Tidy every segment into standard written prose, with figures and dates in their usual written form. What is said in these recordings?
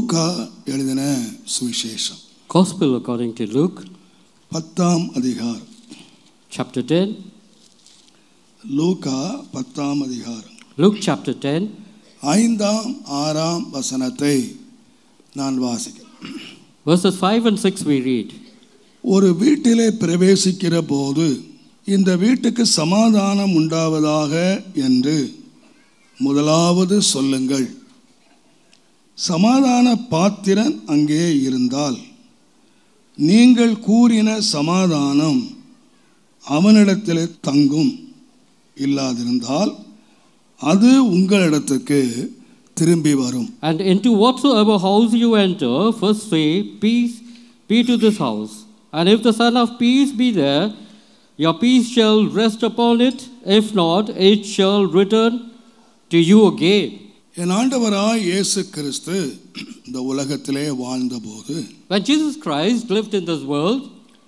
லூக்கா எழுதின சுவிசேஷம் Gospel according to Luke 10ஆம் அதிகாரம். chapter 10. லூக்கா 10ஆம் அதிகாரம். Luke chapter 10. 5ஆம் 6ஆம் வசனத்தை நான் வாசிக்கிறேன். Verses 5 and 6 we read. ஒரு வீட்டிலே பிரவேசிக்கிற போது இந்த வீட்டுக்கு சமாதானம் உண்டாவதாக என்று முதலாவது சொல்லுங்கள். சமாதான பாத்திரன் அங்கே இருந்தால் நீங்கள் கூறின சமாதானம் அவனிடத்திலே தங்கும். இல்லாதிருந்தால் அது உங்களிடத்துக்கு திரும்பி வரும். And into whatsoever house you enter, first say, peace be to this house. And if the Son of Peace be there, your peace shall rest upon it. If not, it shall return to you again. என் ஆண்டவராய் இயேசு கிறிஸ்து இந்த உலகத்திலே வாழ்ந்தபோது When Jesus Christ lived in this world,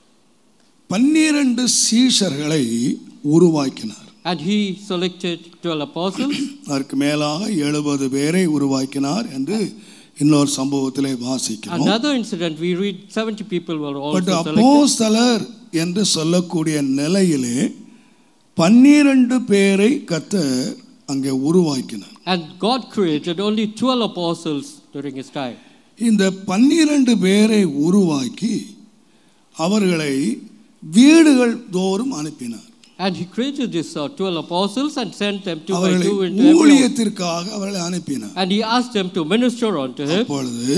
12 சீஷர்களை உருவாக்கினார். and he selected 12 apostles. அதற்கு மேலாக 70 பேரை உருவாக்கினார் என்று இன்னொரு சம்பவத்திலே வாசிக்கிறோம். Another incident we read 70 people were also selected. அப்போஸ்தலர் என்று சொல்லக்கூடிய நிலையிலே 12 பேரை கர்த்தர் அங்கே உருவாக்கினார். And God created only 12 apostles during his time. இந்த 12 பேரை உருவாக்கி அவர்களை வீடுகள் தோறும் அனுப்பினார். And he created these 12 apostles and sent them two by two into every ஊழியத்திற்காக அவர்களை அனுப்பினார். and he asked them to minister unto him. அப்பொழுது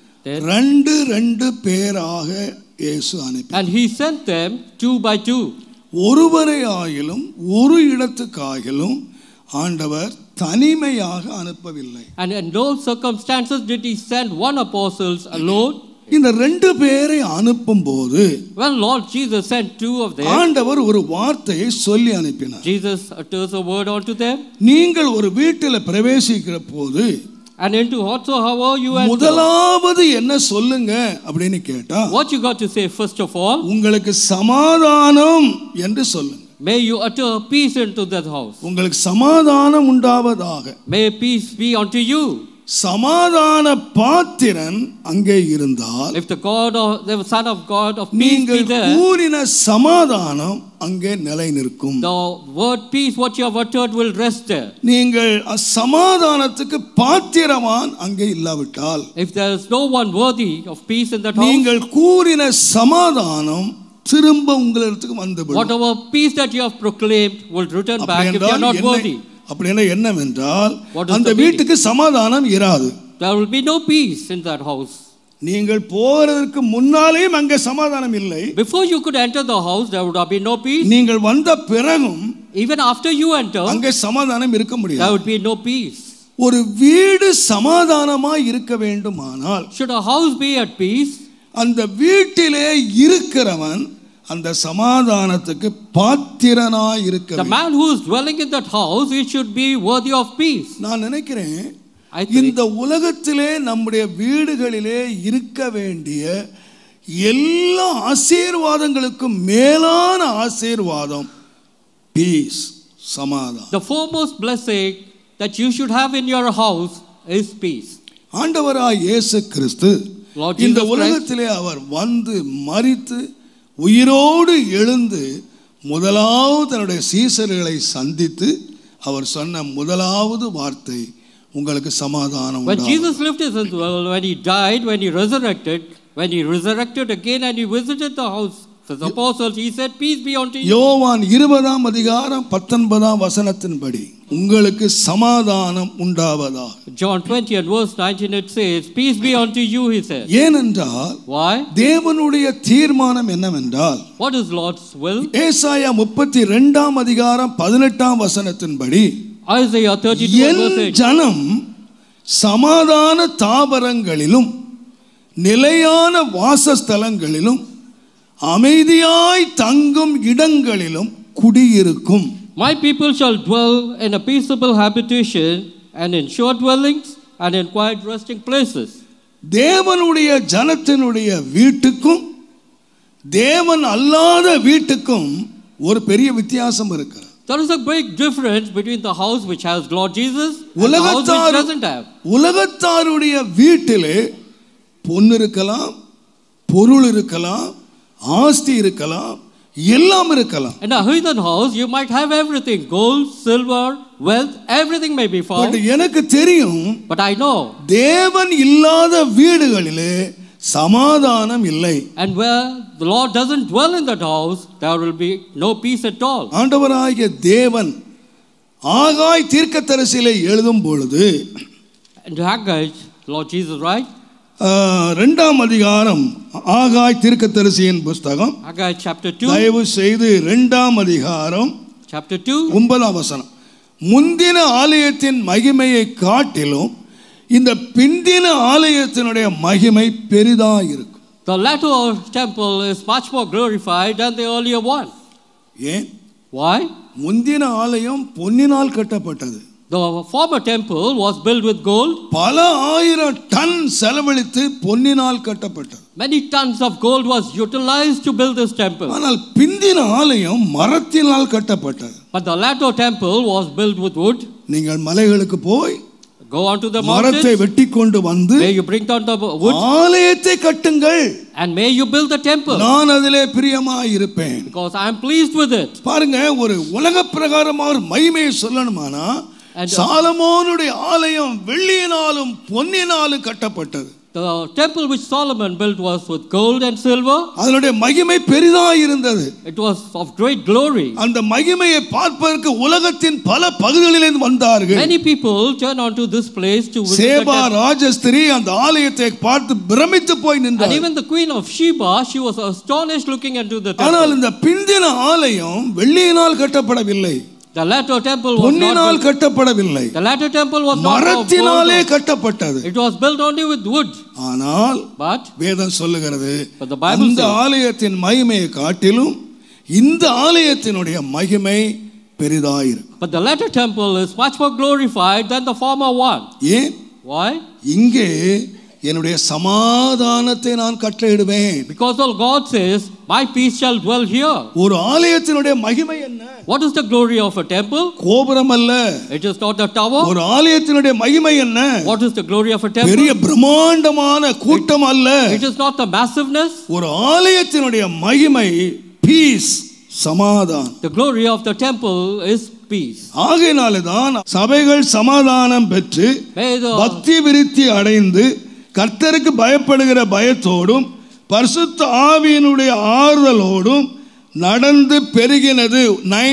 2 பேராக இயேசு அனுப்பினார். And he sent them two by two. ஒருவரை ஆகிலும் ஒரு இடத்துக்காகிலும் ஆண்டவர் தனிமையாக அனுப்பவில்லை. And in no circumstances did he send one apostle alone. இந்த 2 பேரை அனுப்பும்போது When Lord Jesus sent two of them, ஆண்டவர் ஒரு வார்த்தையை சொல்லி அனுப்பினார். Jesus utters a word unto them. நீங்கள் ஒரு வீட்டில் பிரவேசிக்கிற போது And into whatsoever you enter, முதலாவது என்ன சொல்லுங்க அப்படின்னு கேட்டா, what you got to say first of all, உங்களுக்கு சமாதானம் என்று சொல்லுங்க. may you utter peace into that house. உங்களுக்கு சமாதானம் உண்டாவதாக. May peace be unto you. சமாதான பாத்திரன் அங்கே இருந்தால், If the Son of God of peace be நீங்கள் there, கூறின சமாதானம் அங்கே நிலை நிற்கும். the word peace what you have uttered will rest there. நீங்கள் சமாதானத்துக்கு பாத்திரவான் அங்கே இல்லாவிட்டால், If there is no one worthy of peace in that house, நீங்கள் கூறின சமாதானம் திரும்ப உங்களிடத்துக்கு வந்துவிடும். whatever peace that you have proclaimed will return back if you are not worthy. அப்படின்னா என்னவென்றால் அந்த வீட்டுக்கு சமாதானம் இராது. There will be no peace in that house. நீங்கள் போறதற்கு முன்னாலே அங்கே சமாதானம் இல்லை. Before you could enter the house there would have been no peace. நீங்கள் வந்த பிறகும் Even after you enter அங்கே சமாதானம் இருக்க முடியாது. there would be no peace. ஒரு வீடு சமாதானமாய் இருக்க வேண்டுமானால், Should a house be at peace, அந்த வீட்டிலே இருக்கிறவன் அந்த சமாதானத்துக்கு பாத்திரனாய் இருக்க the வேண்டும். man who is dwelling in that house, he should be worthy of peace. நான் நினைக்கிறேன் I think இந்த உலகத்திலே நம்முடைய வீடுகளிலே இருக்க வேண்டிய எல்லா ஆசீர்வாதங்களுக்கும் மேலான ஆசீர்வாதம் பீஸ், சமாதானம். the foremost blessing that you should have in your house is peace. ஆண்டவராய் இயேசு கிறிஸ்து Lord Jesus இந்த Christ, உலகத்திலே அவர் வந்து மரித்து உயிரோடு எழுந்து முதலாவது தன்னுடைய சீசர்களை சந்தித்து அவர் சொன்ன முதலாவது வார்த்தை, உங்களுக்கு சமாதானம் when உண்டாகும். Jesus lived in this world, when he died, when he resurrected again and he visited the house of the apostles, he said, peace be unto you. யோவான் 20ஆம் அதிகாரம் 19ஆம் வசனத்தின்படி உங்களுக்கு சமாதானம் உண்டாவதாக. John 20 and verse 19 it says, peace be unto you, he said. ஏனென்றால் Why? தேவனுடைய தீர்மானம் என்னவென்றால், What is Lord's will? ஏசாயா 32ஆம் அதிகாரம் 18ஆம் வசனத்தின்படி, Isaiah 32 என் verse 8. ஜனம் சமாதான தாபரங்களிலும் நிலையான வாசஸ்தலங்களிலும் அமைதியாய் தங்கும் இடங்களிலும் குடியிருக்கும். My people shall dwell in a peaceable habitation and in sure dwellings and in quiet resting places. தேவனுடைய ஜனத்தினுடைய வீட்டுக்கும் தேவன் அல்லாத வீட்டுக்கும் ஒரு பெரிய வித்தியாசம் இருக்கிறது. There is a big difference between the house which has Lord Jesus and the house which doesn't have. உலகத்தாருடைய வீட்டிலே பொன் இருக்கலாம், பொருள் இருக்கலாம், ஆஸ்தி இருக்கலாம், எல்லாம் இருக்கலாம். In a heathen house, you might have everything: gold, silver, wealth, everything may be found. But எனக்கு தெரியும், But I know, தேவன் இல்லாத வீடுகளிலே சமாதானம் இல்லை. and where the Lord doesn't dwell in that house, there will be no peace at all. ஆண்டவராகிய தேவன் ஆகாய் தீர்க்கதரிசியிலே எழுதும் பொழுது, And Haggai, Lord Jesus, right? 2ஆம் அதிகாரம் ஆகாய் தீர்க்கதரிசியின் புஸ்தகம், Haggai chapter 2. தயவு செய்து 2ஆம் அதிகாரம் Chapter 2. 9ஆம் வசனம். முந்தின ஆலயத்தின் மகிமையை காட்டிலும் இந்த பிந்தின ஆலயத்தினுடைய மகிமை பெரிதாயிருக்கும். The latter temple is much more glorified than the earlier one. ஏன்? Why? முந்தின ஆலயம் பொன்னினால் கட்டப்பட்டது. The former temple was built with gold. பல ஆயிரம் டன் செலவழித்து பொன்னினால் கட்டப்பட்டது. Many tons of gold was utilized to build this temple. ஆனால் பிந்தின ஆலயம் மரத்தினால் கட்டப்பட்டது. But the latter temple was built with wood. நீங்கள் மலைகளுக்கு போய் Go on to the மரத்தை mountains. வெட்டி கொண்டு வந்து May you bring down the wood ஆலயத்தை கட்டுங்கள், and may you build the temple, நான் அதிலே பிரியமாய் இருப்பேன். because I am pleased with it. பாருங்க, ஒரு உலக பிரகாரமாக ஒரு மகிமையை சொல்லணுமானா, சாலமோனுடைய ஆலயம் வெள்ளியினாலும் பொன்னினாலும் கட்டப்பட்டது. The temple which Solomon built was with gold and silver. அதனுடைய மகிமை பெரிதாய் இருந்தது. It was of great glory. அந்த மகிமையை பார்ப்பதற்கு உலகத்தின் பல பகுதிகளிலிருந்து வந்தார்கள். Many people turn onto this place to visit the Sheba temple. ராஜஸ்திரி அந்த ஆலயத்தை பார்த்து பிரமித்து போய் And நின்றார். even the queen of Sheba, she was astonished looking into the ஆனால் temple. இந்த பிந்தின ஆலயம் வெள்ளியினால் கட்டப்படவில்லை, The latter temple was பொன்னினால் not. கட்டப்படவில்லை, The latter temple was not of மரத்தினாலே gold. கட்டப்பட்டது. It was built only with wood. ஆனால் But வேதம் சொல்லுகிறது, But the Bible அந்த says- ஆலயத்தின் மகிமையை காட்டிலும் இந்த ஆலயத்தினுடைய மகிமை பெரிதாயிருக்கும். But the latter temple is much more glorified than the former one. ஏன்? Why? இங்கே என்னுடைய சமாதானத்தை நான் கட்டளையிடுவேன். Because all God says, my peace shall dwell here. ஒரு ஆலயத்தினுடைய மகிமை என்ன? What is the glory of a temple? கோபுரம் அல்ல. It is not a tower. ஒரு ஆலயத்தினுடைய மகிமை என்ன? What is the glory of a temple? பெரிய பிரம்மாண்டமான கூட்டம் அல்ல. It is not the massiveness. ஒரு ஆலயத்தினுடைய மகிமை பீஸ், சமாதானம். The glory of the temple is peace. ஆகையினாலே தான் சபைகள் சமாதானம் பெற்று May the பக்தி விருத்தி அடைந்து கர்த்தருக்கு பயப்படுகிற பயத்தோடும் பரிசுத்த ஆவியினுடைய ஆறுதலோடும் நடந்து பெருகினது.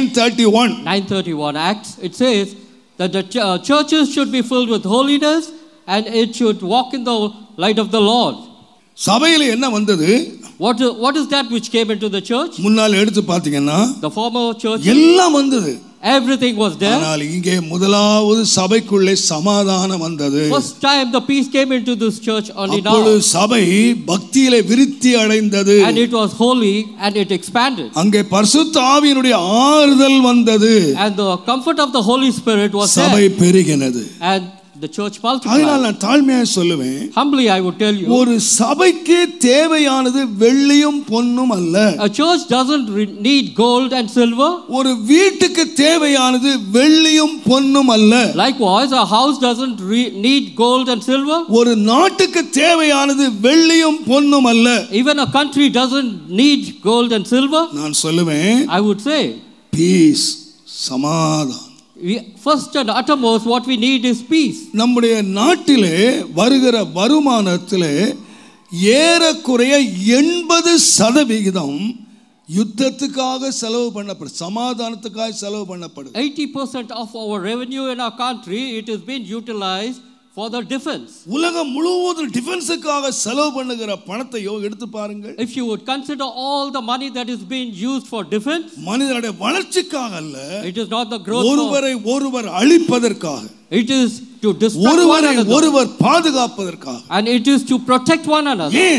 931 Acts, it says that the churches should be filled with holiness and it should walk in the light of the Lord. சபையில என்ன வந்தது? What is that which came into the church? முன்னால் எடுத்து பார்த்தீங்கன்னா The former church, எல்லாம் வந்தது. everything was there. ஆனால் இங்கே முதலாவது சபைக்குள்ளே சமாதானம் வந்தது. First time the peace came into this church only now. அப்பொழுது சபை பக்தியிலே விருத்தி அடைந்தது. And it was holy and it expanded. அங்கே பரிசுத்த ஆவியினுடைய ஆறுதல் வந்தது. And the comfort of the Holy Spirit was சபை there. பெருகினது. And the church multiplied. அதனால் நான் தாழ்மையாக சொல்லுவேன், Humbly I would tell you, ஒரு சபைக்கு தேவையானது வெள்ளியும் பொன்னும் அல்ல. a church doesn't need gold and silver. ஒரு வீட்டுக்கு தேவையானது வெள்ளியும் பொன்னும் அல்ல. Likewise, a house doesn't need gold and silver. ஒரு நாட்டுக்கு தேவையானது வெள்ளியும் பொன்னும் அல்ல. Even a country doesn't need gold and silver. நான் சொல்லுவேன், I would say, பீஸ், சமாதானம். first and uttermost what we need is peace. நம்முடைய நாட்டிலே வருகிற வருமானத்திலே ஏறக்குறைய 80% யுத்தத்துக்காக செலவு பண்ணப்படும், சமாதானத்துக்காக செலவு பண்ணப்படும். 80% of our revenue in our country, it is being utilized for the defense. உலகம் முழுவதும் டிஃபென்ஸுக்காக செலவு பண்ணுகிற பணத்தையோ எடுத்து பாருங்கள். If you would consider all the money that is being used for defense, மனிதனுடைய வளர்ச்சிக்காக அல்ல, it is not the growth of, ஒருவரை ஒருவர் அழிப்பதற்காக, it is to destroy one ஒருவரை another, ஒருவர் பாதுகாப்பதற்காக. and it is to protect one another. ஏன்?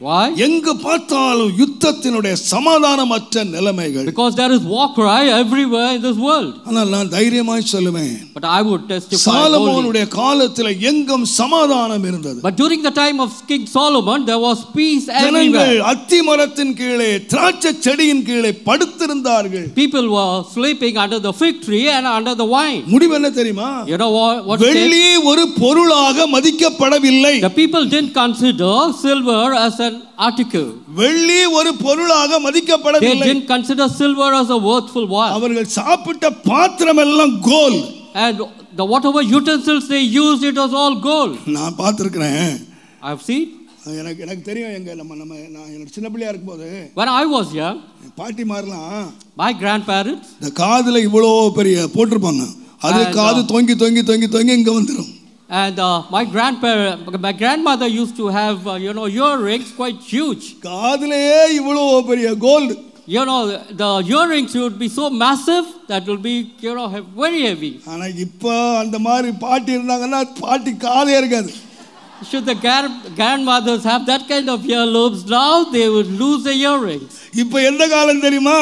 Why? எங்கு பார்த்தாலும் யுத்தத்தினுடைய சமாதானமற்ற நிலைமைகள். Because there is war cry everywhere in this world. ஆனால் நான் தைரியமாய் சொல்லுவேன். But I would testify. சாலமோனுடைய காலத்தில் எங்கும் சமாதானம் இருந்தது. But during the time of King Solomon, there was peace everywhere. ஜனங்கள் அத்திமரத்தின் கீழே திராட்சை செடியின் கீழே படுத்திருந்தார்கள். People were sleeping under the fig tree and under the vine. முடிவு என்ன தெரியுமா? You know what? வெள்ளி ஒரு பொருளாக மதிக்கப்படவில்லை. The people didn't consider silver as an article. வெள்ளி ஒரு பொருளாக மதிக்கப்படவில்லை. They didn't consider silver as a worthful one. அவர்கள் சாப்பிட்ட பாத்திரம் எல்லாம் கோல். And the whatever utensils they used, it was all gold. நான் பார்த்திருக்கிறேன். I have seen. எனக்கு தெரியும் எங்க நான் என்னோட சின்ன பிள்ளையா இருக்கும்போது when I was young, பாட்டிமார்லாம் my grandparents, இந்த காதுல இவ்வளோ பெரிய போட்டிருப்பாங்க. அது காது தொங்கி தொங்கி தொங்கி தொங்கி இங்க வந்துரும். And my grandmother used to have earrings quite huge. காதுலயே இவ்வளோ பெரிய gold. You know, the earrings would be so massive that will be very heavy. ஆனா இப்போ அந்த மாதிரி பாட்டி இருந்தாங்கன்னா பாட்டி காதே இருக்காது. Should the grandmothers have that kind of earlobes now, they would lose their earrings. இப்போ எந்த காலம் தெரியுமா?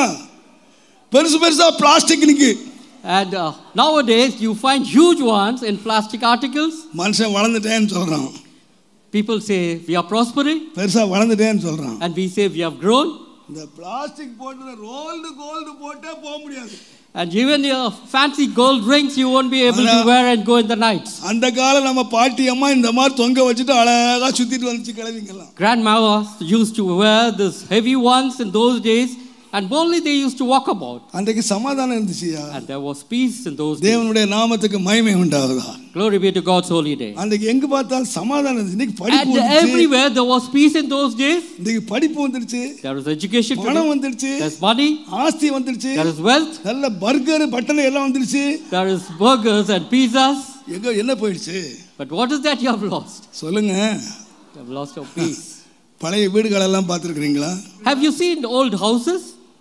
பெருசு பெருசா பிளாஸ்டிக் நிக்கு. And nowadays you find huge ones in plastic articles. மனுஷன் வளர்ந்துட்டேன்னு சொல்றான். People say we are prospering. பெருசா வளர்ந்துட்டேன்னு சொல்றான். And we say we have grown. இந்த பிளாஸ்டிக் போட்டு ரோல்டு கோல்ட் போட்டே போக முடியாது. And even your fancy gold rings you won't be able to wear and go in the nights. அந்த கால நம்ம பாட்டி அம்மா இந்த மாதிரி தொங்க வச்சிட்டு அழகா சுத்திட்டு வந்துச்சு கிளவிங்கலாம். Grandma used to wear these heavy ones in those days. And boldly they used to walk about. அன்றைக்கு சமாதானம் இருந்துச்சுயா. And there was peace in those days. தேவனுடைய நாமத்துக்கு மகிமை உண்டாவதாக. Glory be to God's holy name. அன்றைக்கு எங்க பார்த்தாலும் சமாதானம் இருந்துச்சு. இன்னைக்கு படிப்பு வந்துச்சு. And everywhere there was peace in those days. இன்னைக்கு படிப்பு வந்துருச்சு. There was education. பணம் வந்துருச்சு. There's money. ஆஸ்தி வந்துருச்சு. There is wealth. நல்ல பர்கர் பட்டனை எல்லாம் வந்துருச்சு. There is burgers and pizzas. எங்க என்ன போயிடுச்சு? But what is that you have lost? சொல்லுங்க. You have lost your peace. பழைய வீடுகள் எல்லாம் பார்த்திருக்கீங்களா? Have you seen old houses?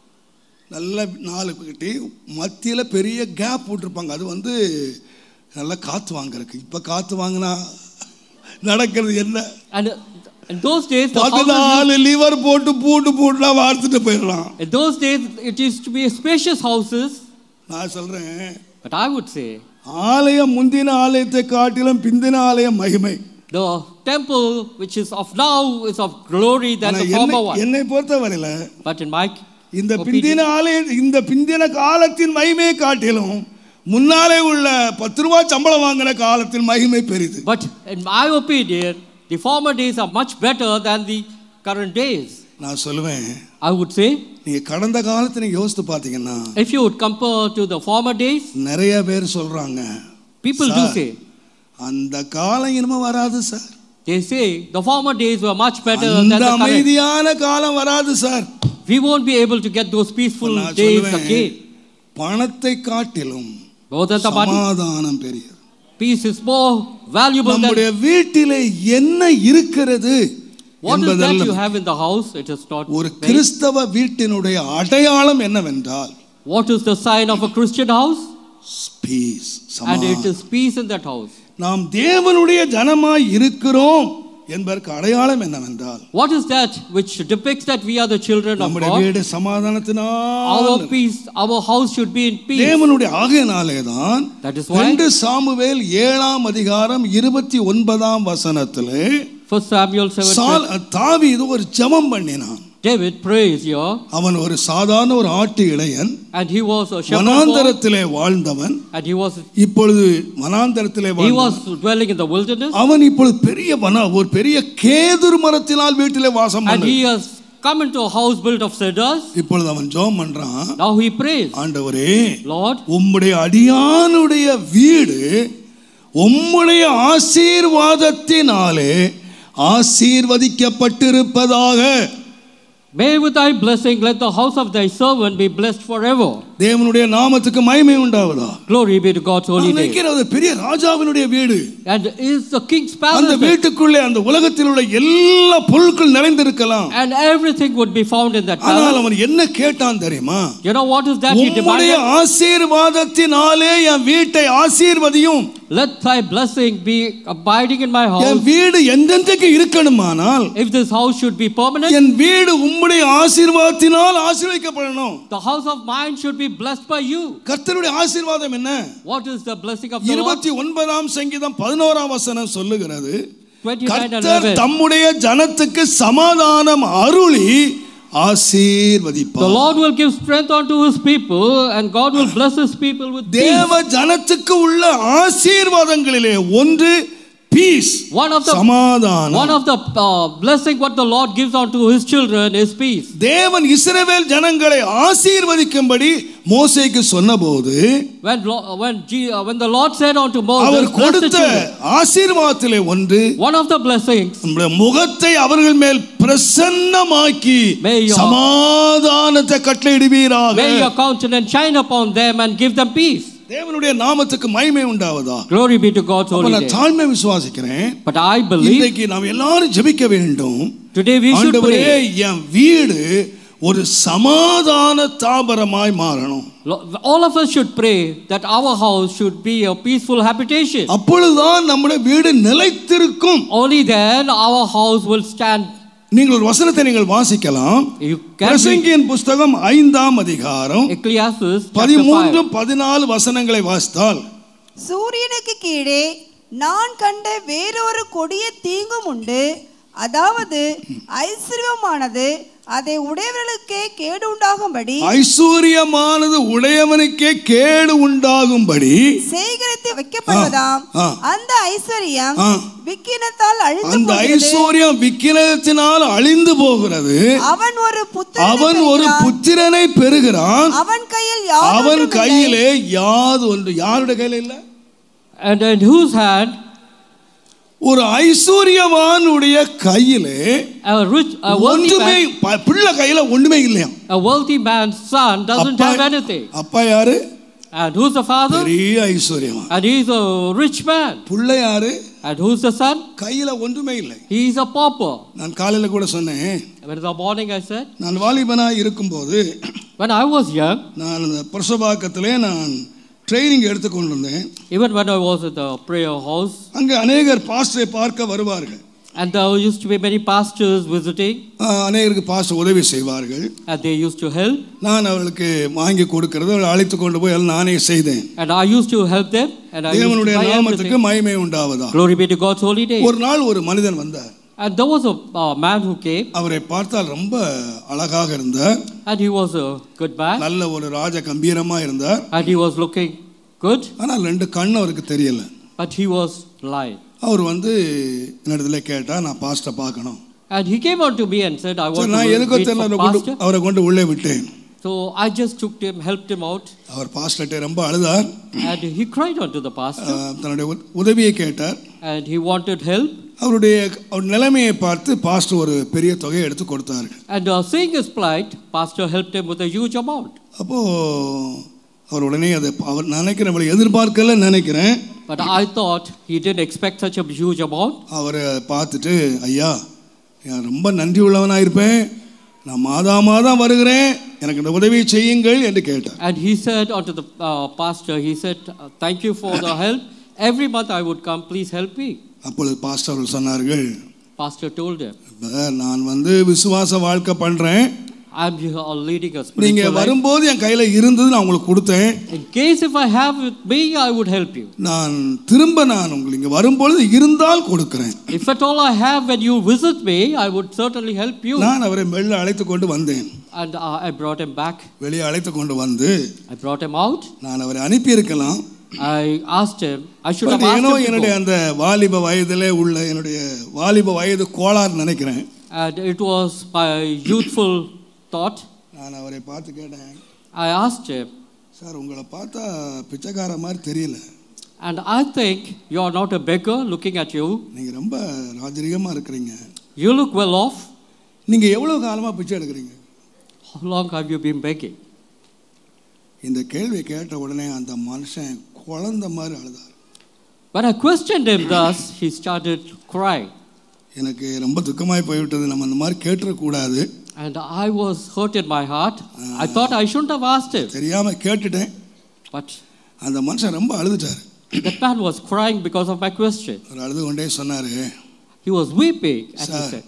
நல்ல நாலு கட்டி மத்தியில் பெரிய கேப் விட்டுருப்பாங்க. அது வந்து நல்லா காற்று வாங்குறதுக்கு. இப்போ காற்று வாங்கினா நடக்கிறது என்ன? And in those days the 14 லிவர் போட்டுலாம் வார்த்துட்டு போயிடலாம். In those days it used to be spacious houses. நான் சொல்றேன். But I would say ஆலயம் முந்தின ஆலயத்தை காட்டிலும் பிந்தின ஆலயம் மகிமை. The temple which is of now is of glory than the former one. என்னை பொறுத்தவரையில But in my இந்த பிந்தின ஆலயம் இந்த பிந்தின காலத்தின் மகிமையை காட்டிலும் முன்னாலே உள்ள 10 ரூபாய் சம்பளம் வாங்குற காலத்தின் மகிமை பெரிது. But in my opinion the former days are much better than the current days. நான் சொல்லுவேன். I would say நீங்க கடந்த காலத்தை நீங்க யோசித்து பாத்தீங்கன்னா if you would compare to the former days, நிறைய பேர் சொல்றாங்க. people do say அந்த காலம் இனிமே வராது sir. They say the former days were much better than the current. அமைதியான காலம் வராது sir. We won't be able to get those peaceful days again. பணத்தை காட்டிலும் சமாதானம் பெரியது. Peace is more valuable than நம்முடைய வீட்டிலே என்ன இருக்கிறது? What is that you have in the house? It is not. ஒரு கிறிஸ்தவ வீட்டினுடைய அடையாளம் என்னவென்றால் what is the sign of a Christian house? Peace. And it is peace in that house. நாம் தேவனுடைய ஜனமாய் இருக்கிறோம் என்பதற்கு அடையாளம் என்னவென்றால் what is that which depicts that we are the children of God? நம்முடைய வீடு சமாதானத்தினால் our peace, our house should be in peace. தேவனுடைய ஆகையினாலேதான் 2 Samuel 7ஆம் அதிகாரம் 29ஆம் வசனத்திலே 1 Samuel 7 தாவீது ஒரு ஜெபம் பண்ணினான். David prays here. அவன் ஒரு சாதாரண ஒரு ஆட்டு இளையன். And he was a shepherd. வனாந்தரத்திலே வாழ்ந்தவன். And he was இப்பொழுது வனாந்தரத்திலே வாழ்ந்தவன். He was dwelling in the wilderness. அவன் இப்பொழுது பெரிய ஒரு பெரிய கேதுரு மரத்தினால் வீட்டிலே வாசம் பண்ணான். And he has come into a house built of cedars. இப்பொழுது அவன் ஜெபம் பண்றான். Now he prays. ஆண்டவரே, Lord, உம்முடைய அடியானுடைய வீடு உம்முடைய ஆசீர்வாதத்தினாலே ஆசீர்வதிக்கப்பட்டிருப்பதாக. May with thy blessing let the house of thy servant be blessed forever. தேவனுடைய நாமத்துக்கு மகிமை உண்டாவதாக. Glory be to God's holy name. அது பெரிய ராஜாவினுடைய வீடு. And is the king's palace. அந்த வீட்டுக்குள்ளே அந்த உலகத்தில் உள்ள எல்லா பொருட்கள் நிறைந்திருக்கலாம். And everything would be found in that palace. ஆனால் அவன் என்ன கேட்டான் தெரியுமா? You know what is that he demanded? உம்முடைய ஆசீர்வாதத்தினாலே என் வீட்டை ஆசீர்வதியும். let thy blessing be abiding in my N house. வீடு என்றென்றைக்கு இருக்கணுமானால் If this house should be permanent, என் வீடு உம்முடைய ஆசீர்வாதத்தினால் ஆசீர்வதிக்கப்படணும். the house of mine should be blessed by you. கர்த்தருடைய ஆசீர்வாதம் என்ன? What is the blessing of the Lord? 29ஆம் சங்கீதம் 11ஆம் வசனம் சொல்லுகிறது, 29:11. கர்த்தர் தம்முடைய ஜனத்துக்கு சமாதானம் அருளி ஆசீர்வதிப்பார். The Lord will give strength unto his people, and God will bless his people with peace. தேவ ஜனத்துக்கு உள்ள ஆசீர்வாதங்களிலே ஒன்று peace, சமாதானம். One of the blessing what the Lord gives unto his children is peace. தேவன் இஸ்ரவேல் ஜனங்களை ஆசீர்வதிக்கும்படி மோசேக்கு சொன்னபோது, when the Lord said unto Moses, அவர் கொடுத்த ஆசீர்வாதத்திலே ஒன்று, one of the blessings, நம்முடைய முகத்தை அவர்கள் மேல் பிரசன்னமாக்கி சமாதானத்தை கட்டளையிடுவீராக. May your countenance shine upon them and give them peace. தேவனுடைய நாமத்துக்கு மகிமை உண்டாவதா. Glory be to God's holy name. நான் தாழ்மை விசுவாசிக்கிறேன். But I believe இன்றைக்கு நாம் எல்லாரும் ஜெபிக்க வேண்டும். Today we should pray. என் வீடு ஒரு சமாதான தாபரமாய் மாறணும். All of us should pray that our house should be a peaceful habitation. அப்பொழுதுதான் நம்முடைய வீடு நிலைத்திருக்கும். Only then our house will stand. நீங்கள் ஒரு வசனத்தை நீங்கள் வாசிக்கலாம். பிரசங்கியின் புத்தகம் 5ஆம் அதிகாரம் Ecclesiastes 13-14 வசனங்களை வாசித்தால், சூரியனுக்கு கீழே நான் கண்ட வேறொரு கொடிய தீங்கும் உண்டு, அதாவது ஐஸ்வர்யமானது அதை உடையவர்களுக்கே கேடு உண்டாகும்படி, ஐஸ்வர்யமானது உடையவனுக்கே கேடு உண்டாகும்படி சேகரித்து வைக்கப்படுவதாம். அந்த ஐஸ்வர்யம் விக்கினத்தால் அழிந்து அந்த ஐஸ்வர்யம் விக்கினத்தினால் அழிந்து போகிறது. அவன் ஒரு புத்திரனை பெறுகிறான். அவன் கையிலே யாது ஒன்று. யாருடைய கையில இல்ல? And in whose hand? ஒரு ஐஸ்வர்யவானுடைய கையிலே ஒன்றுமே, பிள்ளை கையில ஒண்ணுமே இல்லையா. A wealthy man's son doesn't have anything. அப்பா யாரு? And who's the father? பெரிய ஐஸ்வர்யவான். And he is a rich man. பிள்ளை யாரு? And who's the son? கையில ஒன்றுமே இல்லை. He is a pauper. நான் காலையில கூட சொன்னேன். When in the morning I said, நான் வாலிபனாய் இருக்கும்போது, when I was young, நான் பிரசவாக்கத்திலே நான் ட்ரைனிங் எடுத்துக்கொண்டிருந்தேன். Even when I was at the prayer house, அங்க अनेகர் பாஸ்டரை பார்க்க வருவார்கள். And there used to be many pastors visiting. அநேகருக்கு பாஸ்டர் உதவி செய்வார்கள். And they used to help. நான் அவர்களுக்கு வாங்கி கொடுக்கிறது, அழைத்து கொண்டு போய் நானே செய்தேன். And I used to help them. And I தேவனுடைய நாமத்துக்கு மகிமை உண்டாவதாக. Glory be to God's holy name. ஒரு நாள் ஒரு மனிதன் வந்தார். And there was a man who came. அவரை பார்த்தால் ரொம்ப அழகாக இருந்தார். And he was a good man. நல்ல ஒரு ராஜ கம்பீரமா இருந்தார். And he was looking good. ஆனால் ரெண்டு கண்ணு அவருக்கு தெரியல. But he was blind. அவர் என்னிடத்துல கேட்டா, நான் பாஸ்டரை பார்க்கணும். And he came on to me and said, I want to நான் எதுக்கோ தெரியல அவரை கொண்டு உள்ளே விட்டேன். So I just took him, helped him out. அவர் பாஸ்டர்ட்ட ரொம்ப அழுதார். And he cried unto the pastor. தன்னுடைய உதவியை கேட்டார். And he wanted help. அவருடைய நிலைமையை பார்த்து பாஸ்டர் ஒரு பெரிய தொகையை எடுத்து கொடுத்தார்கள். And seeing his plight, pastor helped him with a huge amount. அப்போ அவர் உடனே அதை அவர் நினைக்கிறேன், எதிர்பார்க்கல நினைக்கிறேன். But I thought he didn't expect such a huge amount. அவரை பார்த்துட்டு, ஐயா நான் ரொம்ப நன்றி உள்ளவனாக இருப்பேன், நான் மாதம் வருகிறேன், எனக்கு இந்த உதவியை செய்யுங்கள் என்று கேட்டார். And he said unto the pastor, he said, thank you for the help. Every month I would come, please help me. அப்பொழுது பாஸ்டர் அவர்கள் சொன்னார்கள், pastor told him, நான் விசுவாச வாழ்க்கை பண்றேன், I'm leading a spiritual life. நீங்க வரும்போது என் கையில இருந்தது நான் உங்களுக்கு கொடுத்தேன். In case if I have with me, I would help you. நான் உங்களுக்கு இங்க வரும்போது இருந்தால் கொடுக்கிறேன். If at all I have when you visit me, I would certainly help you. நான் அவரை வெளியே அழைத்து கொண்டு வந்தேன். And I brought him back. வெளியே அழைத்து கொண்டு வந்து I brought him out. நான் அவரை அனுப்பி இருக்கலாம். I asked him, I should have asked him. என்னுடைய அந்த வாலிப வயதிலே உள்ள என்னுடைய வாலிப வயது கோளாறு நினைக்கிறேன். And it was my youthful thought. நான் அவரை பார்த்து கேட்டேன். I asked him, சார் உங்களை பார்த்தா பிச்சைக்கார மாதிரி தெரியல. And I think you are not a beggar looking at you. நீங்க ரொம்ப ராஜரீகமா இருக்கீங்க. You look well off. நீங்க எவ்வளவு காலமா பிச்சை எடுக்கிறீங்க? How long have you been begging? இந்த கேள்வி கேட்ட உடனே அந்த மனுஷன் குழந்தை மாதிரி அழுதார். When I questioned him thus, he started crying. எனக்கு ரொம்ப துக்கமாய் போய்விட்டது, நம்ம அந்த மாதிரி கேட்ற கூடாது. And I was hurt in my heart. I thought I shouldn't have asked him. தெரியாம கேட்டுட்டேன். But அந்த மனுஷன் ரொம்ப அழுதுட்டார். That man was crying because of my question. அவர் அழுது கொண்டே சொன்னாரு, He was weeping and he Sir, said,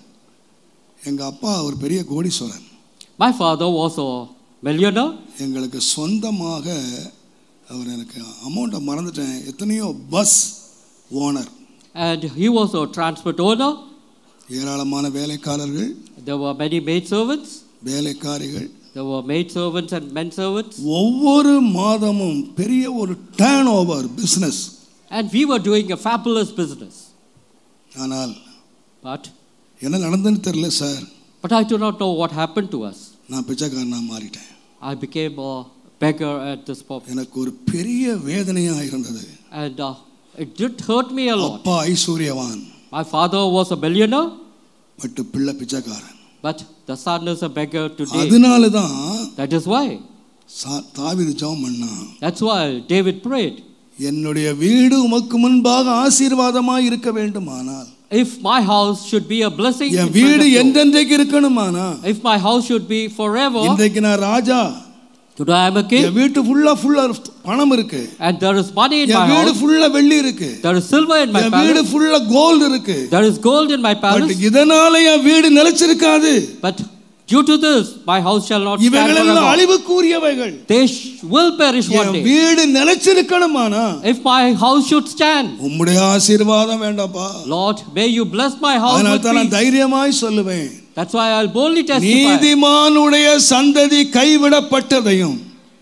எங்க அப்பா ஒரு பெரிய கோடீஸ்வரன். my father was a millionaire. எங்களுக்கு சொந்தமாக அவர் எனக்கு அமௌண்ட்டை மறந்துட்டேன், எத்தனையோ bus owner. And he was a transport owner. ஏராளமான வேலைக்காரர்கள். There were many maidservants. வேலைக்காரிகள். There were maidservants and men servants. ஒவ்வொரு மாதமும் பெரிய ஒரு turnover business. And we were doing a fabulous business. ஆனால் But என்ன நடந்ததுன்னு தெரியல sir. But I do not know what happened to us. நான் பிச்சைக்காரனா மாறிட்டேன். I became a beggar at this point. எனக்கு ஒரு பெரிய வேதனையா இருந்தது. And it did hurt me a lot. அப்பா ஐஸ்வர்யவான். My father was a millionaire. But பிள்ளை பிச்சைக்காரன். But the son is a beggar today. அதனால தான் That is why. தாவீது ஜெபம் பண்ணான். That's why David prayed. என்னுடைய வீடு உமக்கு முன்பாக ஆசீர்வாதமாய் இருக்க வேண்டுமானால், If my house should be a blessing, என் வீடு என்றென்றைக்கு இருக்கணுமானா, if my house should be forever, இன்றைக்கு நான் ராஜா, today I am a king, என் வீட்டு ஃபுல்லா பணம் இருக்கு, and there is money in my என் வீடு house, ஃபுல்லா வெள்ளி இருக்கு, there is silver in my என் வீடு palace, ஃபுல்லா கோல்ட் இருக்கு, there is gold in my palace, but இதனால என் வீடு நிலைச்சிருக்காது. but due to this my house shall not stand இவைகளெல்லாம் forever. அழிவுக்குரியவைகள். They will perish one N day. வீடு நிலைச்சிருக்கணுமானா, If my house should stand, உம்முடைய ஆசீர்வாதம் வேண்டாப்பா. Lord, may you bless my house அதனால with தான் நான் peace. தைரியமாய் சொல்லுவேன். That's why I'll boldly testify. நீதிமானுடைய சந்ததி கைவிடப்பட்டதையும்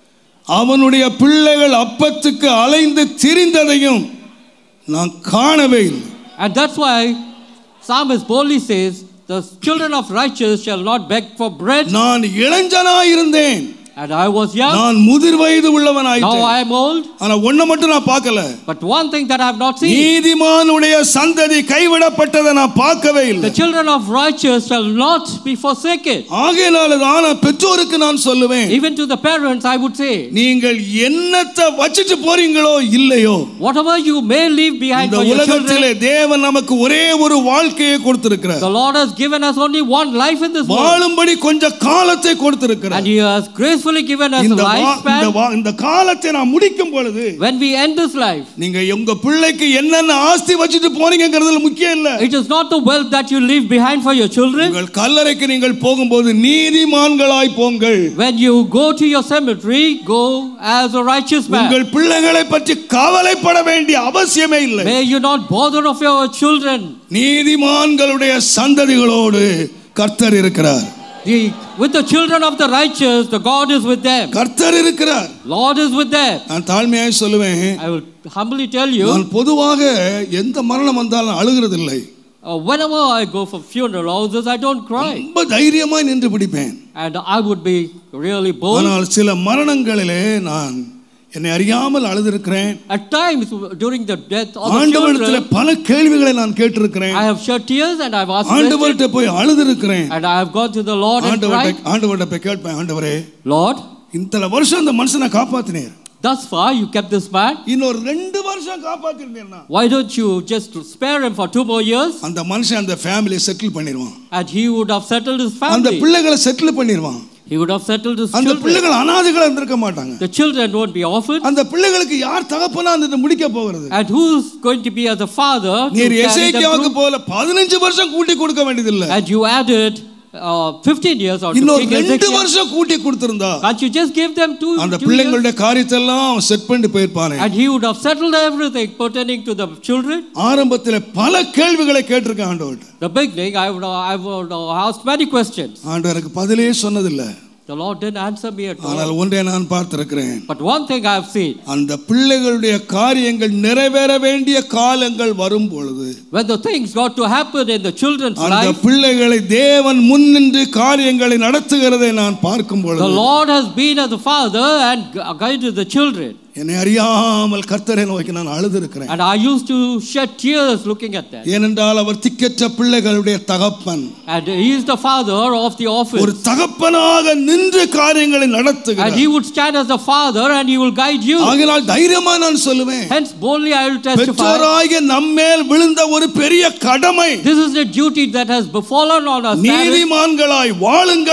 அவனுடைய பிள்ளைகள் அப்பத்துக்கு அலைந்து திரிந்ததையும் நான் காணவே இல்லை. And that's why Psalmist boldly says, the children of righteous shall not beg for bread. நான் இளைஞனாய் இருந்தேன், And I was young. நான் முதிர் வயது உள்ளவனாயிட்டேன். Now I am old. ஆனா ஒண்ண மட்டும் நான் பார்க்கல. But one thing that I have not seen. நீதிமானுடைய சந்ததி கைவிடப்பட்டதை நான் பார்க்கவே இல்லை. The children of righteous shall not be forsaken. ஆகையால தான் பெற்றோருக்கு நான் சொல்லுவேன். Even to the parents I would say. நீங்கள் என்னத்தை வச்சிட்டு போறீங்களோ இல்லையோ, whatever you may leave behind for your children. இந்த உலகத்திலே தேவன் நமக்கு ஒரே ஒரு வாழ்க்கையை கொடுத்திருக்கிறார். The Lord has given us only one life in this world. வாழும்படி கொஞ்ச காலத்தை கொடுத்திருக்கிறார். And he has gracefully given us a lifespan. இந்த காலத்தை நான் முடிக்கும் பொழுது, when we end this life, நீங்க உங்க பிள்ளைக்கு என்னென்ன ஆஸ்தி வச்சிட்டு போறீங்கங்கிறதுல முக்கியம் இல்ல. it is not the wealth that you leave behind for your children. உங்கள் கல்லறைக்கு நீங்கள் போகும்போது நீதிமான்களாய் போங்கள். When you go to your cemetery, go as a righteous man. உங்கள் பிள்ளைகளை பற்றி கவலைப்பட வேண்டிய அவசியமே இல்லை. May you not bother of your children. நீதிமான்களுடைய சந்ததிகளோடு கர்த்தர் இருக்கிறார். With the children of the righteous, the God is with them. கர்த்தர் இருக்கிறார். Lord is with them. நான் தாழ்மையாய் சொல்லுவேன், I will humbly tell you, நான் பொதுவாக எந்த மரணம் வந்தாலும் அழுகிறது இல்லை. whenever I go for funeral houses, I don't cry. ரொம்ப தைரியமாய் நின்று பிடிப்பேன். And I would be really bold. ஆனால் சில மரணங்களிலே நான் என்னை அறியாமல் அழுதிருக்கிறேன். At times during the death of the ஆண்டவரிடத்திலே children, பல கேள்விகளை நான் கேட்டிருக்கிறேன். I have shed tears and I have asked ஆண்டவர்கிட்ட போய் அழுதிருக்கிறேன். and I have gone to the Lord and cried, ஆண்டவர்கிட்ட போய் கேட்பேன், ஆண்டவரே, Lord, இத்தனை வருஷம் இந்த மனுஷனை காப்பாத்தினீர், thus far you kept this man, இன்னொரு 2 வருஷம் காப்பாத்திருந்தீர்னா why don't you just spare him for 2 more years? அந்த மனுஷன் அந்த ஃபேமிலியை செட்டில் பண்ணிடுவான். And he would have settled his அந்த family. பிள்ளைகளை செட்டில் பண்ணிடுவான். He would have settled his அந்த children. பிள்ளைகள் அனாதைகளா இருந்திருக்க மாட்டாங்க. The children won't be orphaned. அந்த பிள்ளைகளுக்கு யார் தகப்பனா அந்த முடிக்க போகிறது? And who's going to be as a father to நீர் carry them எசேக்கியாவுக்கு through? போல 15 வருஷம் கூட்டி கொடுக்க வேண்டியதில்லை. And you added 15 years or இன்னொரு 2 வருஷம் கூட்டி கொடுத்திருந்தா, can't you just give them 2 அந்த years? பிள்ளைகளுடைய காரியத்தை எல்லாம் அவன் செட் பண்ணி போயிருப்பானே. And he would have settled everything pertaining to the children. ஆரம்பத்தில் பல கேள்விகளை கேட்டிருக்கேன் ஆண்டவர்கிட்ட. The beginning I would ask many questions. ஆண்டவருக்கு பதிலே சொன்னதில்லை. The Lord didn't answer me at all. ஆனால் ஒன்றை நான் பார்த்திருக்கிறேன். But one thing I have seen. அந்த பிள்ளைகளுடைய காரியங்கள் நிறைவேற வேண்டிய காலங்கள் வரும் பொழுது, when the things got to happen in the children's life, அந்த பிள்ளைகளை தேவன் முன்னின்று காரியங்களை நடத்துகிறதை நான் பார்க்கும் பொழுது, the Lord has been as a father and guided the children. என்னை அறியாமல் கர்த்தரை நோக்கி நான் அழுதிருக்கிறேன். And I used to shed tears looking at that. ஏனென்றால் அவர் திக்கற்ற பிள்ளைகளுடைய தகப்பன். And he is the father of the orphans. ஒரு தகப்பனாக நின்று காரியங்களை நடத்துகிறார். And he would stand as a father and he will guide you. ஆகையால் தைரியமா நான் சொல்லுவேன், Hence boldly I will testify. பெற்றோராகிய நம்மேல் விழுந்த ஒரு பெரிய கடமை. This is the duty that has befallen on us. நீதிமான்களாய் வாழுங்கள்.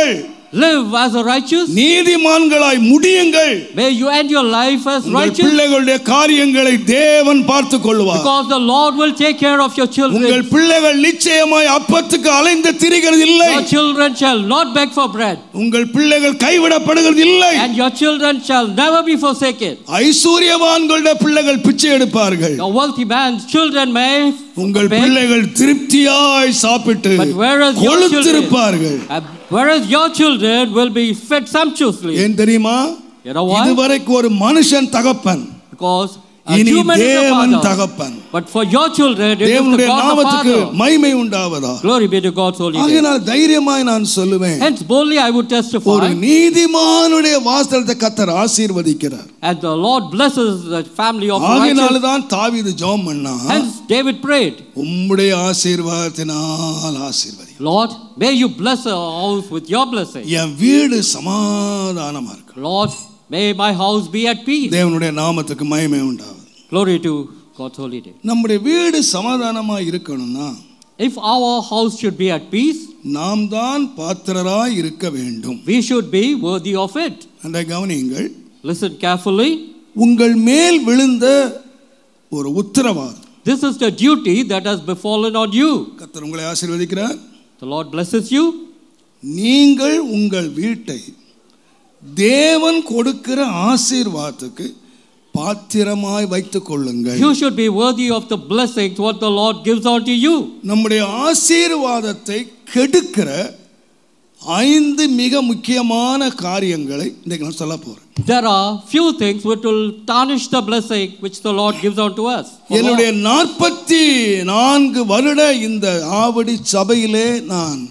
live as a righteous. நீதிமான்களாய் முடியுங்கள். May you end your life as righteous. பிள்ளைகளுடைய காரியங்களை தேவன் பார்த்துக் கொள்வார். Because the Lord will take care of your children. உங்கள் பிள்ளைகள் நிச்சயமாய் அப்பத்துக்கு அலைந்து திரிகிறது இல்லை. Your children shall not beg for bread. உங்கள் பிள்ளைகள் கைவிடப்படுகிறது இல்லை. And your children shall never be forsaken. ஐஸ்வரியவான்களுடைய பிள்ளைகள் பிச்சை எடுப்பார்கள். The wealthy man's children may உங்கள் பிள்ளைகள் திருப்தியாய் சாப்பிட்டு கொழுத்திருப்பார்கள். Whereas your children will be fed sumptuously. ஏன் தெரியுமா? You know why? இதுவரைக்கும் ஒரு மனுஷன் தகப்பன். Because இனி தேவன் தகப்பன். But for your children, it is the தேவனுடைய God the நாமத்துக்கு Father. மகிமை உண்டாவதா. Glory be to God's holy name. ஆகையால் தைரியமாய் நான் சொல்லுவேன். Hence boldly I would testify. ஒரு நீதிமானுடைய வாசல்தை கர்த்தர் ஆசீர்வதிக்கிறார். And the Lord blesses the family of righteous. ஆகையால் தான் தாவீது ஜெபம் பண்ணான். Hence David prayed. உம்முடைய ஆசீர்வாதத்தினால் ஆசீர்வதி. Lord, may you bless our house with your blessing. என் வீடு சமாதானமா இருக்கு. Lord, may my house be at peace. தேவனுடைய நாமத்துக்கு மகிமை உண்டாவதாக. Glory to God's holy name. நம்முடைய வீடு சமாதானமா இருக்கணும்னா, if our house should be at peace, நாம் தான் பாத்திரராய் இருக்க வேண்டும். we should be worthy of it. அந்த கவனியுங்கள். Listen carefully. உங்கள் மேல் விழுந்த ஒரு உத்தரவாதம். This is the duty that has befallen on you. கர்த்தர் உங்களை ஆசீர்வதிக்கிறார். The Lord blesses you. நீங்கள் உங்கள் வீட்டை தேவன் கொடுக்கிற ஆசீர்வாதத்துக்கு பாத்திரமாய் வைத்துக் கொள்ளுங்கள். You should be worthy of the blessings what the Lord gives unto you. நம்முடைய ஆசீர்வாதத்தை கெடுக்கிற 5 மிக முக்கியமான காரியங்களை இன்றைக்கு நான் சொல்ல போறேன். There are few things which will tarnish the blessing which the Lord gives unto us. என்னுடைய 44 வருட இந்த ஆவடி சபையிலே நான்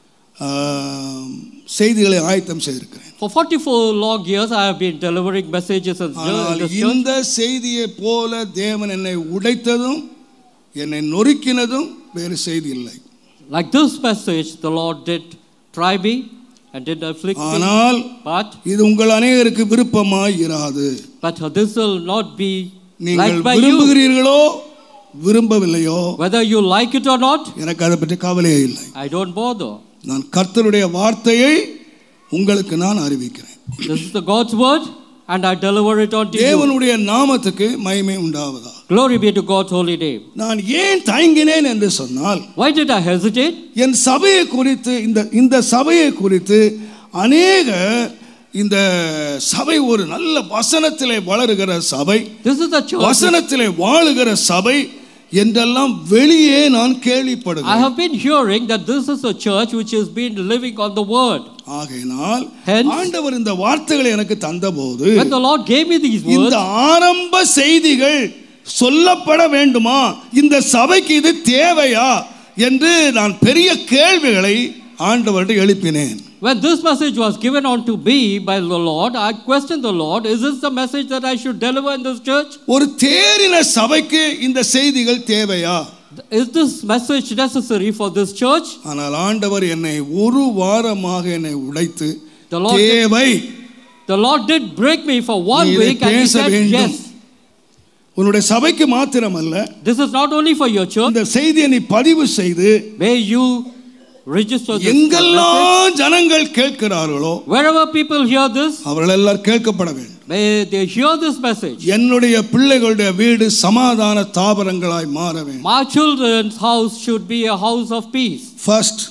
செய்திகளை ஆயத்தம் செய்திருக்கிறேன். For 44 long years I have been delivering messages in this church. இந்த செய்தியை போல தேவன் என்னை உடைத்ததும் என்னை நொறுக்கினதும் வேறு செய்தி இல்லை. Like this message the Lord did try me and did afflict me. ஆனால் but இது உங்கள் அனைவருக்கு விருப்பமாய் இராது. But this will not be liked by you. விரும்புகிறீர்களோ விரும்பவில்லையோ, whether you like it or not, எனக்கு அதை பற்றி கவலையே இல்லை. I don't bother. நான் கர்த்தருடைய வார்த்தையை உங்களுக்கு நான் அறிவிக்கிறேன். This is the God's word and I deliver it unto you. தேவனுடைய நாமத்துக்கு மகிமை உண்டாவதாக. Glory be to God's holy name. நான் ஏன் தயங்கினேன் என்று சொன்னால், why did I hesitate? என் சபையை குறித்து இந்த சபையை குறித்து அநேக இந்த சபை ஒரு நல்ல வசனத்திலே வளருகிற சபை, this is the church வசனத்திலே வாழுகிற சபை என்றெல்லாம் வெளியே நான் கேள்விப்படுகிறேன். I have been hearing that this is a church which has been living on the word. ஆகையால் ஆண்டவர் இந்த வார்த்தைகளை எனக்கு தந்தபோது, when the Lord gave me these words, இந்த ஆரம்ப செய்திகள் சொல்லப்பட வேண்டுமா, இந்த சபைக்கு இது தேவையா என்று நான் பெரிய கேள்விகளை ஆண்டவரிடம் எழுப்பினேன். when this message was given unto me by the Lord, I questioned the Lord, is this the message that I should deliver in this church? ஒரு தேறின சபைக்கு இந்த செய்திகள் தேவையா? Is this message necessary for this church? ஆனால் ஆண்டவர் என்னை ஒரு வாரமாக என்னை உடைத்து தேவை. The Lord did break me for 1 week and he said yes. உன்னுடைய சபைக்கு மாத்திரமல்ல, this is not only for your church, இந்த செய்தியை நீ பதிவு செய்து may you register this. எங்கெல்லாம் ஜனங்கள் கேட்கிறார்களோ, wherever people hear this, அவர்கள் எல்லாரும் கேட்கப்பட வேண்டும். may they hear this message. என்னுடைய பிள்ளைகளுடைய வீடு சமாதான தாபரங்களாய் மாற வேண்டும். my children's house should be a house of peace. first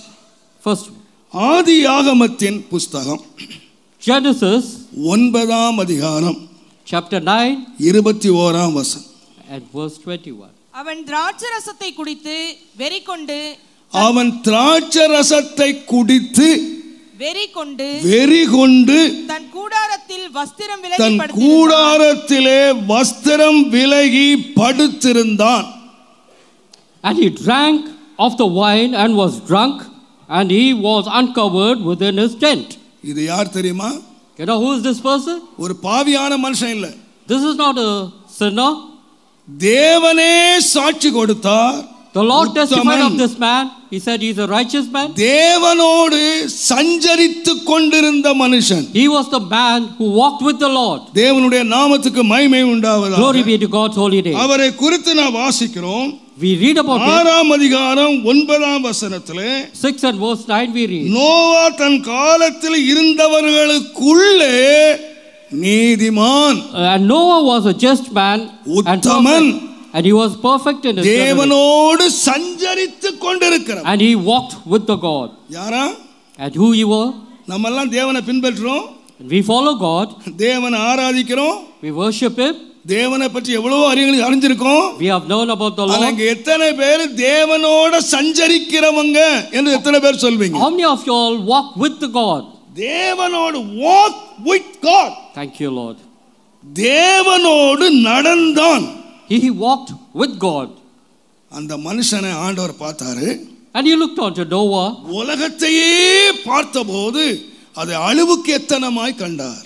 ஆதியாகமத்தின் புத்தகம் Genesis 9ஆம் அதிகாரம் chapter 9 21ஆம் வசனம் and verse 21. அவன் திராட்சரசத்தை குடித்து வெறி கொண்டு வெறி கொண்டு தன் கூடாரத்திலே வஸ்திரம் விலகி படுத்திருந்தான். and he drank of the wine and was drunk and he was uncovered within his tent. இது யார் தெரியுமா? You know who is this person? ஒரு பாவியான மனுஷன் இல்ல. This is not a sinner. தேவனே சாட்சி கொடுத்தார். The Lord testified of this man. He said he is a righteous man. தேவனோடு சஞ்சரித்துக் கொண்டிருந்த மனுஷன். He was the man who walked with the Lord. தேவனுடைய நாமத்துக்கு மகிமை உண்டாவதாக. Glory be to God's holy name. அவரை குறித்து நாம் வாசிக்கிறோம். We read about it. 6ஆம் அதிகாரம் 9ஆம் வசனத்திலே 6 and verse 9 we read. Noah தன் காலத்தில் இருந்தவர்களுக்குள்ளே நீதிமான். And Noah was a just man and Uthaman. And he was perfect in his generation. தேவனோடு சஞ்சரித்துக் கொண்டிருக்கிறார். And he walked with the God. யாரா? And who he was? நம்ம எல்லாம் தேவனை பின்பற்றுறோம். We follow God. தேவனை ஆராதிக்கிறோம். We worship him. தேவனை பற்றி எவ்வளவு அறிஞ்சிருக்கோம். We have known about the Lord. அங்க எத்தனை பேர் தேவனோட சஞ்சரிக்கிறவங்க என்று எத்தனை பேர் சொல்வீங்க? How many of you all walk with the God? தேவனோடு walk with God. Thank you, Lord. தேவனோடு நடந்தான். He walked with God. அந்த மனுஷனை ஆண்டவர் பார்த்தாரு. And he looked onto Noah. உலகத்தையே பார்த்தபோது அதை அழிவுக்கு எத்தனமாய் கண்டார்.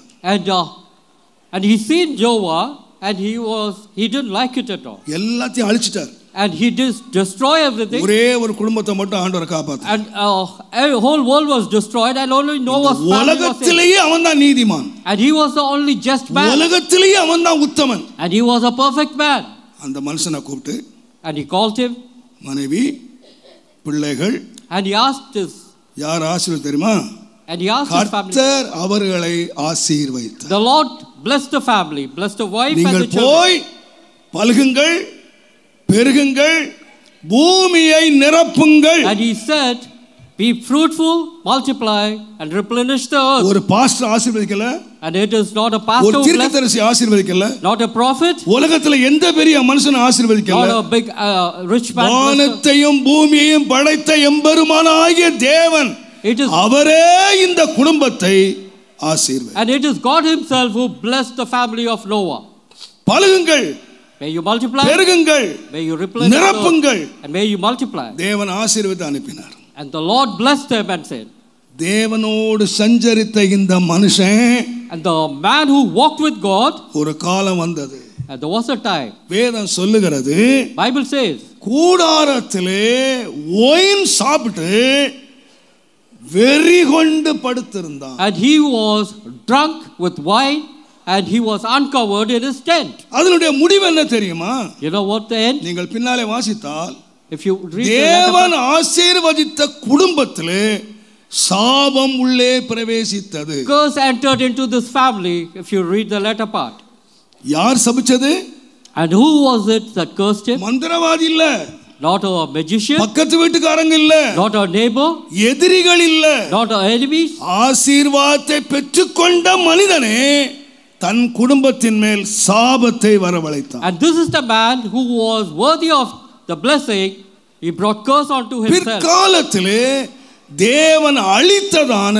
And he seen Noah and he didn't like it at all. எல்லாத்தையும் அழிச்சிட்டார். And he destroy everything. ஒரே ஒரு குடும்பத்தை மட்டும் ஆண்டவர் காப்பாத்தார். And a whole world was destroyed and only Noah's family was saved. உலகத்திலேயே அவன்தான் நீதிமான். And he was the only just man. உலகத்திலேயே அவன்தான் உத்தமன். And he was a perfect man. அந்த மனுஷனை கூப்பிட்டு And he called him. மனைவி பிள்ளைகள். And he asked his. யார் ஆசீர்வாதம் தெரியுமா? And he asked his family. கர்த்தர் அவர்களை ஆசீர்வதித்தார். The Lord blessed the family, blessed the wife and the நீங்கள் children. போய் பல்குங்கள், பெருகுங்கள், பூமியை நிரப்புங்கள். And he said, be fruitful, multiply and replenish the earth. ஒரு பாஸ்டர் ஆசீர்வதிக்கல. And it is not a pastor ஒரு who blessed, தீர்க்கதரிசி ஆசீர்வதிக்கல. not a prophet, உலகத்துல எந்த பெரிய மனுஷனை ஆசீர்வதிக்கல. not a big rich man. வானத்தையும் பூமியையும் படைத்த எம்பெருமானாகிய தேவன் அவரே இந்த குடும்பத்தை ஆசீர்வதித்தார். And it is God himself who blessed the family of Noah. பலுகுங்கள், may you multiply, பெருகுங்கள், may you replenish, நிரப்புங்கள், and may you multiply. தேவன் ஆசீர்வதித்து அனுப்பினார். And the Lord blessed them and said, தேவனோடு சஞ்சரித்த இந்த மனுஷன், and the man who walked with God, ஒரு காலம் வந்தது. and there was a time, வேதம் சொல்லுகிறது, Bible says, கூடாரத்திலே ஒயின் சாப்பிட்டு வெறி கொண்டு படுத்திருந்தான். and he was drunk with wine and he was uncovered in his tent. அதனுடைய முடிவு என்ன தெரியுமா? You know what the end? நீங்கள் பின்னாலே வாசித்தால், if you read தேவன் ஆசீர்வதித்த குடும்பத்திலே சாபம் உள்ளே பிரவேசித்தது. curse entered into this family if you read the latter part. யார் சபிச்சது? And who was it that cursed him? மந்திரவாதி இல்ல, not a magician, பக்கத்து வீட்டுக்காரங்க இல்ல, not a neighbor, எதிரிகள் இல்ல, not our enemies. ஆசீர்வாதத்தை பெற்றுக்கொண்ட மனிதனே தன் குடும்பத்தின் மேல் சாபத்தை வரவழைத்தான். And this is the man who was worthy of the blessing. He brought curse onto himself. பிற்காலத்திலே தேவன் அழித்ததான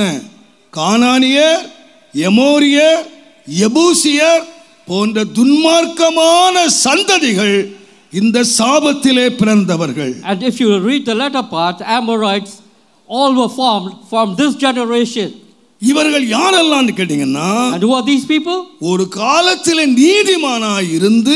கானானியர், எமோரியர், எபூசியர் போன்ற துன்மார்க்கமான சந்ததிகள் இந்த சாபத்திலே பிறந்தவர்கள். And if you read the latter part, Amorites all were formed from this generation. இவர்கள் யாரெல்லாம் கேட்டீங்கன்னா, and who are these people? ஒரு காலத்திலே நீதிமானாய் இருந்து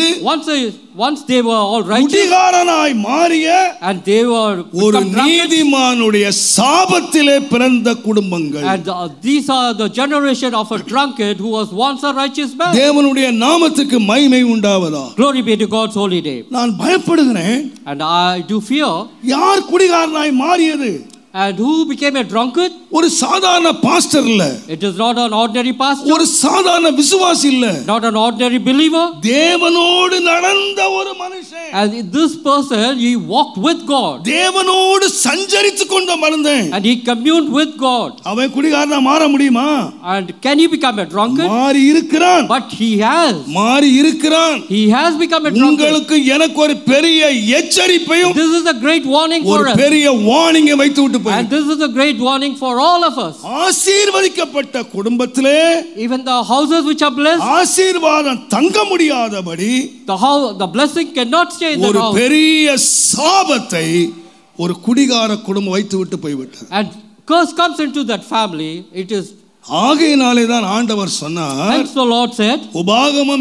once they were all righteous, குடிகாரனாய் மாறிய and they were ஒரு நீதிமானுடைய சாபத்திலே பிறந்த குடும்பங்கள். and these are the generation of a drunkard who was once a righteous man. தேவனுடைய நாமத்துக்கு மகிமை உண்டாவதாக. Glory be to God's holy name. நான் பயப்படுகிறேன். And I do fear. யார் குடிகாரனாய் மாறியது? And who became a drunkard? ஒரு சாதாரண பாஸ்டர் இல்ல. It is not an ordinary pastor. ஒரு சாதாரண விசுவாசி இல்ல. Not an ordinary believer. தேவனோடு நடந்த ஒரு மனுஷன். And this person, he walked with God. தேவனோடு சஞ்சரித்துக் கொண்ட மனிதன். And he communed with God. அவன் குடிகாரனா மாற முடியுமா? And can he become a drunkard? மாறி இருக்கிறான். But he has. மாறி இருக்கிறான். He has become a drunkard. உங்களுக்கு எனக்கு ஒரு பெரிய எச்சரிப்பையும், this is a great warning for us. ஒரு பெரிய வார்னிங் வைத்து விட்டு போய். And this is a great warning for all of us. ஆசீர்வதிக்கப்பட்ட குடும்பத்திலே, even the houses which are blessed, ஆசீர்வாதம் தங்க முடியாதபடி the blessing cannot stay in the house. ஒரு பெரிய சாபத்தை ஒரு குடிகார குடும்பம் வைத்து விட்டு போய்விட்டது. And curse comes into that family. It is ஆகையினாலே தான் ஆண்டவர் சொன்னார், hence the Lord said, உபாகமம்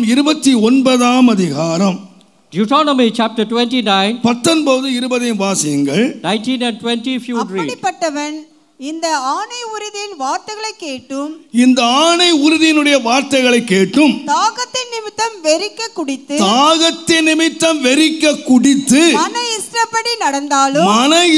29ஆம் அதிகாரம் Deuteronomy chapter 29 19-20 வாசியுங்கள். 19 and 20 if you would read. அப்படிப்பட்டவன் இந்த ஆணை உறுதியின் வார்த்தைகளை கேட்டும், இந்த ஆணை உறுதியினுடைய வார்த்தைகளை கேட்டும், தாகத்தின் நிமித்தம் வெறிக்க குடித்து, மன இஷ்டப்படி நடந்தாலும்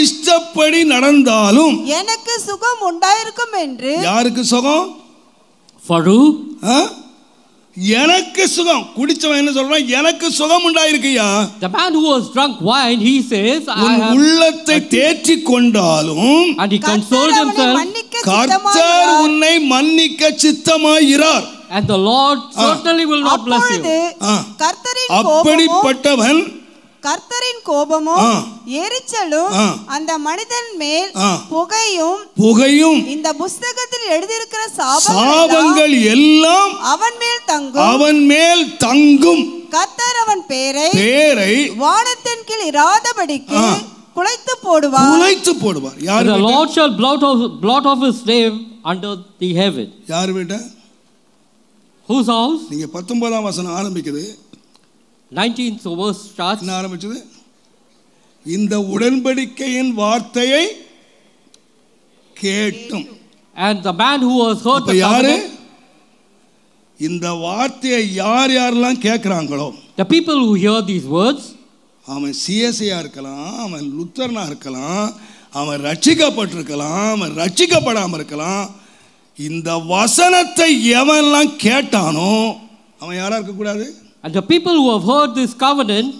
எனக்கு சுகம் உண்டாயிருக்கும் என்று. யாருக்கு சுகம்? Faru, எனக்கு சுகம். குடிச்சவன் என்ன சொல்றான்? எனக்கு சுகம் உண்டாயிருக்குயா. the man who was drunk wine, he says, உள்ளத்தை தேற்றிக் கொண்டாலும், and he consoled himself, கர்த்தர் உன்னை மன்னிக்க சித்தமாயிரார், and the Lord certainly will not bless you. அப்படிப்பட்டவன் கர்த்தரின் கோபமும் எரிச்சலும் அந்த மனிதன் மேல் புகையும் இந்த புத்தகத்தில் எழுதியிருக்கிற சாபங்கள் எல்லாம் அவன் மேல் தங்கும். கர்த்தர் அவன் பேரை வானத்தின் கீழ் இராதபடிக்கு குலைத்து போடுவார். யார்? The Lord shall blot off his name under the heaven. யார் வீட்ட? Whose house? நீங்க 19ஆம் வசனம் ஆரம்பிக்குது. 19th verse starts. என்ன ஆரம்பிச்சது? இந்த உடன்படிக்கையின் வார்த்தையை கேட்டும். And the man who was heard the covenant. இந்த வார்த்தையை யாரெல்லாம் கேட்கறாங்களோ, the people who hear these words, அவன் சிஎஸ்ஐயா இருக்கலாம், அவன் லுத்தரனா இருக்கலாம், அவன் ரட்சிக்கப்பட்டிருக்கலாம், அவன் ரட்சிக்கப்படாம இருக்கலாம். இந்த வசனத்தை எவன்லாம் கேட்டானோ அவன் யாரா இருக்க கூடாது? And the people who have heard this covenant,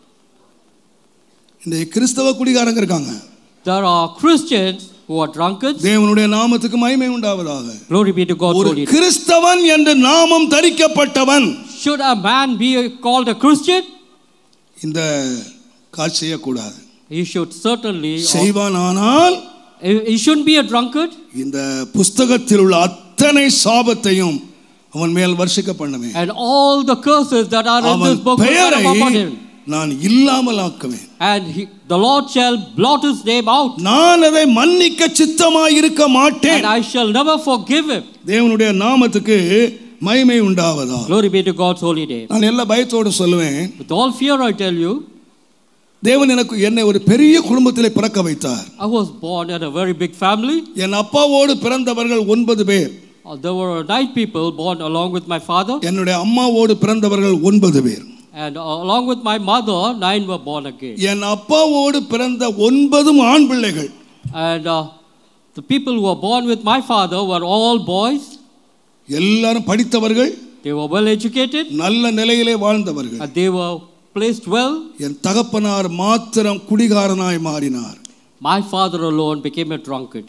இந்த கிறிஸ்தவ குடிகாரங்க இருக்காங்க. there are Christians who are drunkards. தேவனுடைய நாமத்துக்கு மகிமை உண்டாவதாக. Glory be to God. ஒரு கிறிஸ்தவன் என்ற நாமம் தரிக்கப்பட்டவன், should a man be called a Christian, இந்த காட்சி செய்யக்கூடாது. he should certainly செய்வானானால் he shouldn't be a drunkard. இந்த புத்தகத்தில் உள்ள அத்தனை சாபத்தையும் அவன் மேல் வர்ஷிக்க பண்ணுவேன். And all the curses that are in this book will come upon him. நான் இல்லாமல் ஆக்குவேன். And the Lord shall blot his name out. நான் அதை மன்னிக்க சித்தமாய் இருக்க மாட்டேன். And I shall never forgive him. தேவனுடைய நாமத்துக்கு மகிமை உண்டாவதாக. Glory be to God's holy name. நான் எல்லா பயத்தோடு சொல்லுவேன். With all fear I tell you, தேவன் என்னை ஒரு பெரிய குடும்பத்திலே பிறக்க வைத்தார். I was born in a very big family. என் அப்பாவோடு பிறந்தவர்கள் 9 பேர். There were 9 people born along with my father. என்னுடைய அம்மாவோடு பிறந்தவர்கள் 9 பேர். And along with my mother, 9 were born again. என் அப்பாவோடு பிறந்த 9 ஆண் பிள்ளைகள். And the people who were born with my father were all boys. எல்லாரும் படித்தவர்கள். They were well educated. நல்ல நிலையிலே வாழ்ந்தவர்கள். And they were placed well. என் தகப்பனார் மாத்திரம் குடிகாரனாய் மாறினார். My father alone became a drunkard.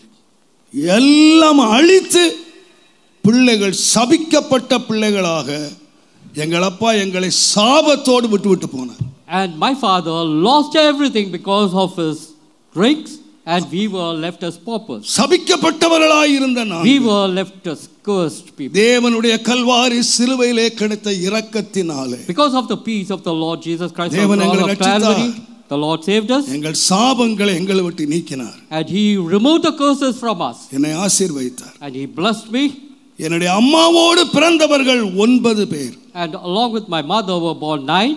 எல்லாம் அழித்து பிள்ளைகள் சபிக்கப்பட்ட பிள்ளைகளாக எங்கள் அப்பா எங்களை சாபத்தோடு விட்டு போனார். And my father lost everything because of his drinks, and we were left as paupers. சபிக்கப்பட்டவர்களாய் இருந்த நான், we were left as cursed people. தேவனுடைய கல்வாரி சிலுவையிலே கிடைத்த இரக்கத்தினாலே, because of the peace of the Lord Jesus Christ, தேவன் எங்களை ரட்சித்தார். The Lord saved us. எங்கள் சாபங்களை எங்களை விட்டு நீக்கினார். And he removed the curses from us. என்னை ஆசீர்வதித்தார். And he blessed me. என்னுடைய அம்மாவோடு பிறந்தவர்கள் 9 பேர். And along with my mother were born 9.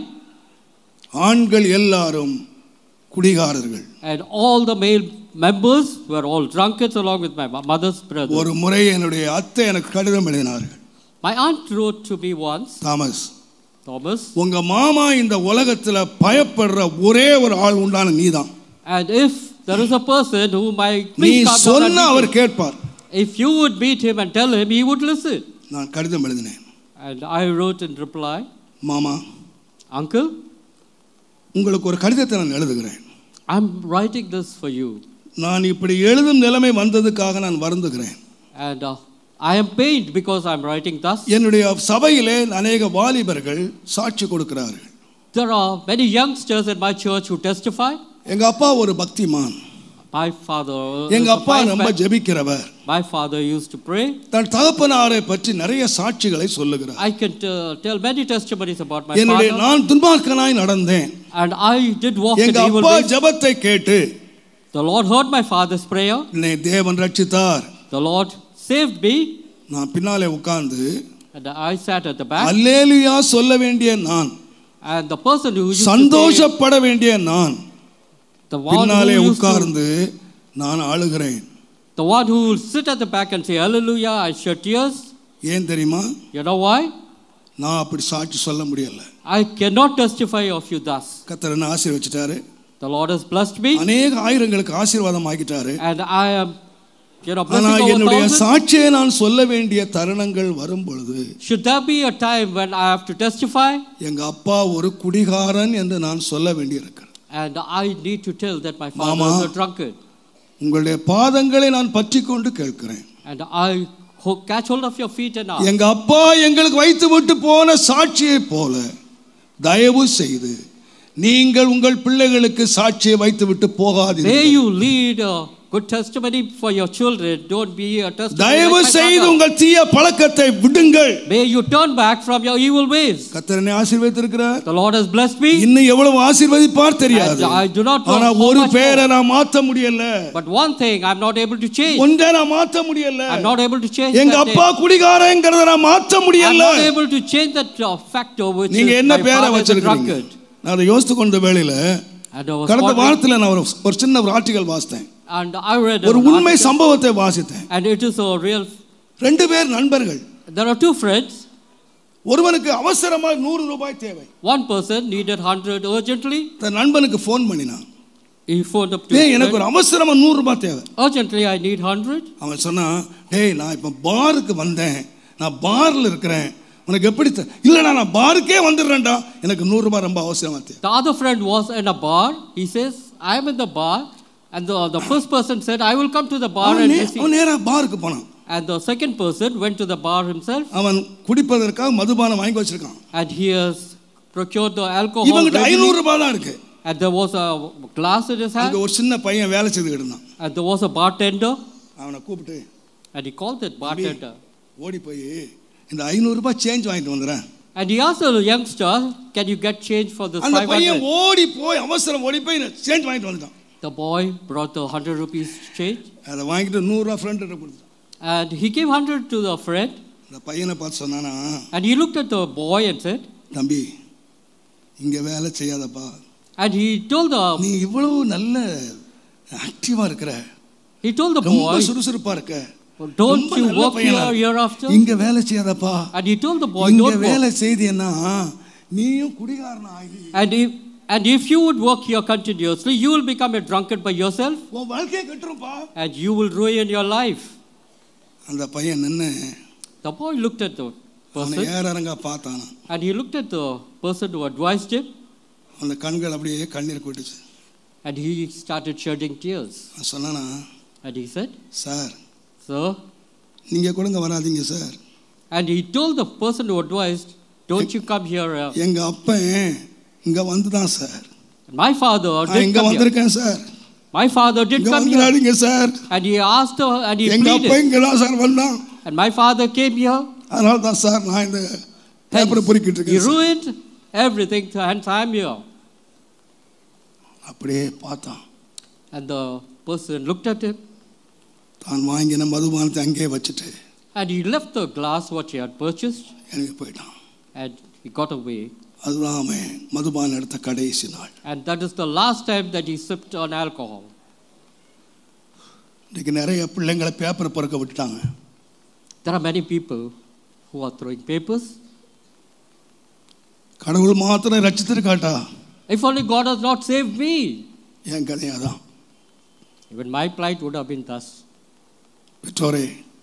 ஆண்கள் எல்லாரும் குடிகாரர்கள். And all the male members were all drunkards along with my mother's brothers. ஒரு முறை என்னுடைய அத்தை எனக்கு கடிதம் எழுதினார்கள். My aunt wrote to me once, Thomas, உங்க மாமா இந்த உலகத்துல பயப்படுற ஒரே ஒரு ஆள் உண்டான நீதான். And if there is a person whom I நீ சொன்னா அவர் கேட்பார். If you would meet him and tell him, he would listen. நான் கடிதம் எழுதினேன். And I wrote in reply, மாமா, uncle, உங்களுக்கு ஒரு கடிதத்தை நான் எழுதுகிறேன். I'm writing this for you. நான் இப்படி எழுதும் நிலைமை வந்ததுக்காக நான் வருந்துகிறேன். And I am pained because I am writing thus. என்னுடைய சபையிலே अनेक வாலிபர்கள் சாட்சி கொடுக்கிறார்கள். There are many youngsters in my church who testify. எங்க அப்பா ஒரு பக்திமான். My father, எங்க அப்பா ரொம்ப ஜெபிக்கிறவர். My father used to pray. தன் தகப்பனாரை பற்றி நிறைய சாட்சிகளை சொல்லுகிறார். I can tell many testimonies about my father. நான் துன்மார்க்கனாய் நடந்தேன். And I did walk in evil ways. எங்க அப்பா ஜெபத்தை கேட்டு, the Lord heard my father's prayer. என்னை தேவன் ரட்சித்தார். The Lord saved me. நான் பின்னாலே உட்கார்ந்து, and I sat at the back. அல்லேலூயா சொல்ல வேண்டிய நான், and the person who used சந்தோஷப்பட வேண்டிய நான், the one பின்னாலே உட்கார்ந்து நான் அழுகிறேன். the one who will sit at the back and say hallelujah, I shed tears. ஏன் தெரியுமா? You know why? நான் அப்படி சாட்சி சொல்ல முடியல. I cannot testify of you thus. கர்த்தர் என்ன ஆசீர்வதிச்சாரு. The Lord has blessed me. அநேக ஆயிரங்களுக்கு ஆசீர்வாதம் ஆகிட்டாரு. And I am, ஆனா என்னுடைய சாட்சியை நான் சொல்ல வேண்டிய தருணங்கள் வரும் பொழுது, should there be a time when I have to testify? எங்க அப்பா ஒரு குடிகாரன் என்று நான் சொல்ல வேண்டியிருக்கிறது. And I need to tell that my father was a drunkard. உங்களுடைய பாதங்களை நான் பற்றிக்கொண்டு கேட்கிறேன். And I catch hold of your feet and ask. எங்க அப்பா எங்களுக்கு வைத்து விட்டு போன சாட்சியை போல தயவு செய்து நீங்கள் உங்கள் பிள்ளைகளுக்கு சாட்சியை வைத்து விட்டு போகாதீர்கள். May you lead a good testimony for your children. Don't be a testimony. தயவு செய்து உங்கள் தீய பழக்கத்தை விடுங்கள். May you turn back from your evil ways. கர்த்தர் என்னை ஆசீர்வதித்திருக்கிறார். The Lord has blessed me. இன்னும் எவ்வளவு ஆசீர்வதிப்பார் தெரியாது. I do not know. ஆனா ஒரு பேரை நான் மாத்த முடியல. But one thing I'm not able to change. ஒன்றை நான் மாத்த முடியல. I'm not able to change. எங்க அப்பா குடிகாரங்கறத நான் மாத்த முடியல. I'm not able to change that factor which நீங்க is என்ன my பேரை father is a வச்சிருக்கீங்க? drunkard. நான் அதை யோசித்து கொண்ட வேளையில கடந்த வாரத்துல நான் ஒரு சின்ன ஒரு ஆர்டிகல் வாசித்தேன். And I read ஒரு உண்மை சம்பவத்தை வாசித்தேன். And it is a real. ரெண்டு பேர் நண்பர்கள். There are two friends. ஒருவனுக்கு அவசரமா 100 ரூபாய் தேவை. One person needed 100 urgently. தன் நண்பனுக்கு ஃபோன் பண்ணினான். He phoned up to எனக்கு ஒரு அவசரமா 100 ரூபாய் தேவை. Urgently I need 100. அவன் சொன்னான், "டேய் நான் இப்ப பாருக்கு வந்தேன். நான் பார்ல இருக்கிறேன். உனக்கு எப்படி இல்லடா நான் பாருக்கே வந்துறேன்டா. எனக்கு 100 ரூபாய் ரொம்ப அவசியமா தேவை." The other friend was in a bar. He says, "I am in the bar." And the first person said, "I will come to the bar and receive." அவன் நேரா பாருக்கு போனான். And the second person went to the bar himself. அவன் குடிப்பதற்காக மதுபானம் வாங்கி வச்சிருக்கான். And he has procured the alcohol. இவங்கிட்ட 500 ரூபாய் தான் இருக்கு. And there was a glass in his hand. அங்க ஒரு சின்ன பையன் வேலை செய்துட்டு இருந்தான். And there was a bartender. அவனை கூப்பிட்டு, And he called that bartender. ஓடி போய் இந்த 500 ரூபாய் சேஞ்ச் வாங்கிட்டு வந்துறேன். And he asked the youngster, "Can you get change for this 500?" அந்த பையன் ஓடி போய் அவசரம் ஓடி போய் சேஞ்ச் வாங்கிட்டு வந்துட்டான். The boy brought the 100 rupees change. அதை வாங்கிட்டு 100 ரூபாய் ஃப்ரெண்ட்கிட்ட கொடுத்தான். And he gave 100 to the friend. அந்த பையனை பார்த்து சொன்னானா, And he looked at the boy and said, "தம்பி இங்க வேலை செய்யாதப்பா. And he told நீ இவ்வளவு நல்ல ஆக்டிவா இருக்கற. He told the ரொம்ப boy, சுறுசுறுப்பா இருக்க. "Don't you work here after?" இங்க வேலை செய்யாதப்பா. And he told the boy, "இங்க "Don't வேலை work." செய்தேன்னா நீயும் குடிகாரனா ஆகி. And if you would work here continuously, you will become a drunkard by yourself. உன் வாழ்க்கையை கெட்டுரும்பா. And you will ruin your life. அந்த பையன் நின்னு The boy looked at the அவனை person. ஏறறங்க பார்த்தானா. And he looked at the person who advised him. அந்த கண்கள் அப்படியே கண்ணீர் கொட்டுச்சு. And he started shedding tears. சொன்னானா, And he said, "sir "Sir." நீங்க கொடுங்க வராதீங்க sir." And he told the person who advised, "Don't you come here." எங்க அப்பன் இங்க வந்துதான் சார். My father did இங்க come here. வந்திருக்கேன் சார். My father did இங்க come here. வந்துறாதீங்க sir. And he asked her and he எங்க அப்பன் pleaded. இங்க தான் சார் வந்தான். And my father came here. அதனால தான் சார் நான் இந்த பேப்பரை பொறுக்கிட்டு He இருக்கேன். ruined everything and I am here. அப்படியே பார்த்தான். And the person looked at him. தான் வாங்கின மதுபானத்தை அங்கேயே வச்சுட்டு And he left the glass what he had purchased. எனக்கு போயிட்டான். And he got away. அதுதான் அவன் மதுபானம் எடுத்த கடைசி நாள். And that is the last time that he sipped on alcohol. இன்னைக்கு நிறைய பிள்ளைங்களை பேப்பர் பொறுக்க விட்டுட்டாங்க. There are many people who are throwing papers. கடவுள் மாத்திரம் ரட்சித்திருக்காட்டா. If only God has not saved me. N கதையாதான். Even my plight would have been thus. பெற்றோரே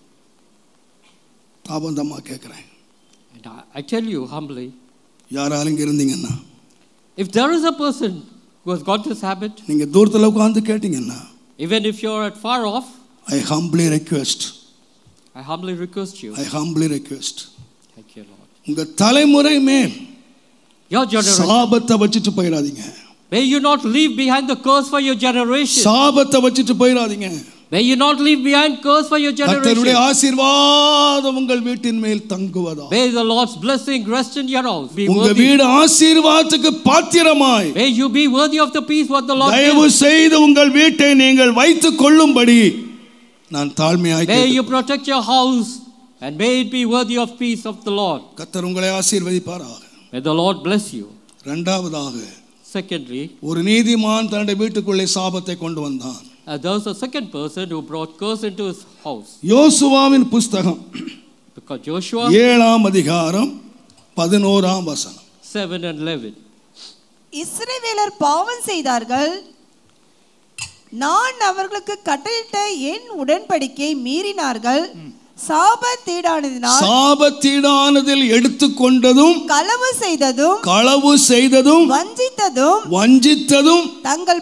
தாபந்தமா கேட்கிறேன். And I tell you humbly, யாராலும் இங்க இருந்தீங்கன்னா, if there is a person who has got this habit, நீங்க தூரத்துல உட்கார்ந்து கேட்டீங்கன்னா, even if you are at far off, I humbly request. I humbly request you. I humbly request. Thank you, Lord. உங்க தலைமுறை மேல் Your generation. சாபத்தை வச்சிட்டு போயிடாதீங்க. May you not leave behind the curse for your generation. சாபத்தை வச்சிட்டு போயிடாதீங்க. May you not leave behind curse for your கர்த்தருடைய generation. ஆசீர்வாதம் உங்கள் வீட்டின் மேல் தங்குவதாக. May the Lord's blessing rest in your house. Be உங்க worthy. வீடு ஆசீர்வாதத்துக்கு பாத்திரமாய். May you be worthy of the peace what the Lord தயவு gives. செய்து உங்கள் வீட்டை நீங்கள் வைத்துக் கொள்ளும்படி நான் தாழ்மையாய் May you protect your house and may it be worthy of peace of the Lord. கர்த்தர் உங்களை ஆசீர்வதிப்பாராக. May the Lord bless you. இரண்டாவதாக, Secondly, ஒரு நீதிமான் தன்னுடைய வீட்டுக்குள்ளே சாபத்தை கொண்டு வந்தான். there was a second person who brought curse into his house. யோசுவாவின் புஸ்தகம் Because Joshua 7 அதிகாரம் 11 வசனம். 7 and 11. இஸ்ரவேலர் பாவம் செய்தார்கள், நான் அவர்களுக்கு கட்டளையிட்ட என் உடன்படிக்கை மீறினார்கள், சாபத்தீடானதில் எடுத்துக்கொண்டதும் களவு செய்ததும் வஞ்சித்ததும் தங்கள்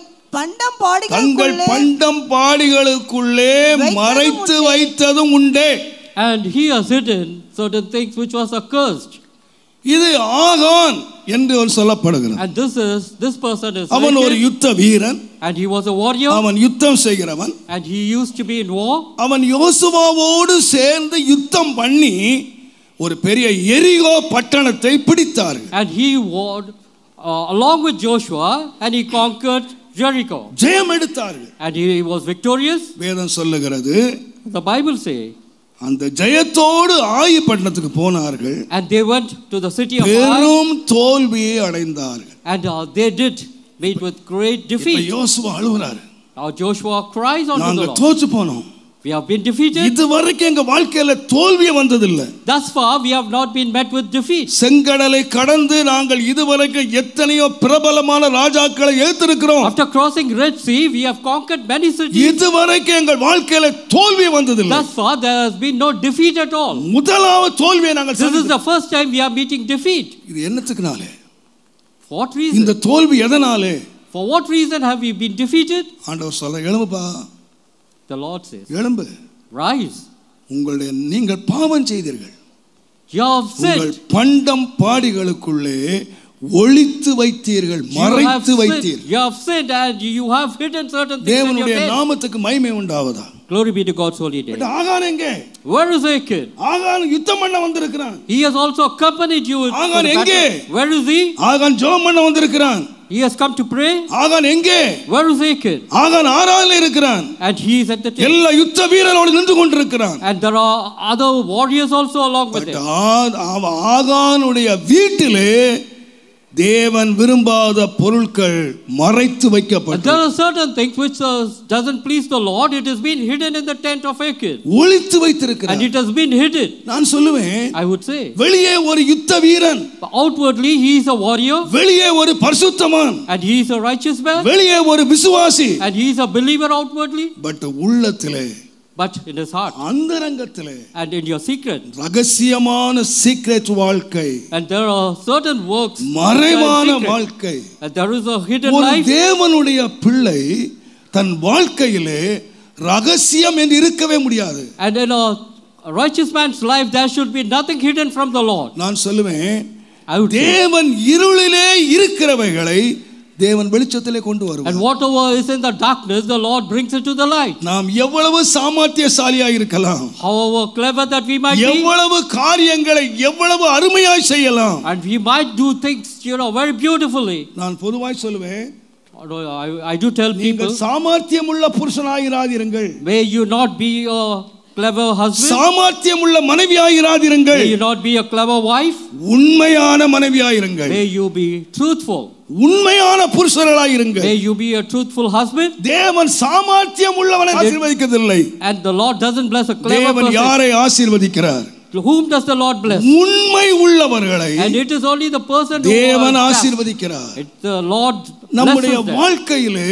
பண்டம் பாடிகளுக்குள்ளே மறைத்து வைத்ததும் உண்டே. And he has hidden certain things which was accursed. இது ஆகான் என்று சொல்லப்படுகிறது. And this person is அவன் ஒரு யுத்த வீரன். And he was a warrior. அவன் யுத்தம் செய்கிறவன். And he used to be in war. அவன் யோசுவாவோடு சேர்ந்து யுத்தம் பண்ணி ஒரு பெரிய எரிகோ பட்டணத்தை பிடித்தார்கள். And he warred along with Joshua and he conquered Jericho. ஜெயம் எடுத்தார்கள். And he was victorious. வேதம் சொல்லுகிறது, the Bible say, அந்த ஜெயத்தோடு ஆயி பட்டணத்துக்கு போனார்கள். And they went to the city of Ai. பெரும் தோல்வியை அடைந்தார்கள். And they did meet with great defeat. யோசுவா அழுகிறார். Now Joshua cries unto the Lord. நாங்க தோற்று போனோம். We have been defeated. இதுவரைக்கும் எங்க வாழ்க்கையில தோல்வி வந்ததில்லை. Thus far we have not been met with defeat. செங்கடலை கடந்து நாங்கள் இதுவரைக்கும் எத்தனையோ பிரபலமான ராஜாக்களை எதிர்த்திருக்கிறோம். After crossing Red Sea we have conquered many cities. இதுவரைக்கும் எங்கள் வாழ்க்கையில தோல்வி வந்ததில்லை. Thus far there has been no defeat at all. முதலாவது தோல்வியை நாங்கள் This is the first time we are meeting defeat. இது என்னத்துக்குனாலே? For what reason? இந்த தோல்வி எதனாலே? For what reason have we been defeated? ஆண்டவர் சொல்ல, எழும்புப்பா. The Lord says, எழும்பு. Rise. நீங்கள் பாவம் செய்தீர்கள். You have sinned. பண்டம் பாடிகளுக்குள்ளே ஒளித்து வைத்தீர்கள், மறைத்து வைத்தீர்கள். You have sinned and you have hidden certain things in your தேவனுடைய head. நாமத்துக்கு மகிமை உண்டாவதா? Glory be to God's holy name. ஆகான் எங்கே? Where is Achan? ஆகான் யுத்தம் பண்ண வந்திருக்கிறான். He has also accompanied you. ஆகான் எங்கே? Where is he? ஆகான் ஜெபம் பண்ண வந்திருக்கிறான். He has come to pray. ஆகான் எங்கே? Where is Achan? ஆகான் ஆராயிலே இருக்கிறான். And he is at the temple. எல்லா யுத்த வீரரோடு நின்று கொண்டிருக்கிறான். And there are other warriors also along with him. ஆகானுடைய வீட்டிலே தேவன் விரும்பாத பொருட்கள் மறைத்து வைக்கப்பட்டது. There are certain things which doesn't please the Lord. It has been hidden in the tent of Achan. ஒளித்து வைத்திருக்கிறார். And it has been hidden. நான் சொல்லுவேன், I would say, வெளியே ஒரு யுத்த வீரன், outwardly he is a warrior. வெளியே ஒரு பரிசுத்தமான், and he is a righteous man. வெளியே ஒரு விசுவாசி, and he is a believer outwardly. But உள்ளத்திலே, but in his heart, அந்தரங்கத்திலே, and in your secret, ரகசியமான சீக்ரெட் வாழ்க்கை, and there are certain works, மறைவான வாழ்க்கை, and there is a hidden life. ஒரு தேவனுடைய பிள்ளை தன் வாழ்க்கையிலே ரகசியம் என்று இருக்கவே முடியாது. and in a righteous man's life there should be nothing hidden from the Lord. நான் சொல்லுவேன், தேவன் இருளிலே இருக்கிறவைகளை தேவன் வெளிச்சத்திலே கொண்டு வருவார். And whatever is in the darkness the Lord brings it to the light. நாம் எவ்வளவு சாமர்த்தியசாலியாய் இருக்கலாம், however clever that we might be, எவ்வளவு காரியங்களை எவ்வளவு அருமையாய் செய்யலாம், and we might do things very beautifully. நான் பொதுவாய் சொல்லுவேன், I do tell people, நீங்கள் சாமர்த்தியமுள்ள புருஷனாயிராதீர்கள். May you not be a clever husband. சாமர்த்தியமுள்ள மனைவியாயிராதீர்கள். May you not be a clever wife. உண்மையான மனைவியாயிருங்கள். May you be truthful. உண்மையான புருஷர்களாயிருங்கள். May you be a truthful husband. தேவன் சாமர்த்தியமுள்ளவனை ஆசீர்வதிக்கவில்லை. And the Lord doesn't bless a clever person. தேவன் யாரை ஆசீர்வதிக்கிறார்? Whom does the Lord bless? உண்மை உள்ளவர்களை and it is only the person who தேவன் ஆசீர்வதிக்கிறார். the Lord நம்முடைய வாழ்க்கையிலே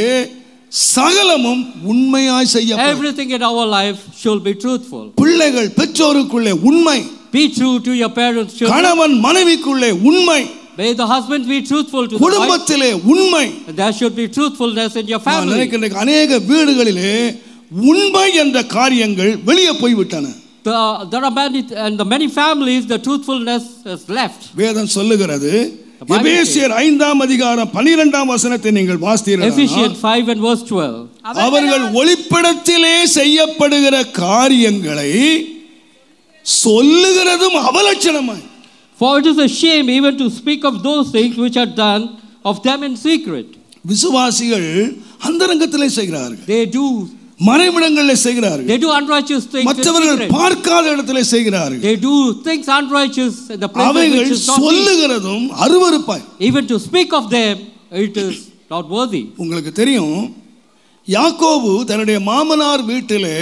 சகலமும் உண்மையாய் செய்யப்படும். Everything in our life should be truthful. பிள்ளைகள் பெற்றோருக்குள்ளே உண்மை. Be true to your parents. கணவன் மனைவிக்குள்ளே உண்மை. May the husband be truthful to குடும்பத்திலே உண்மை. There should be truthfulness in your family. அநேக வீடுகளிலே உண்மை என்ற காரியங்கள் வெளியே போய்விட்டன. There are many, and the many families the truthfulness is left. வேதம் சொல்லுகிறது, எபேசியர் 5ஆம் அதிகாரம் 12ஆம் வசனத்தை நீங்கள் வாசித்தீர்கள். Ephesians 5 and verse 12. அவர்கள் ஒளிப்படத்திலே செய்யப்படுகிற காரியங்களை சொல்லுகிறதும் அவலட்சணமாய். For it is a shame even to speak of those things which are done of them in secret. விசுவாசிகள் அந்தரங்கத்திலே செய்கிறார்கள். They do மறைவிடங்களிலே செய்கிறார்கள். They do unrighteous things. மற்றவர்கள் பார்க்காத இடத்திலே செய்கிறார்கள். They do things unrighteous in the places அவைகள் which is not சொல்லுகிறதும் அருவருப்பாய். Even to speak of them it is not worthy. உங்களுக்கு தெரியும், யாக்கோபு தன்னுடைய மாமனார் வீட்டிலே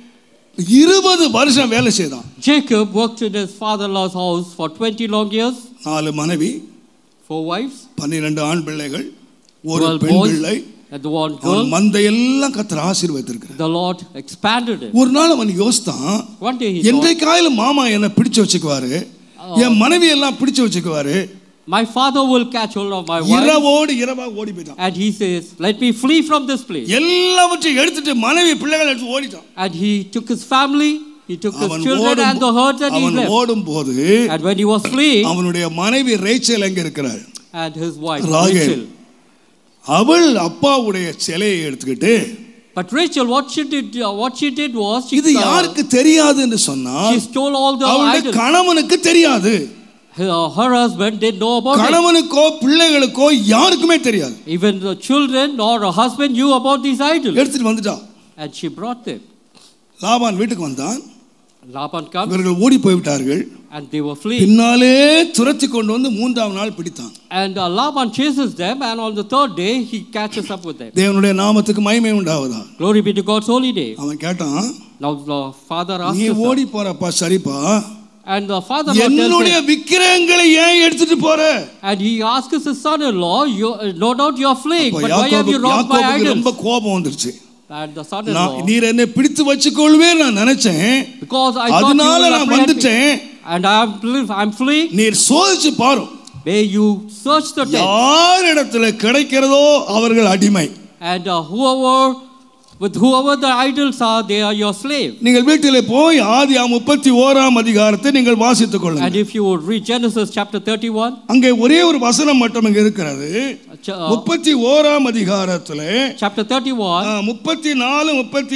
20 வருஷம் வேலை செய்தான். Jacob worked in his father-in-law's house for 20 long years. 4 மனைவி, 4 wives, 12 ஆண் பிள்ளைகள், ஒரு 12 பெண் boys, பிள்ளை. and the one girl. மந்தையெல்லாம் கர்த்தர் ஆசீர்வதித்திருக்கிறார். The Lord expanded it. ஒரு நாள் அவன் யோசித்தான், One day he thought, என்றைக்காயிலும் மாமா என்ன பிடிச்சு வச்சுக்குவாரு, என் மனைவி எல்லாம் பிடிச்சு வச்சுக்குவாரு, my father will catch hold of my wife. இரவோடு இரவா ஓடி போயிட்டான். And he says, let me flee from this place. எல்லாவற்றையும் எடுத்துட்டு மனைவி பிள்ளைகள் எடுத்து ஓடிட்டான். And he took his family, he took his children and the herds, and he அவன் left. ஓடும்போது And when he was fleeing, அவனுடைய மனைவி ரேச்சல் எங்க இருக்கிறாள்? and his wife Rachel. Rachel. அவள் அப்பாவுடைய சிலையை எடுத்துக்கிட்டு, But Rachel, what she did was, இது யாருக்கு தெரியாது என்று சொன்னால், she stole all the அவளுடைய idols. கணவனுக்கு தெரியாது. Her husband didn't know about it. கணவனுக்கோ பிள்ளைகளுக்கோ யாருக்குமே தெரியாது. Even the children or her husband knew about these idols. எடுத்துட்டு வந்துட்டா. And she brought them. Laban வீட்டுக்கு வந்தான். Laban comes, இவர்கள் ஓடி போய்விட்டார்கள். and they were fleeing. பின்னாலே துரத்தி கொண்டு வந்து மூன்றாம் நாள் பிடித்தான். And Laban chases them, and on the third day he catches up with them. தேவனுடைய நாமத்துக்கு மகிமை உண்டாவதா. Glory be to God's holy name. அவன் கேட்டான், Now the father asked நீ his ஓடி son, போறப்பா சரிப்பா, and the father-in-law என்னுடைய tells him, விக்கிரகங்களை ஏன் எடுத்துட்டு போற? and he asks his son-in-law, no doubt you are fleeing, but why have you robbed my யாக்கோபுக்கு ரொம்ப idols? கோபம் வந்துருச்சு. And the son-in-law, நீர் என்னை பிடித்து வச்சுக்கொள்வே நான் நினைச்சேன், because I thought you அதனால will நான் apprehend me, வந்துட்டேன், and I'm fleeing. நீர் சோதிச்சு பாரு, May you search the tent, யார் இடத்துல கிடைக்கிறதோ அவர்கள் அடிமை. and whoever the idols are, they are your slave. நீங்கள் வீட்டிலே போய் ஆதியாகமம் 31ஆம் அதிகாரத்தை நீங்கள் வாசித்துக் And கொள்ளுங்கள். if you would read Genesis chapter 31, அங்கே ஒரே ஒரு வசனம் மட்டும் இங்க இருக்கிறது. 31ஆம் அதிகாரத்திலே chapter 31, 34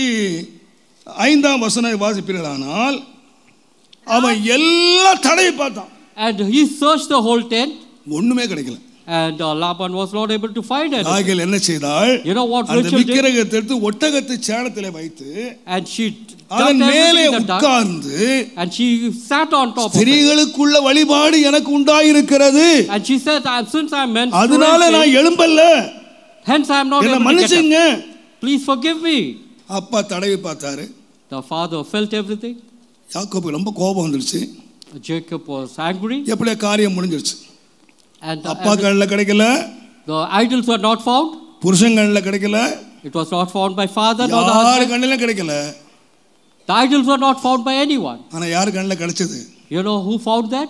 35ஆம் வசனம் வாசிப்பீர்களானால், அவன் எல்லா தடையை பார்த்தான், and he searched the whole tent, ஒண்ணுமே கிடைக்கல. and Laban was not able to find it. ராகேல் என்ன செய்தாள்? You know what அந்த Rachel did? விக்கிரகத்தை எடுத்து ஒட்டகத்தை சேணத்திலே வைத்து And she அதன் dumped மேலே everything in the dung, உட்கார்ந்து, and she sat on top of it. ஸ்திரீகளுக்குள்ள வழிபாடு எனக்கு உண்டாயிருக்கிறது, And she said, since I'm அதனால menstruating, நான் எழும்பல்ல, hence I'm not என்ன able to get மன்னிச்சுங்க. up. Please forgive me. அப்பா தடவி பார்த்தாரு. The father felt everything. யாக்கோபுக்கு ரொம்ப கோபம் வந்துருச்சு. Jacob was angry, எப்படியே காரியம் முடிஞ்சிருச்சு. and அப்பா கண்ணில் கிடைக்கல, the idols were not found. புருஷன் கண்ணில் கிடைக்கல, It was not found by father nor the யாரு husband. கண்ணிலும் கிடைக்கல. The idols were not found by anyone. ஆனா யாரு கண்ணில் கிடைச்சது? You know who found that?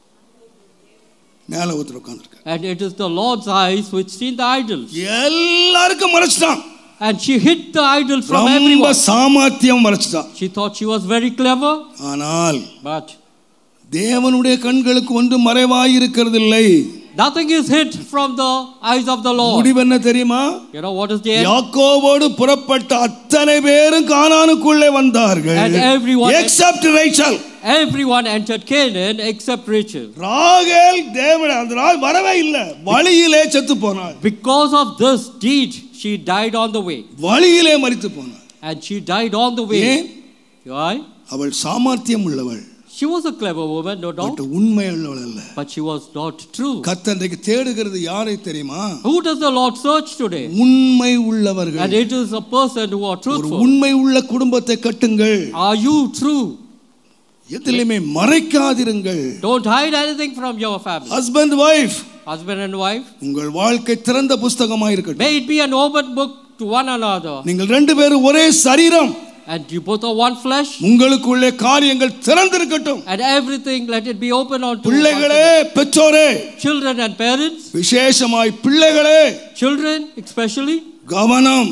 மேல ஒருத்தர் உட்கார்ந்திருக்கார். And it is the Lord's eyes which seen the idols. எல்லாருக்கும் மறைச்சிட்டான். And she hid the idols from ரொம்ப everyone. சாமர்த்தியம் மறைச்சிட்டான். She thought she was very clever, ஆனால் but தேவனுடைய கண்களுக்கு ஒன்றும் மறைவாய் இருக்கிறதில்லை. nothing is hid from the eyes of the Lord. முடிவு என்ன தெரியுமா? You know what is the end? யாக்கோபோடு புறப்பட்ட அத்தனை பேரும் கானானுக்குள்ளே வந்தார்கள், And everyone except Rachel. Everyone entered Canaan except Rachel. ராகேல் தேவன் அந்த நாள் வரவே இல்லை, வழியிலே செத்து போனாள். Because of this deed, she died on the way. வழியிலே மரித்து போனாள். And she died on the way. Why? அவள் சாமர்த்தியம் உள்ளவள், She was a clever woman, no doubt, உண்மை உள்ளவள் அல்ல. but she was not true. கர்த்தர் இன்றைக்கு தேடுகிறது யாரை தெரியுமா? Who does the Lord search today? உண்மை உள்ளவர்கள். And it is a person who are ஒரு truthful. உண்மை உள்ள குடும்பத்தை கட்டுங்கள். Are you true? எதிலுமே மறைக்காதிருங்கள். Don't hide anything from your family. Husband wife, Husband and wife, உங்கள் வாழ்க்கை திறந்த புஸ்தகமாய் இருக்கட்டும். may it be an open book to one another. நீங்கள் ரெண்டு பேரும் ஒரே சரீரம், And you both are one flesh. உங்களுக்குள்ளே காரியங்கள் திறந்திருக்கட்டும். And everything, let it be open unto பிள்ளைகளே, பெற்றோரே, children and parents, விசேஷமாய் பிள்ளைகளே, children especially, கவனம்,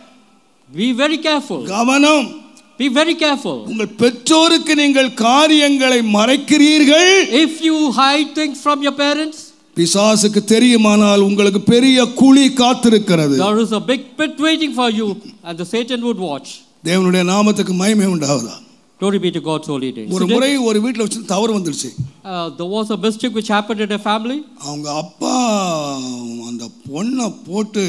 be very careful. கவனம். Be very careful. உங்கள் பெற்றோருக்கு நீங்கள் காரியங்களை மறைக்கிறீர்கள், If you hide things from your parents, பிசாசுக்கு தெரியுமானால் உங்களுக்கு பெரிய குழி காத்திருக்கிறது. there is a big pit waiting for you, and the Satan would watch. தேவனுடைய நாமத்துக்கு மகிமை உண்டாவதா. Glory be to God's holy name. ஒரு முறை ஒரு வீட்டில் வச்சு தவறு வந்துருச்சு. There was a mistake which happened in a family. அவங்க அப்பா அந்த பொண்ணை போட்டு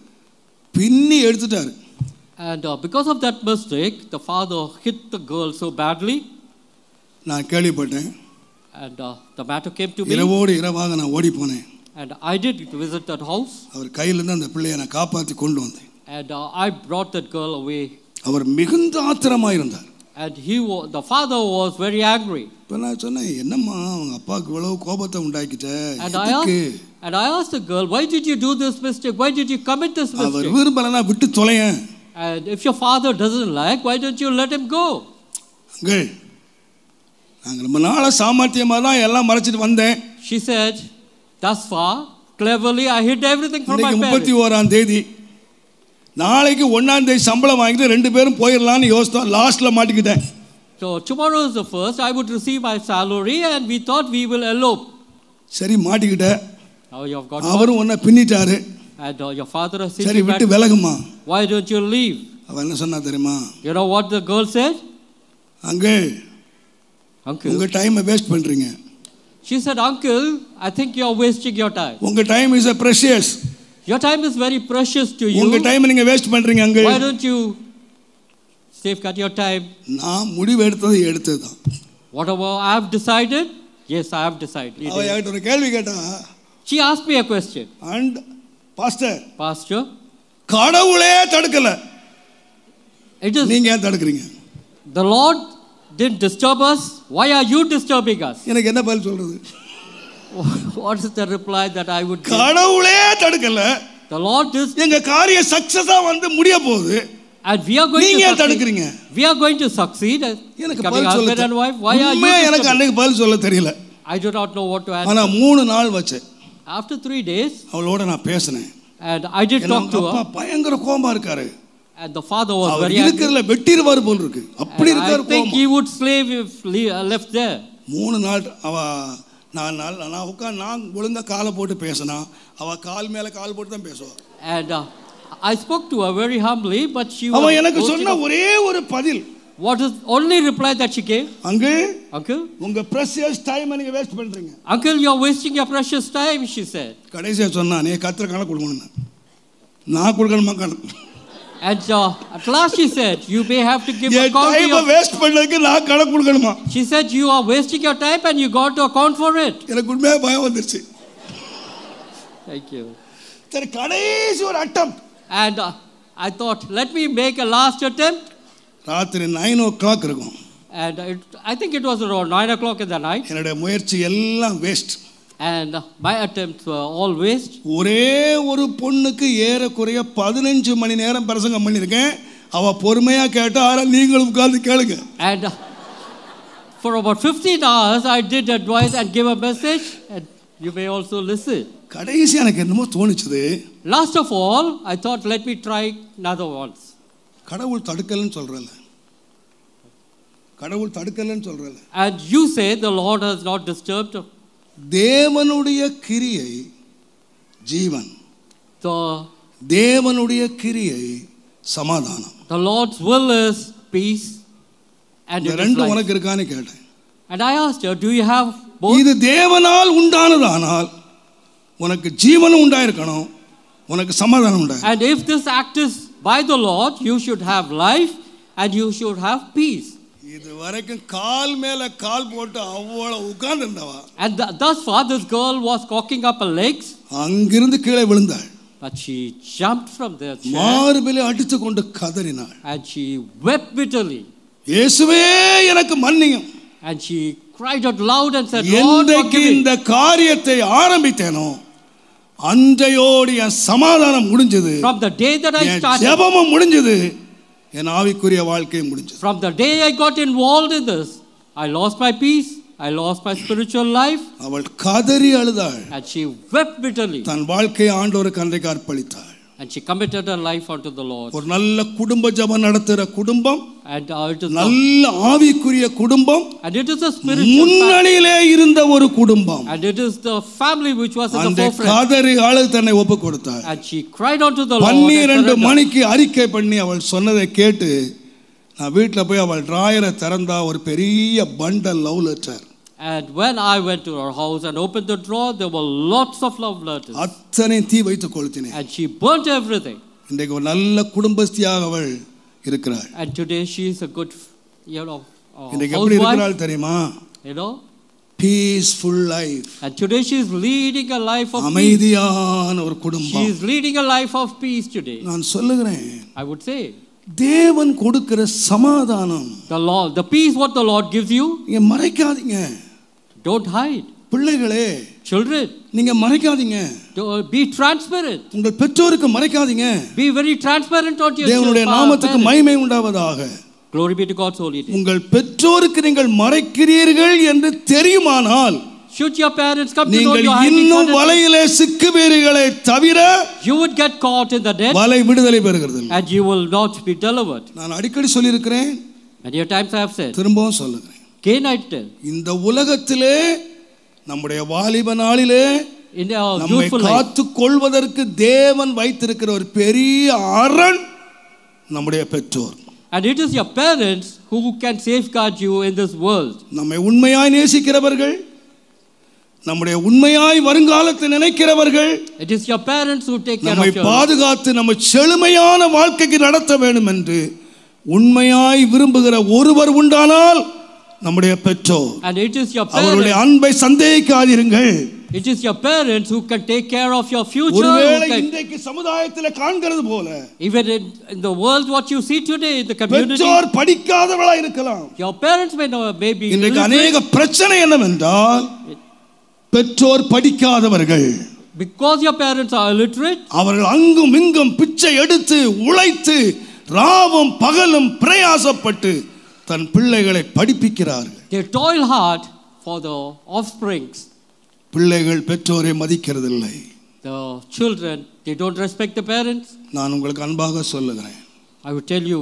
பின்னி எடுத்துட்டாரு. And because of that mistake, the father hit the girl so badly. நான் கேள்விப்பட்டேன். And the matter came to me. இரவோடு இரவாக நான் ஓடி போனேன். And I did visit that house. அவர் கையிலிருந்து அந்த பிள்ளையை நான் காப்பாற்றி கொண்டு வந்தேன். And I brought that girl away. அவர் மிகுந்த ஆத்திரமாக இருந்தார். And the father was very angry. இப்போ நான் சொன்னேன், என்னம்மா அவங்க அப்பாவுக்கு இவ்வளவு கோபத்தை உண்டாக்கிட்ட? And I asked the girl, why did you do this mistake? Why did you commit this mistake? அவர் விரும்பலனா விட்டு தொலையேன். And if your father doesn't like, why don't you let him go? Uncle, நாங்க ரொம்ப நாளா சாமர்த்தியமா தான் எல்லாம் மறைச்சிட்டு வந்தேன். She said, thus far, cleverly I hid everything from my parents. 31ஆம் தேதி, நாளைக்கு 1ஆம் தேதி சம்பளம் வாங்கிட்டு ரெண்டு பேரும் போயிடலாம்னு யோசித்தோம். லாஸ்ட்ல மாட்டிக்கிட்டேன். So tomorrow is the first. I would receive my salary, and we thought we will elope. சரி, மாட்டிக்கிட்டேன். Now you have got. அவரும் ஒன்ன பின்னிட்டாரு. And your father has said, சரி விட்டு விலகுமா. Why don't you leave? அவ என்ன சொன்னா தெரியுமா? You know what the girl said? Uncle, உங்க டைமை வேஸ்ட் பண்றீங்க. She said, Uncle, I think you are wasting your time. உங்க time is a precious. Your time is very precious to you. உங்க டைமை நீங்க வேஸ்ட் பண்றீங்க uncle. Why don't you safeguard your time? நான் முடிவு எடுத்ததுதான். Whatever I have decided, yes, I have decided. அவ என்கிட்ட ஒரு கேள்வி கேட்டா. She asked me a question. And pastor, கடவுளே தடுக்கல. It is நீங்க ஏன் தடுக்குறீங்க? The Lord didn't disturb us. Why are you disturbing us? எனக்கு என்ன பதில் சொல்றது? What is the reply that I would give? கடவுளே தடுக்கல. The Lord is. எங்க காரியம் சக்சஸா வந்து முடிய போகுது. And we are going நீங்க to தடுக்குறீங்க. We are going to succeed. எனக்கு பதில் சொல்ல and wife. Why are you? எனக்கு அன்னைக்கு பதில் சொல்ல தெரியல. I do not know what to answer. ஆனா 3 நாள் வச்சேன். After 3 days, அவளோட நான் பேசினேன். And I did talk to her. அப்பா பயங்கர கோபமா இருக்காரு. And the father was very angry. இருக்கிறல வெட்டிருவார் போல இருக்கு. அப்படி இருக்காரு கோபம். I think he would slave if left there. 3 நாள் அவ நான் உட்கார்ந்து நான் ஒழுங்கா காலை போட்டு பேசினா அவ கால் மேல கால் போட்டு தான் பேசுவா. And I spoke to her very humbly, but she was. அவ எனக்கு சொன்ன ஒரே ஒரு பதில். What is only reply that she gave? Uncle, உங்க precious time நீங்க வேஸ்ட் பண்றீங்க. Uncle, you are wasting your precious time, she said. கடைசியா சொன்னா நீ கத்திர கணக்கு கொடுக்கணும். நான் கொடுக்கணுமா கணக்கு? And at last she said, you may have to give account. Time waste பண்ணதுக்கு நான் கணக்கு கொடுக்கணுமா? She said, you are wasting your time and you got to account for it. எனக்கு உண்மையா பயம் வந்துருச்சு. Thank you. சரி, கடைசி ஒரு attempt. And I thought, let me make a last attempt. ராத்திரி 9 o'clock இருக்கும். And I think it was around 9 o'clock in the night. என்னோட முயற்சி எல்லாம் waste. And my attempts were all waste. ஒரே ஒரு பொண்ணுக்கு ஏறக்குறைய 15 மணி நேரம் பிரசங்கம் பண்ணிருக்கேன். அவ பொறுமையா கேட்டா நீங்களும் உட்கார்ந்து கேளுங்க. And for about 15 hours I did advise and give a message, and you may also listen. கடைசி எனக்கு என்னமோ தோணுச்சுது. Last of all, I thought, let me try another once. கடவுள் தடுக்கலன்னு சொல்றல. கடவுள் தடுக்கலன்னு சொல்றல. And you say the Lord has not disturbed. தேவனுடைய கிரியை ஜீவன். தேவனுடைய கிரியை சமாதானம். The Lord's will is peace and it is life. உனக்கு இருக்கான்னு கேட்டேன். And I asked her, do you have both? இது தேவனால் உண்டானதானால் உனக்கு ஜீவனும் உண்டாயிருக்கணும், உனக்கு சமாதானம் உண்டாயிருக்கணும். And if this act is by the Lord, you should have life and you should have peace. இது வரைக்கும் கால் மேல கால் போட்டு அவ்வளவு உட்கார்ந்து இருந்தவா. And thus far this girl was cocking up her legs. அங்கிருந்து கீழே விழுந்தாள். But she jumped from there. மார்பிலே அடித்து கொண்டு கதறினாள். And she wept bitterly. இயேசுவே எனக்கு மன்னியும். And she cried out loud and said, Lord, forgive me. இந்த காரியத்தை ஆரம்பித்தேனோ அன்றையோடு என் சமாதானம் முடிஞ்சது. From the day that I started, ஜெபமும் முடிஞ்சது, என் ஆவிக்குரிய வாழ்க்கை முடிஞ்சது. From the day I got involved in this, I lost my peace, I lost my spiritual life. அவள் கதறி அழுதாள். And she wept bitterly. தன் வாழ்க்கையை ஆண்டவருக்கு அன்றைக்கு அர்ப்பணித்தாள். And she committed her life unto the Lord. ஒரு நல்ல குடும்ப ஜெபம் நடத்துற குடும்பம், and it is நல்ல ஆவிக்குரிய குடும்பம், and it is a spiritual முன்னணியிலே இருந்த ஒரு குடும்பம். And it is the family which was in the forefront. கதறி அழுது தன்னை ஒப்புக் கொடுத்தாள். And she cried unto the Lord. 12 மணிக்கு அறிக்கை பண்ணி அவள் சொன்னதை கேட்டு நான் வீட்டில் போய் அவள் டிராயரை திறந்தா ஒரு பெரிய bundle love letter. And when I went to her house and opened the drawer, there were lots of love letters. அத்தனை தீ வைத்து கொளுத்தினேன். And she burnt everything. இன்றைக்கு ஒரு நல்ல குடும்பஸ்தியாக அவள் இருக்கிறாள். And today she is a good, இன்றைக்கு எப்படி இருக்கிறாள் தெரியுமா? Peaceful life. And today she is leading a life of அமைதியான ஒரு குடும்பம். She is leading a life of peace today. நான் சொல்லுகிறேன், I would say, தேவன் கொடுக்கிற சமாதானம், the peace what the Lord gives you, நீங்க மறைக்காதீங்க. don't hide. பிள்ளைகளே, Children, நீங்க மறைக்காதீங்க. be transparent. உங்கள் பெற்றோருக்கு மறைக்காதீங்க. Be very transparent on your தேவனுடைய நாமத்துக்கு மகிமை உண்டாவதாக. Glory be to God's holy name. உங்கள் பெற்றோருக்கு நீங்கள் மறைக்கிறீர்கள் என்று தெரியுமானால், should your parents come to know நீங்கள் you are இன்னும் வலையிலே சிக்குவீர்களே தவிர you would get caught in the net வலை விடுதலை பெறுகிறது and you will not be delivered. நான் அடிக்கடி சொல்லியிருக்கிறேன், many times I have said, திரும்பவும் சொல்லுகிறேன். again I tell, இந்த உலகத்திலே நம்முடைய வாலிப நாளிலே in our நம்மை youthful life, காத்துக் கொள்வதற்கு தேவன் வைத்திருக்கிற ஒரு பெரிய அரண் நம்முடைய பெற்றோர். and it is your parents who can safeguard you in this world. நம்மை உண்மையாய் நேசிக்கிறவர்கள், நம்முடைய உண்மையாய் வருங்காலத்தை நினைக்கிறவர்கள், it is your parents who take care நம்மை of you, பாதுகாத்து நம்ம செழுமையான வாழ்க்கைக்கு நடத்த வேண்டும் என்று உண்மையாய் விரும்புகிற ஒருவர் உண்டானால் நம்முடைய பெற்றோர். and it is your அவருடைய parents, அன்பை சந்தேகிக்காதீர்கள். it is your parents who can take care of your future. ஒருவேளை இன்றைக்கு சமுதாயத்தில் காண்கிறது போல Even in the world what you see today in the community, பெற்றோர் படிக்காதவர்களாய் இருக்கலாம். your parents may be இன்றைக்கு illiterate. அநேக பிரச்சனை என்னவென்றால், பெற்றோர் படிக்காதவர்கள், because your parents are illiterate, அவர்கள் அங்கும் இங்கும் பிச்சை எடுத்து உழைத்து ராவும் பகலும் பிரயாசப்பட்டு தன் பிள்ளைகளை படிப்பிக்கிறார்கள். they toil hard for the offsprings. பிள்ளைகள் பெற்றோரை மதிக்கிறதில்லை. The children, they don't respect the parents. நான் உங்களுக்கு அன்பாக சொல்லுகிறேன், I would tell you,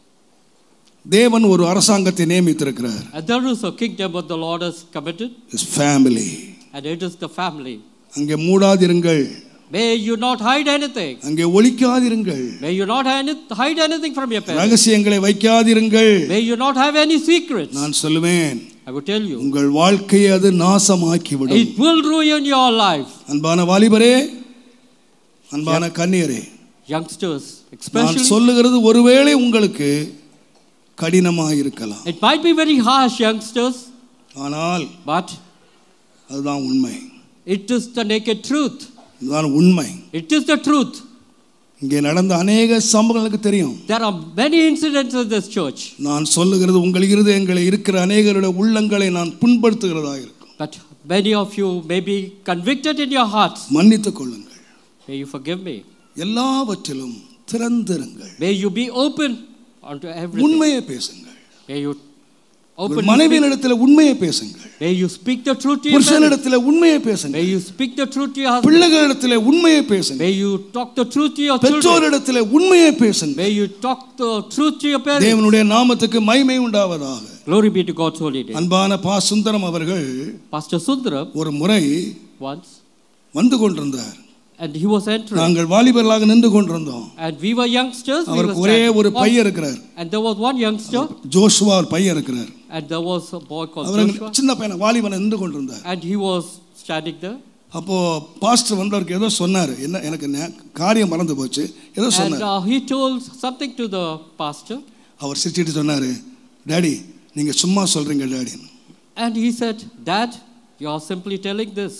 தேவன் ஒரு அரசாங்கத்தை நியமித்திருக்கிறார். and there is a kingdom what the Lord has committed, His family. and it is the family. அங்கே மூடாதிருங்கள், May you not hide anything. அங்கே ஒளிக்காதிருங்கள், May you not hide anything from your parents. ரகசியங்களை வைக்காதிருங்கள். May you not have any secrets. நான் சொல்லுவேன், I would tell you, உங்கள் வாழ்க்கையை அது நாசமாக்கிவிடும். it will ruin your life. அன்பான வாலிபரே, அன்பான கன்னியரே, Youngsters, நான் especially, சொல்லுகிறது ஒருவேளை உங்களுக்கு கடினமாக இருக்கலாம், it might be very harsh, youngsters, ஆனால் but அதுதான் உண்மை. it is the naked truth. இதுதான் உண்மை. It is the truth. இங்கே நடந்த அநேக சம்பவங்களுக்கு தெரியும். There are many incidents in this church. நான் சொல்லுகிறது உங்கள் இருதயங்களில் இருக்கிற அநேகருடைய உள்ளங்களை நான் புண்படுத்துகிறதா இருக்கும். But many of you may be convicted in your hearts. மன்னித்துக் கொள்ளுங்கள். May you forgive me. எல்லாவற்றிலும் திறந்திருங்கள். May you be open unto everything. உண்மையை பேசுங்கள். May you open. மனைவியினிடத்தில் உண்மையை பேசுங்கள். May you speak the truth to your parents. புருஷனிடத்தில் உண்மையை பேசுங்கள். May you speak the truth to your husband. பிள்ளைகளிடத்தில் உண்மையை பேசுங்கள். May you talk the truth to your children. பெற்றோரிடத்தில் உண்மையை பேசுங்கள். May you talk the truth to your parents. தேவனுடைய நாமத்துக்கு மகிமை உண்டாவதாக. Glory be to God's holy name. அன்பான சுந்தரம் அவர்கள் Pastor Sundaram ஒரு முறை once, வந்து கொண்டிருந்தார். and he was entering, நாங்கள் வாலிபர்களாக நின்று கொண்டிருந்தோம். and we were youngsters. We were அவருக்கு ஒரே ஒரு பையன் இருக்கிறார். and there was one youngster, Joshua ஒரு பையன் இருக்கிறார். and there was a boy called our Joshua, சின்ன பையன் வாலிபன் நின்று கொண்டிருந்தார். and he was standing there. அப்போ பாஸ்டர் வந்து அவருக்கு ஏதோ சொன்னார். என்ன எனக்கு காரியம் மறந்து போச்சு. ஏதோ And சொன்னார். he told something to the pastor. அவர் சிரிச்சிட்டு சொன்னார், டாடி நீங்க சும்மா சொல்றீங்க daddy. And he said, Dad, you are simply telling this.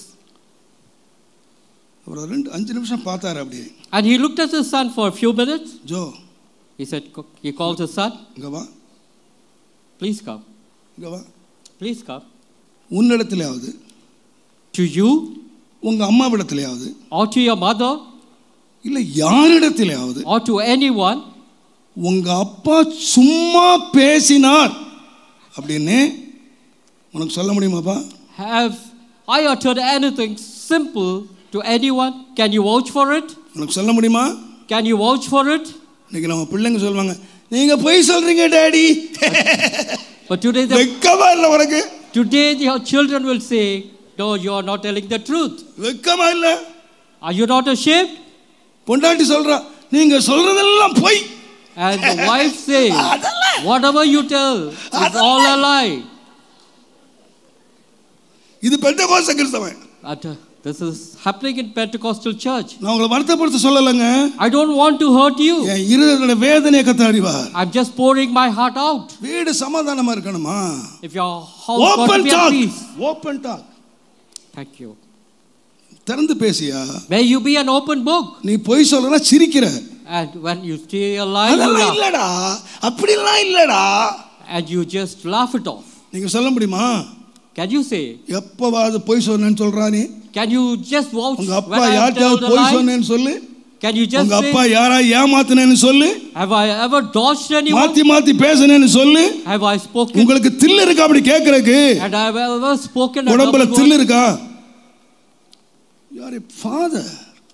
அவர் 5 நிமிஷம் பார்த்தார் அப்படியே. And he looked at his son for a few minutes. Joe, He said, he called his son, இங்க வா, please come, இங்க வா. please come. உன்னிடத்திலேயாவது, To you உங்க அம்மாவிடத்திலேயாவது, or to your mother இல்ல யாரிடத்திலேயாவது, or to anyone, உங்க அப்பா சும்மா பேசினார் அப்படின்னு உனக்கு சொல்ல முடியுமாப்பா? have I uttered anything simple to anyone? Can you vouch for it? உனக்கு சொல்ல முடியுமா? Can you vouch for it? இன்னைக்கு நம்ம பிள்ளைங்க சொல்லுவாங்க, நீங்க போய் சொல்றீங்க டாடி. But today வெக்கமா இல்ல உனக்கு? today your children will say, no, you are not telling the truth. வெக்கமா இல்ல? Are you not ashamed? பொண்டாட்டி சொல்றா, நீங்க சொல்றதெல்லாம் பொய். And the wife says, whatever you tell is all a lie. இது பெந்தகோஸ்து கிறிஸ்தவன். This is happening in Pentecostal church. நான் உங்களை வருத்தப்படுத்த சொல்லலங்க. I don't want to hurt you. என் இருதயத்தோட வேதனையை கர்த்தர் அறிவார். I'm just pouring my heart out. வீடு சமாதானமா இருக்கணுமா? If your house got to be at peace. Open talk. Thank you. திறந்து பேசியா? May you be an open book. நீ பொய் சொல்றனா சிரிக்கிற. And when you stay alive, you அதெல்லாம் laugh. இல்லடா, அப்படிலாம் இல்லடா. And you just laugh it off. நீங்க சொல்ல முடியுமா? Can you say? எப்பவாவது பொய் சொன்னேன்னு சொல்றா நீ? Can you just vouch உங்க when அப்பா I have யார்கிட்டயாவது told a பொய் lie? சொன்னேன்னு சொல்லு. Can you just உங்க அப்பா say, யாரா ஏமாத்துனேன்னு சொல்லு. have I ever dodged anyone? மாத்தி மாத்தி பேசுனேன்னு சொல்லு. Have I spoken? உங்களுக்கு தில்லு இருக்கா அப்படி கேக்குறதுக்கு? And I have ever spoken a உடம்புல double தில்லு word? இருக்கா? You are a father.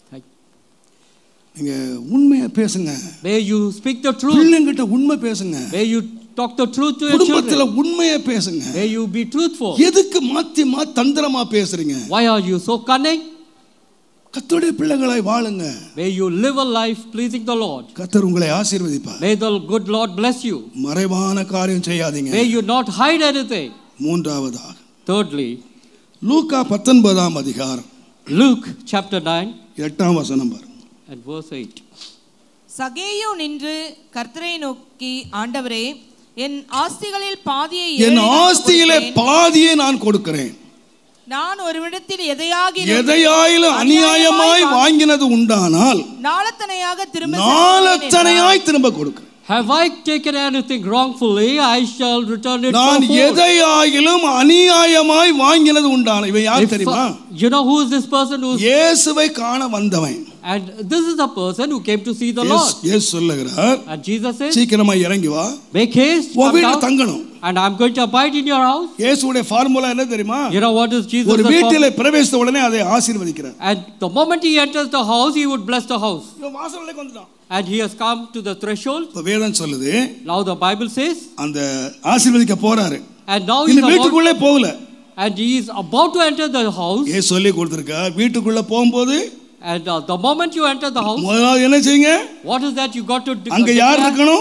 நீங்க உண்மையா பேசுங்க. May you speak the truth. பிள்ளைங்கிட்ட உண்மை பேசுங்க. May you talk the truth to your குடும்பத்துல children. உண்மையா பேசுங்க. May you be truthful. எதுக்கு மாத்தி தந்திரமா பேசுறீங்க? Why are you so cunning? கர்த்தருடைய பிள்ளைகளாய் வாழுங்க. May you live a life pleasing the Lord. கர்த்தர் உங்களை ஆசீர்வதிப்பார். May the good Lord bless you. மறைவான காரியம் செய்யாதீங்க. May you not hide anything. மூன்றாவதாக Thirdly, லூக்கா 19 அதிகாரம் Luke chapter 9 8 வசனம் பாருங்க. and verse 8. சகேயு நின்று கர்த்தரை நோக்கி, ஆண்டவரே, என் ஆஸ்திகளில் பாதியை என் ஏழைகளுக்கு ஆஸ்தியிலே கொடுக்கிறேன். பாதியை நான் கொடுக்கிறேன். நான் ஒருவிடத்தில் எதையாகிலும் எதையாயிலும் அநியாயமாய் வாங்கினது உண்டானால் நாளத்தனையாக திரும்ப நாளத்தனையாய் திரும்ப கொடுக்கிறேன். Have I taken anything wrongfully? I shall return it நான் fourfold. எதையாயிலும் அநியாயமாய் வாங்கினது உண்டான. இவன் யார் தெரியுமா? You know who is this person who? இயேசுவை காண வந்தவன். And this is the person who came to see the Lord. இயேசு சொல்லுகிறார், And Jesus says, சீக்கிரமா இறங்கி வா, make haste, உன் come வீட்டுல down, தங்கணும். and I'm going to abide in your house. இயேசுவுடைய ஃபார்முலா என்ன தெரியுமா? You know what is Jesus? ஒரு வீட்டிலே பிரவேசித்த உடனே அதை ஆசீர்வதிக்கிறார். And the moment he enters the house, he would bless the house. இவன் வாசல்ல வந்துட்டான். And he has come to the threshold. இப்ப வேதம் சொல்லுது, Now the Bible says, அந்த ஆசீர்வதிக்க போறாரு. and now he இந்த is about, வீட்டுக்குள்ளே போகல. and he is about to enter the house. இயேசு சொல்லி கொடுத்திருக்கா, வீட்டுக்குள்ள போகும்போது And the moment you enter the house, முதலாவது என்ன செய்யுங்க? what is that you got to do? அங்க யார் இருக்கணும்?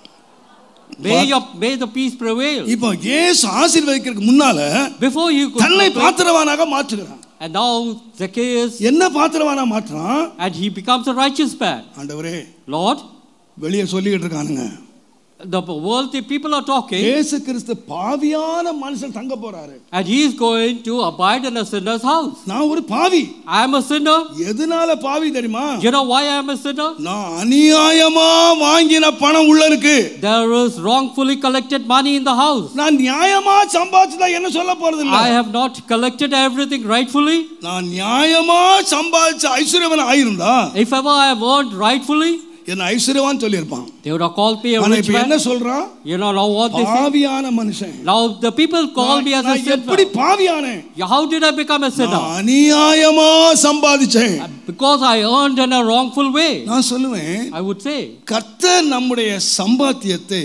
May the peace prevail. இப்போ இயேசு ஆசீர்வதிக்கிறதுக்கு முன்னால Before you could தன்னை complain, பாத்திரவானாக மாற்றுகிறான். and now Zacchaeus, என்ன பாத்திரவானா மாற்றுறான்? and he becomes a righteous man. ஆண்டவரே, Lord, வெளியே சொல்லிட்டு இருக்கானுங்க, the world, the people are talking, இயேசு கிறிஸ்து பாவியான மனுஷன் தங்க போறாரு. and he is going to abide in a sinner's house. நான் ஒரு பாவி. I am a sinner. எதனால பாவி தெரியுமா? You know why I am a sinner? நான் அநியாயமா வாங்கின பணம் உள்ள இருக்கு. There is wrongfully collected money in the house. நான் நியாயமா சம்பாதிச்சதா என்ன சொல்ல போறது இல்ல. I have not collected everything rightfully. நான் நியாயமா சம்பாதிச்ச ஐஸ்வர்யவான் ஆயிருந்தா, If ever I have earned rightfully, என்ன ஐஸ்வர்யவான் சொல்லியிருப்பான். they would have called me a ஆனா rich இப்ப என்ன man. சொல்றான்? You know now what they say? பாவியான மனுஷன். Now the people call me as a நான் எப்படி sinner. பாவியானேன்? How did I become a sinner? நான் அநியாயமா சம்பாதிச்சேன். Because I earned in a wrongful way. நான் சொல்லுவேன், I would say, கர்த்தர் நம்முடைய சம்பாத்தியத்தை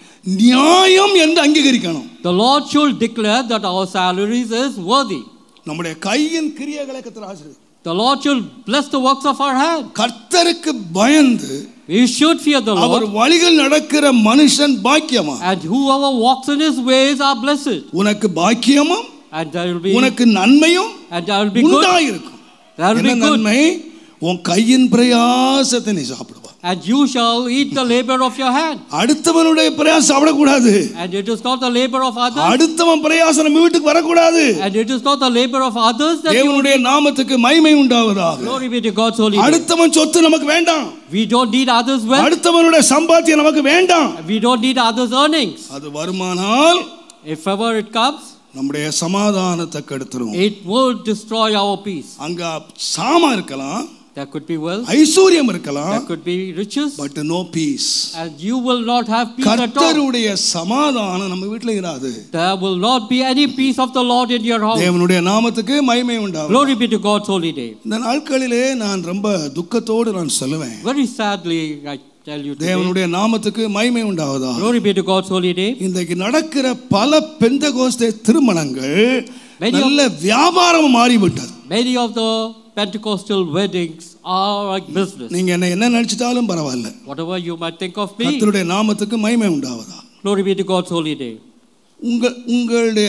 நியாயம் என்று அங்கீகரிக்கணும். the Lord should declare that our salaries is worthy. நம்முடைய கையின் கிரியைகளை கர்த்தர் ஆசீர்வதி. The Lord should bless the works of our hand. கர்த்தருக்கு பயந்து We should fear the our Lord. வழிகள் நடக்கிற மனுஷன் பாக்கியமா. And whoever walks in his ways are blessed. உனக்கு பாக்கியமும் And there will be, உனக்கு நன்மையும் and there will be good. உண்டாயிருக்கும். There will என்ன be good. நன்மை? உன் கையின் பிரயாசத்தை நீ சாப்பிடுவா. And you shall eat the labor of your hand. அடுத்தவனுடைய பிரயாசம் சாப்பிடக்கூடாது. And it is not the labor of others. அடுத்தவன் பிரயாசம் நம்ம வீட்டுக்கு வரக்கூடாது. And it is not the labor of others that you. தேவனுடைய நாமத்துக்கு மகிமை உண்டாவதாக. Glory be to God's holy name. அடுத்தவன் சொத்து நமக்கு வேண்டாம். We don't need others' wealth. அடுத்தவனுடைய சம்பாத்தியம் நமக்கு வேண்டாம். We don't need others' earnings. அது வருமானால் If ever it comes, நம்முடைய சமாதானத்தை கெடுத்துரும். it would destroy our peace. அங்க சாமா இருக்கலாம், There could be wealth, ஐஸ்வர்யம் இருக்கலாம், there could be riches, but no peace. and you will not have peace at all. கர்த்தருடைய சமாதானம் நம்ம வீட்ல இராது. There will not be any peace of the Lord in your house. தேவனுடைய நாமத்துக்கு மகிமை உண்டாகும். Glory be to God's holy name. இந்த நாட்களிலே நான் ரொம்ப துக்கத்தோடு நான் சொல்லுவேன், Very sadly, I tell you today, தேவனுடைய நாமத்துக்கு மகிமை உண்டாவதா. glory be to God's holy name. இன்றைக்கு நடக்கிற பல பெந்தகோஸ்தே திருமணங்கள் Many of- நல்ல வியாபாரம் மாறிவிட்டது. Many of the Pentecostal weddings are like business. நீங்க என்ன நினைச்சிட்டாலும் பரவாயில்ல, Whatever you might think of me, கர்த்தருடைய நாமத்துக்கு மகிமை உண்டாவதா. glory be to God's holy name. உங்களுடைய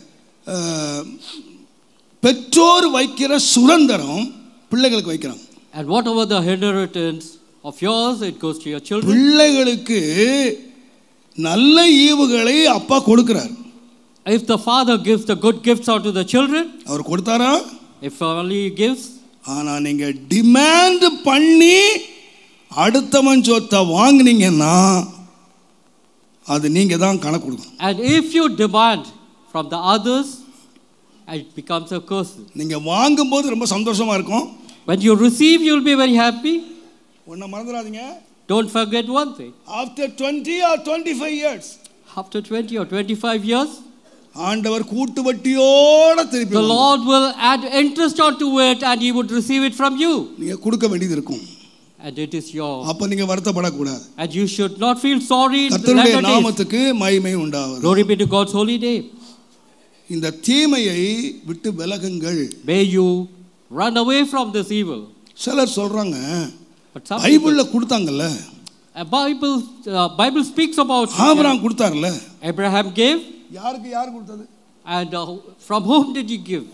பெற்றோர் வைக்கிற சுதந்திரம் பிள்ளைகளுக்கு வைக்கிறாங்க. And whatever the inheritance of yours, it goes to your children. பிள்ளைகளுக்கு நல்ல ஈவுகளை அப்பா கொடுக்கிறார். If the father gives the good gifts out to the children, அவர் கொடுத்தாரா? if only he gives, ஆனா நீங்க டிமாண்ட் பண்ணி அடுத்தவன் சொத்தை வாங்குனீங்கன்னா அது நீங்க தான் கணக்கு கொடுக்கணும். And if you demand from the others, it becomes a curse. நீங்க வாங்கும்போது ரொம்ப சந்தோஷமா இருக்கும். When you receive, you will be very happy. ஒன்ன மறந்துடாதீங்க. Don't forget one thing. After 20 or 25 years, After 20 or 25 years, ஆண்டவர் கூட்டு வட்டியோட திருப்பி the Lord will add interest onto it and he would receive it from you. நீங்க கொடுக்க வேண்டியது இருக்கும். And it is your. அப்ப நீங்க வருத்தப்படக்கூடாது. And you should not feel sorry in the கர்த்தருடைய latter days. நாமத்துக்கு மகிமை உண்டாவதாக. Glory be to God's holy name. இந்த தீமையை விட்டு விலகுங்கள். May you run away from this evil. சிலர் சொல்றாங்க But some பைபிள்ல கொடுத்தாங்கல்ல, Bible speaks about ஆபிரகாம் கொடுத்தார்ல, Abraham gave. யாருக்கு யார் கொடுத்தது? And from whom did he give?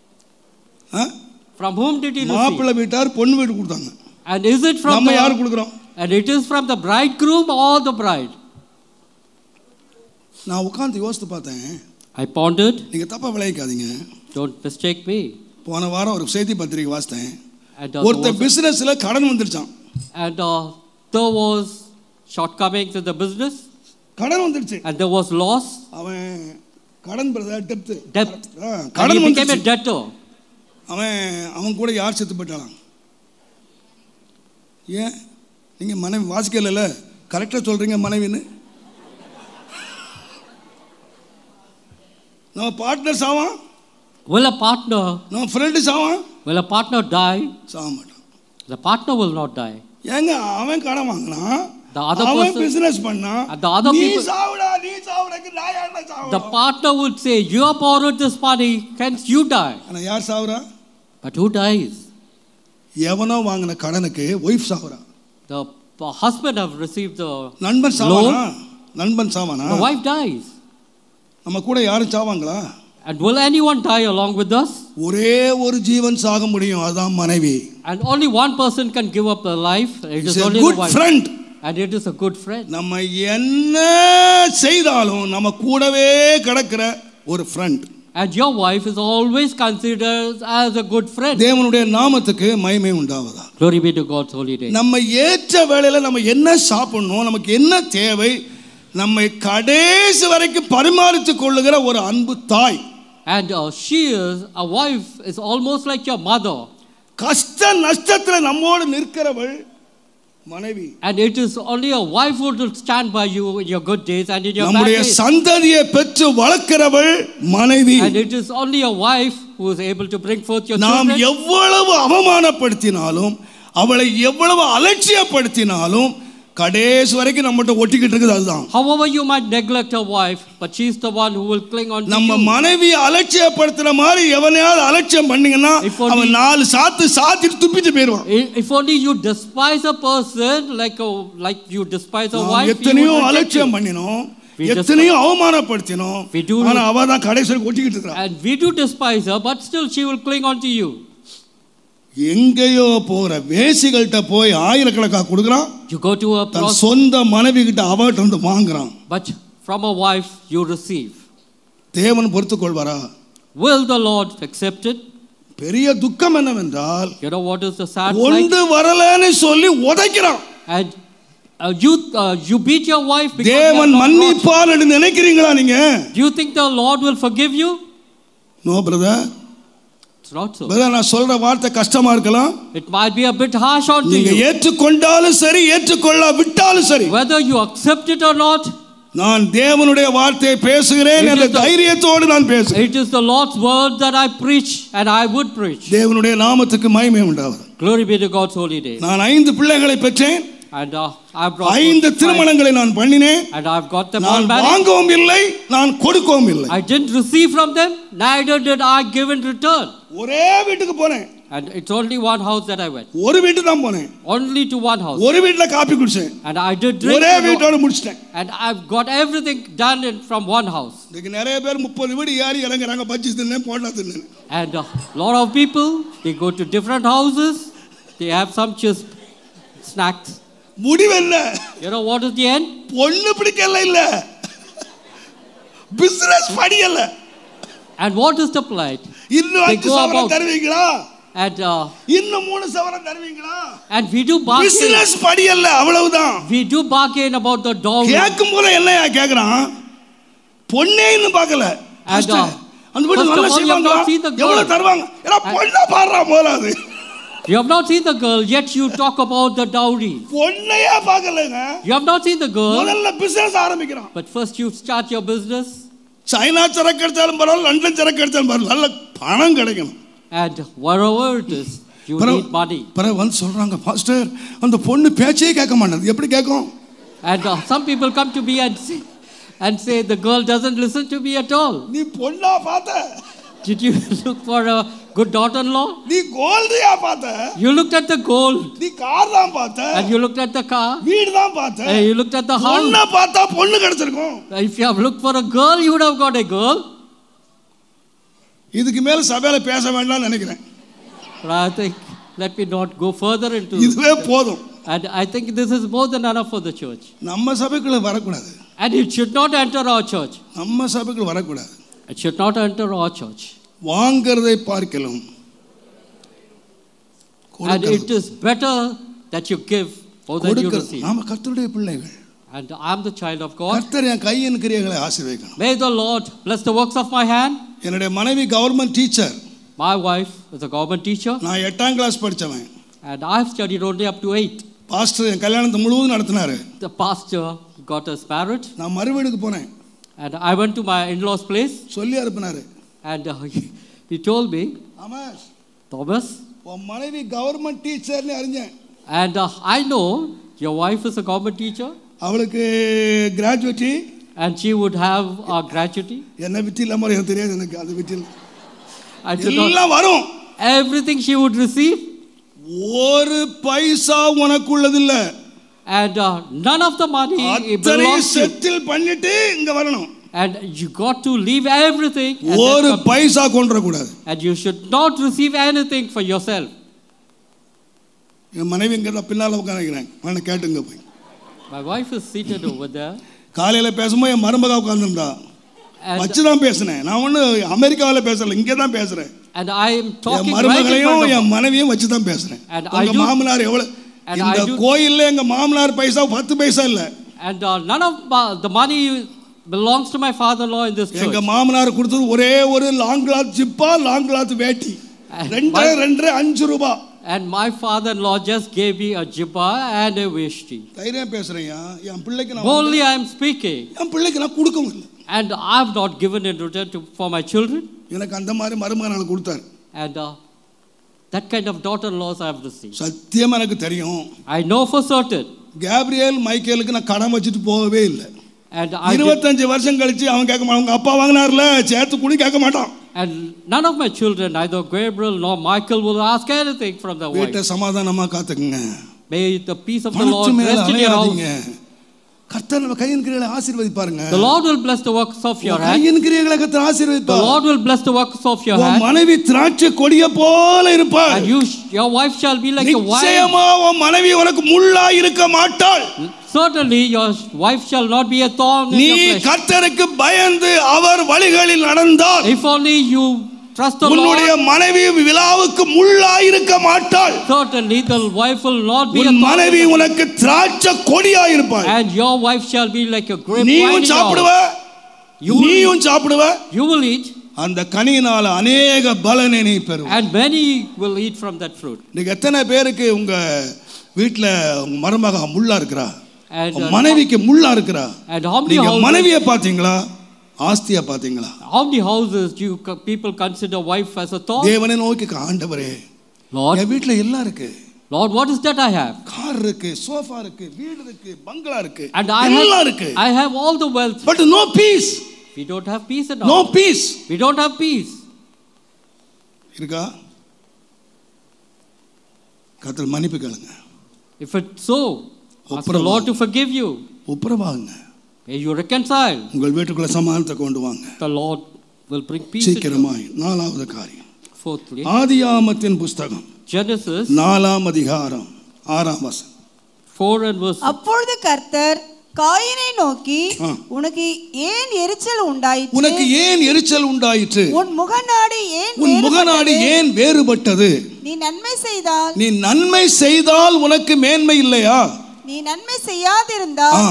From whom did he receive? மாப்பிள்ளை வீட்டார் பொண்ணு வீடு கொடுத்தாங்க. And is it from நம்ம யார் கொடுக்கிறோம்? And it is from the bridegroom or the bride? நான் உட்கார்ந்து யோசித்து பார்த்தேன். I pondered. நீங்க தப்பா விளையாக்காதீங்க. Don't mistake me. போன வாரம் ஒரு செய்தி பத்திரிகை வாசித்தேன். And ஒருத்த பிசினஸ்ல கடன் வந்துருச்சான். And there was shortcomings in the business. கடன் வந்துருச்சு. And there was loss. அவன் கடன் பிரதர் Debt. கடன் He became a வந்துருச்சு. debtor. அவன் கூட யார் செத்து போயிட்டான்? ஏன் நீங்க மனைவி வாசிக்கல கரெக்டா சொல்றீங்க மனைவின்னு? நம்ம பார்ட்னர் சாவான். Will a partner? நம்ம ஃப்ரெண்ட் சாவான். Will a partner die? சாவ மாட்டான். The partner will not die. ஏங்க அவன் கடன் வாங்கினான். The other அவன் person. பிசினஸ் பண்ணா. And the other நீ people. சாவுடா நீ சாவுறக்கு நான் என்ன சாவுறேன்? The partner would say, "You have borrowed this money, hence you die." ஆனா யார் சாவுறா? But who dies? எவனோ வாங்கின கடனுக்கு ஒய்ஃப் சாவுறா. The husband have received the நண்பன் சாவானா? நண்பன் சாவானா? The wife dies. நம்ம கூட யாரும் சாவாங்களா? And will anyone die along with us? ஒரே ஒரு ஜீவன் சாக முடியும், அதான் மனைவி. And only one person can give up their life. It is It's a only good the wife. friend. And it is a good friend. நம்ம என்ன செய்தாலும் நம்ம கூடவே கிடக்கிற ஒரு friend. And your wife is always considered as a good friend. தேவனுடைய நாமத்துக்கு மகிமை உண்டாவதா. Glory be to God's holy name. நம்ம ஏற்ற வேளையில நம்ம என்ன சாப்பிடணும், நமக்கு என்ன தேவை, நம்மை கடைசி வரைக்கும் பரிமாறித்து கொள்ளுகிற ஒரு அன்பு தாய். And she is a wife is almost like your mother. கஷ்ட நஷ்டத்துல நம்மோடு நிற்கிறவள் மனைவி. And it is only a wife who will stand by you in your good days and in your bad நம்முடைய days. சந்ததியை பெற்று வளர்க்கிறவள் மனைவி. And it is only a wife who is able to bring forth your நாம் children. எவ்வளவு அவமானப்படுத்தினாலும் அவளை எவ்வளவு அலட்சியப்படுத்தினாலும் கடைசி வரைக்கும் நம்மகிட்ட ஒட்டிக்கிட்டு இருக்குது அதுதான். However you might neglect your wife, but she is the one who will cling on to நம்ம you. மனைவியை அலட்சியப்படுத்துற மாதிரி எவனையாவது அலட்சியம் பண்ணீங்கன்னா அவன் 4 சாத்திட்டு துப்பிட்டு போயிடுவான். If only you despise a person like you despise a wife, எத்தனையோ அலட்சியம் பண்ணினோம், எத்தனையோ அவமானப்படுத்தினோம், ஆனா அவ தான் கடைசி வரைக்கும் ஒட்டிக்கிட்டு இருக்கா. And we do despise her, but still she will cling on to you. எங்கேயோ போற வேசிகள்கிட்ட போய் ஆயிரக்கணக்காக கொடுக்குறான். You go to a தன் சொந்த மனைவி கிட்ட அவட்ட வந்து வாங்குறான். But from a wife you receive. தேவன் பொறுத்துக் கொள்வாரா? Will the Lord accept it? பெரிய துக்கம் என்னவென்றால், You know what is the sad ஒன்று வரலன்னு சொல்லி உதைக்கிறான். And you beat your wife because தேவன் மன்னிப்பார் என்று நினைக்கிறீங்களா நீங்க? Do you think the Lord will forgive you? No brother. It's not so. brother, நான் சொல்ற வார்த்தை கஷ்டமா இருக்கலாம். It might be a bit harsh on நீங்க you. ஏற்றுக்கொண்டாலும் சரி ஏற்றுக்கொள்ளா விட்டாலும் சரி, Whether you accept it or not, நான் தேவனுடைய வார்த்தையை பேசுகிறேன் என்ற தைரியத்தோடு நான் பேசுகிறேன். It is the Lord's word that I preach and I would preach. தேவனுடைய நாமத்துக்கு மகிமை உண்டாவதாக. Glory be to God's holy name. நான் 5 பிள்ளைகளை பெற்றேன். And I've brought 5 திருமணங்களை நான் பண்ணினேன். And I've got them all நான் married. வாங்கவும் இல்லை, நான் கொடுக்கவும் இல்லை. I didn't receive from them, neither did I give in return. ஒரே வீட்டுக்கு போனேன். And it's only one house that I went. ஒரு வீட்டுக்கு தான் போனேன். Only to one house. ஒரு வீட்ல காபி குடிச்சேன். And I did drink. ஒரே வீட்டோட முடிச்சிட்டேன். And I've got everything done from one house. இன்னைக்கு நிறைய பேர் 30 வீடு ஏறி இறங்குறாங்க, bajji தின்னேன், bonda தின்னேன். And a lot of people, they go to different houses, they have some just snacks. முடிவு என்ன? You know what is the end? பொண்ணு பிடிக்கல இல்ல, பிசினஸ் படியல. And what is the plight? இன்னும் 5 சவரம் தருவீங்களா? And இன்னும் 3 சவரன் தருவீங்களா? and we do bargain. Business படி அல்ல, அவ்வளவுதான். We do bargain about the dowry. கேட்கும் போது என்னையா கேக்குறான்? பொண்ணே இன்னும் பார்க்கல. And அந்த வீட்டு first நல்லா of all, you have செய்வாங்க. not seen the girl. எவ்வளவு தருவாங்க? ஏடா பொண்ணா பாறா போறாது. You have not seen the girl, yet you talk about the dowry. பொண்ணையே பார்க்கலங்க. You have not seen the girl. முதல்ல பிசினஸ் ஆரம்பிக்கிறான். But first you start your business. China சரக்கு எடுத்தாலும் பரவாயில்ல, லண்டன் சரக்கு எடுத்தாலும் பரவாயில்ல, நல்ல பணம் கிடைக்கணும். And wherever it is, you need money. பிறகு வந்து சொல்றாங்க, பாஸ்டர் அந்த பொண்ணு பேச்சே கேட்க மாட்டேங்குது. எப்படி கேட்கும்? And some people come to me and say the girl doesn't listen to me at all. நீ பொண்ணா பார்த்த? Did you look for a good daughter-in-law? நீ கோல்டியா பார்த்த? You looked at the gold. நீ கார் தான் பார்த்த? And you looked at the car. வீடு தான் பார்த்த? And you looked at the house. பொண்ணா பார்த்தா பொண்ணு கிடைச்சிருக்கும். If you have looked for a girl, you would have got a girl. இதுக்கு மேல சபையில பேச வேண்டாம்னு நினைக்கிறேன். But I think let me not go further into இதுவே போதும். And I think this is more than enough for the church. நம்ம சபைக்குள்ள வரக்கூடாது. And it should not enter our church. நம்ம சபைக்குள்ள வரக்கூடாது. It should not enter our church. வாங்குறதை பார்க்கலாம். And it is better that you give more than you receive. நாம கர்த்தருடைய பிள்ளைகள். And I am the child of God. கர்த்தர் என் கையின் கிரியைகளை ஆசீர்வதிக்கணும். May the Lord bless the works of my hand. என்னுடைய மனைவி government teacher. My wife is a government teacher. நான் 8ஆம் கிளாஸ் படிச்சவன். And I have studied only up to 8. Pastor என் கல்யாணத்தை முழுவதும் நடத்தினாரு. The pastor got us married. நான் மறுவீடுக்கு போனேன். And I went to my in-laws' place. சொல்லி அனுப்பினாரு. And he told me, Thomas, உன் மனைவி கவர்மெண்ட் டீச்சர்னு அறிஞ்சேன். and I know your wife is a government teacher. அவளுக்கு gratuity. And she would have a gratuity. என்ன விட்டி இல்லாம எனக்கு தெரியாது, எனக்கு அது விட்டில் எல்லாம் வரும். Everything she would receive. ஒரு பைசா உனக்குள்ளது இல்ல. And none of the money belongs to you. Settle பண்ணிட்டு இங்க வரணும். And you got to leave everything. ஒரு பைசா கொண்டு வர கூடாது. And you should not receive anything for yourself. என் மனைவி இங்க பின்னால உட்கார்ந்திருக்காங்க. நான் கேட்டுங்க போய். My wife is seated over there. காலையில பேசும்போது என் மருமகா உட்கார்ந்திருந்தா. வச்சுதான் பேசுனேன். நான் ஒண்ணு அமெரிக்காவில பேசல, இங்க தான் பேசுறேன். And I am talking right in front of என் மனைவியும் வச்சு தான் பேசுறேன். உங்க மாமனார் எவ்வளவு? இந்த கோயில்ல எங்க மாமனார் பைசா 10 பைசா இல்ல. And none of the money belongs to my father-in-law in this church. எங்க மாமனார் கொடுத்தது ஒரே ஒரு லாங் கிளாத் ஜிப்பா, லாங் கிளாத் வேட்டி. 5 ரூபாய். And my father-in-law just gave me a jibba and a veshti. தைரியா பேசுறேன்யா. என் பிள்ளைக்கு நான் Only I am speaking. என் பிள்ளைக்கு நான் கொடுக்கவும் இல்ல. And I have not given in return for my children. எனக்கு அந்த மாதிரி மருமகன் எனக்கு கொடுத்தார். And that kind of daughter-in-laws I have received. சத்தியமா எனக்கு தெரியும். I know for certain. Gabriel மைக்கேலுக்கு நான் கடன் வச்சிட்டு போகவே இல்ல. And 25 வருஷம் கழிச்சு அவன் கேட்க மாட்டான். அவங்க அப்பா வாங்குனார்ல சேர்த்து குடி கேட்க மாட்டான். And none of my children, neither Gabriel nor Michael, will ask anything from the wife. வீட்டை சமாதானமா காத்துக்குங்க. May the peace of the Lord rest in your house. கர்த்தர் நம்ம கையின் கிரியைகளை ஆசீர்வதிப்பாருங்க. The Lord will bless the works of your hand. கையின் கிரியைகளை கர்த்தர் ஆசீர்வதிப்பார். The Lord will bless the works of your hand. உன் மனைவி திராட்சை கொடியை போல இருப்பாள். And your wife shall be like a vine. நிச்சயமா உன் மனைவி உனக்கு முள்ளா இருக்க மாட்டாள். Certainly your wife shall not be a thorn in your flesh. நீ கர்த்தருக்கு பயந்து அவர் வழிகளில் நடந்தால், if only you trust the Lord, உன்னுடைய மனைவி விலாவுக்கு முள்ளா இருக்க மாட்டாள். certainly the wife will not be a thorn. உன் மனைவி உனக்கு திராட்சை கொடியா இருப்பாள். And your wife shall be like a grapevine. நீயும் சாப்பிடுவ, நீயும் சாப்பிடுவ. You will eat. அந்த கனியினால अनेक பலனை நீ பெறுவாய். And many will eat from that fruit. நீங்க எத்தனை பேருக்கு உங்க வீட்ல உங்க மருமக முள்ளா இருக்கறா? And மனைவிக்கு முள்ளா இருக்கறா? And how many நீங்க houses, மனைவியை பாத்தீங்களா? ஆஸ்தியா பாத்தீங்களா? how many houses do you people consider wife as a thorn? தேவனை நோக்கி ஆண்டவரே, Lord, என் வீட்ல எல்லாம் இருக்கு. Lord, what is that I have? Car இருக்கு, சோஃபா இருக்கு, வீடு இருக்கு, பங்களா இருக்கு, And எல்லாம் இருக்கு. I have all the wealth. But no peace. We don't have peace at all. No peace. We don't have peace. இருக்கா? கர்த்தர் மன்னிப்பு கேளுங்க. If it's so, ask the Lord to forgive you. ஒப்புரவாகுங்க. May you reconcile. உங்கள் வீட்டுக்குள்ள சமாதானத்தை கொண்டு வாங்க. The Lord will bring peace. சீக்கிரமாய். நாலாவது காரியம். Fourthly, ஆதியாகமத்தின் புத்தகம் Genesis 4ஆம் அதிகாரம் 6ஆம் வசனம். 4 and verse. அப்பொழுது கர்த்தர் காயினை நோக்கி உனக்கு ஏன் எரிச்சல் உண்டாயிற்று? உனக்கு ஏன் எரிச்சல் உண்டாயிற்று? உன் முகநாடி ஏன் வேறுபட்டது? நீ நன்மை செய்தால் உனக்கு மேன்மை இல்லையா? நீ நன்மை செய்யாதிருந்தால்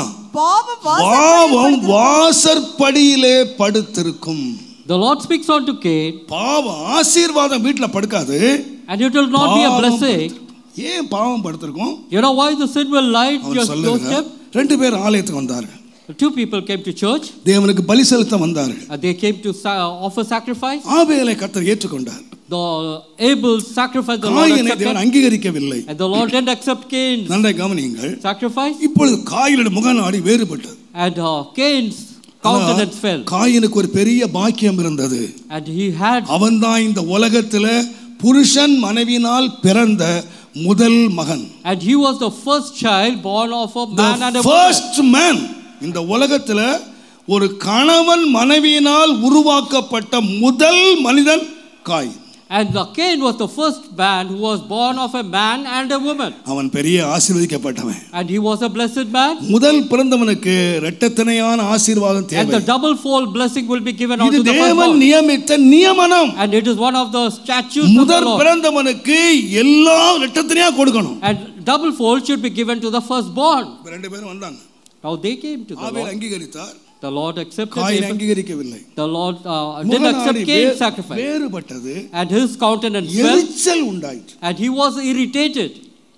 பாவம் வாசற்படியிலே படுத்திருக்கும். The Lord speaks unto Cain. பாவம் ஆசீர்வாதம் வீட்ல படுக்காது. And it will not be a blessing. ஏன் பாவம் படுத்திருக்கும்? You know why the sin will light your doorstep? ரெண்டு பேர் ஆலயத்துக்கு வந்தார்கள். Two people came to church. தேவனுக்கு பலி செலுத்த வந்தார்கள். They came to offer sacrifice. ஆபேலை கர்த்தர் ஏற்றுக்கொண்டார். The Abel's sacrifice the Lord accepted. தேவன் அங்கீகரிக்கவில்லை. And the Lord didn't accept Cain's கவனியுங்கள். sacrifice. இப்பொழுது காயினுடைய முகநாடி வேறுபட்டது. And Cain's countenance fell. காயினுக்கு ஒரு பெரிய பாக்கியம் இருந்தது. And he had. அவன்தான் இந்த உலகத்திலே புருஷன் மனைவியினால் பிறந்த முதல் மகன். And he was the first child born of a man and a woman. First man. இந்த உலகத்திலே ஒரு கணவன் மனைவியினால் உருவாக்கப்பட்ட முதல் மனிதன் Cain. And Cain was the first man who was born of a man and a woman. அவன் பெரிய ஆசீர்வதிக்கப்பட்டவன். And he was a blessed man. முதல் பிறந்தவனுக்கு இரட்டத்தனையான ஆசீர்வாதம் தேவை. And the double fold blessing will be given unto the firstborn. இது தேவன் நியமித்த நியமனம். And it is one of the statutes of the Lord. முதல் பிறந்தவனுக்கு எல்லாம் இரட்டத்தனையா கொடுக்கணும். And double fold should be given to the firstborn. ரெண்டு பேரும் வந்தாங்க. Now they came to the Lord. Abel அங்கீகரித்தார். The Lord accepted காயின் அங்கீகரிக்கவில்லை. The Lord didn't accept Cain's sacrifice. வேறுபட்டது. And his countenance fell. எரிச்சல் உண்டாயிற்று. And he was irritated.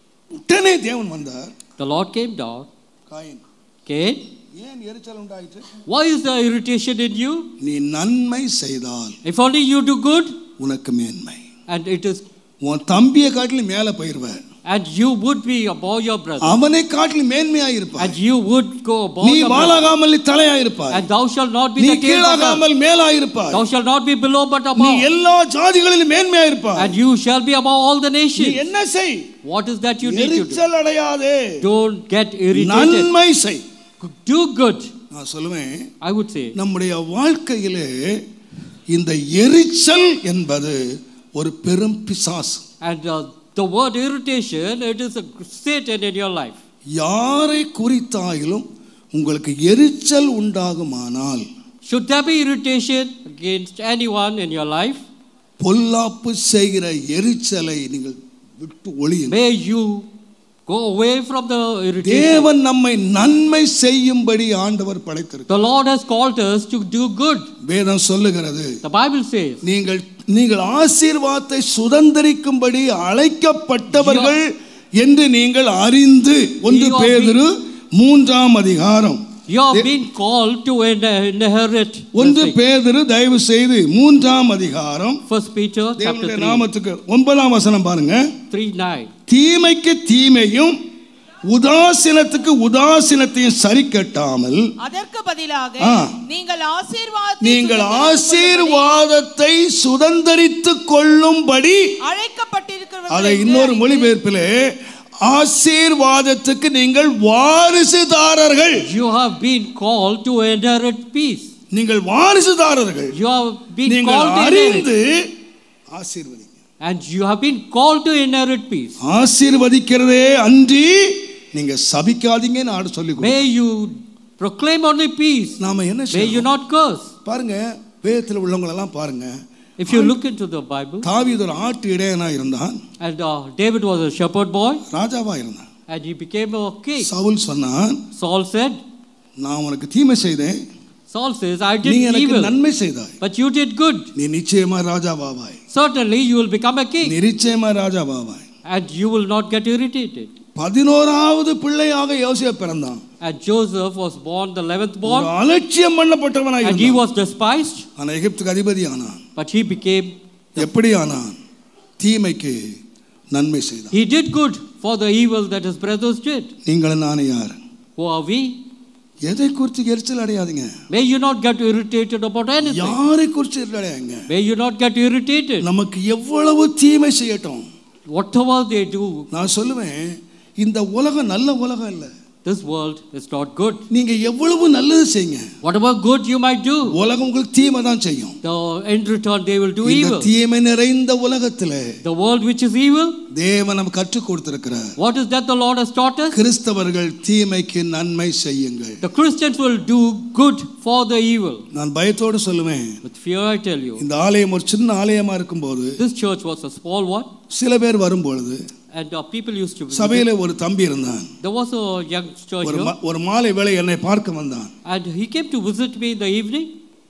உடனே தேவன் வந்தார். The Lord came down. Cain, Cain, ஏன் எரிச்சல் உண்டாயிற்று? why is the irritation in you? நீ நன்மை செய்தால் If only you do good, உனக்கு மேன்மை. and it is, உன் தம்பியை காட்டிலும் மேலே போயிருவ. and you would be above your brother. அவனை காட்டிலும் மேன்மையாய் இருப்பாய். And you would go above நீ your brother. வாலாகாமல் தலையாய் இருப்பாய். And thou shalt not be நீ the tail, கீழாகாமல் மேலாய் இருப்பாய். thou shalt not be below but நீ above. எல்லா ஜாதிகளிலும் மேன்மையாய் இருப்பாய். And you shall be above all the நீ nations. என்ன செய்? What is that you need to do? எரிச்சல் அடையாதே. Don't get irritated. நன்மை செய். Do good. நான் சொல்லுவேன், I would say. நம்முடைய வாழ்க்கையிலே இந்த எரிச்சல் என்பது ஒரு பெரும் பிசாசு. And the word irritation, it is a Satan in your life. யாரை குறித்தாயிலும் உங்களுக்கு எரிச்சல் உண்டாகுமானால், should there be irritation against anyone in your life, பொல்லாப்பு செய்கிற எரிச்சலை நீங்கள் விட்டு ஒழியுங்கள். may you go away from the irritation. தேவன் நம்மை நன்மை செய்யும்படி ஆண்டவர் படைத்திருக்கிறார். The Lord has called us to do good. வேதம் சொல்லுகிறது, The Bible says, நீங்கள் ஆசீர்வாதத்தை சுதந்தரிக்கும்படி அழைக்கப்பட்டவர்கள் என்று நீங்கள் அறிந்து. 1 பேதுரு 3ஆம் அதிகாரம். You have been called to inherit. 1 பேதுரு தயவு செய்து 3ஆம் அதிகாரம். 1 Peter chapter 3. நாமத்துக்கு 9ஆம் வசனம் பாருங்க. 3:9. தீமைக்கு தீமையும் உதாசீனத்துக்கு உதாசீனத்தையும் சரி கட்டாமல் அதற்கு பதிலாக நீங்கள் ஆசீர்வாதத்தை சுதந்தரித்துக் கொள்ளும்படி அழைக்கப்பட்டிருக்கிறவர்கள். அதை இன்னொரு மொழிபெயர்ப்பிலே ஆசீர்வாதத்துக்கு நீங்கள் வாரிசுதாரர்கள். You have been called to inherit peace. நீங்கள் வாரிசுதாரர்கள். You have been நீங்கள் called to அறிந்து ஆசீர்வதிங்க. And you have been called to inherit peace. ஆசீர்வதிக்கிறதே அன்றி நீங்க சபிக்காதீங்கன்னு ஆடு சொல்லி. May you proclaim only peace. நாம என்ன May you not curse. பாருங்க, வேதத்தில் உள்ளவங்க எல்லாம் பாருங்க. If you look into the Bible, தாவீது ஒரு ஆட்டு இடையனா இருந்தான். and David was a shepherd boy. ராஜாவா இருந்தான். And he became a king. Saul சொன்னான், Saul said, நான் உனக்கு தீமை செய்தேன். Saul says, I did நீ எனக்கு evil, நன்மை செய்தாய். but you did good. நீ நிச்சயமா ராஜாவாவாய். Certainly you will become a king. நீ நிச்சயமா ராஜாவாவாய். And you will not get irritated. 11வது பிள்ளையாக யோசேப்பு பிறந்தான். And Joseph was born the 11th born. அலட்சியம் பண்ணப்பட்டவனாய் And he was despised. ஆனா எகிப்துக்கு அதிபதி ஆனான். But he became. எப்படி ஆனான்? தீமைக்கு நன்மை செய்தான். He did good for the evil that his brothers did. நீங்களும் நானே யார்? Who are we? எதை குறித்து எரிச்சல் அடையாதீங்க. May you not get irritated about anything. யாரை குறித்து எரிச்சல் அடையாதீங்க. May you not get irritated. நமக்கு எவ்வளவு தீமை செய்யட்டும், whatever they do. நான் சொல்லுவேன், இந்த உலகம் நல்ல உலகம் இல்ல. this world is not good. நீங்க எவ்வளவு நல்லது செய்யுங்க, Whatever good you might do, உலகம் உங்களுக்கு தீமை தான் செய்யும். in return they will do இந்த evil. தீமை நிறைந்த உலகத்திலே The world which is evil, தேவன் நமக்கு கற்றுக் கொடுத்திருக்கிறார். what is that the Lord has taught us? கிறிஸ்தவர்கள் தீமைக்கு நன்மை செய்யுங்கள். The Christians will do good for the evil. நான் பயத்தோடு சொல்லுவேன், With fear I tell you, இந்த ஆலயம் ஒரு சின்ன ஆலயமா இருக்கும்போது this church was a small one, சில பேர் வரும்பொழுது and people used to visit. சபையில ஒரு தம்பி இருந்தான். There was a youngster here, ஒரு மாலை வேளை என்னை பார்க்க வந்தான். and he came to visit me in the evening.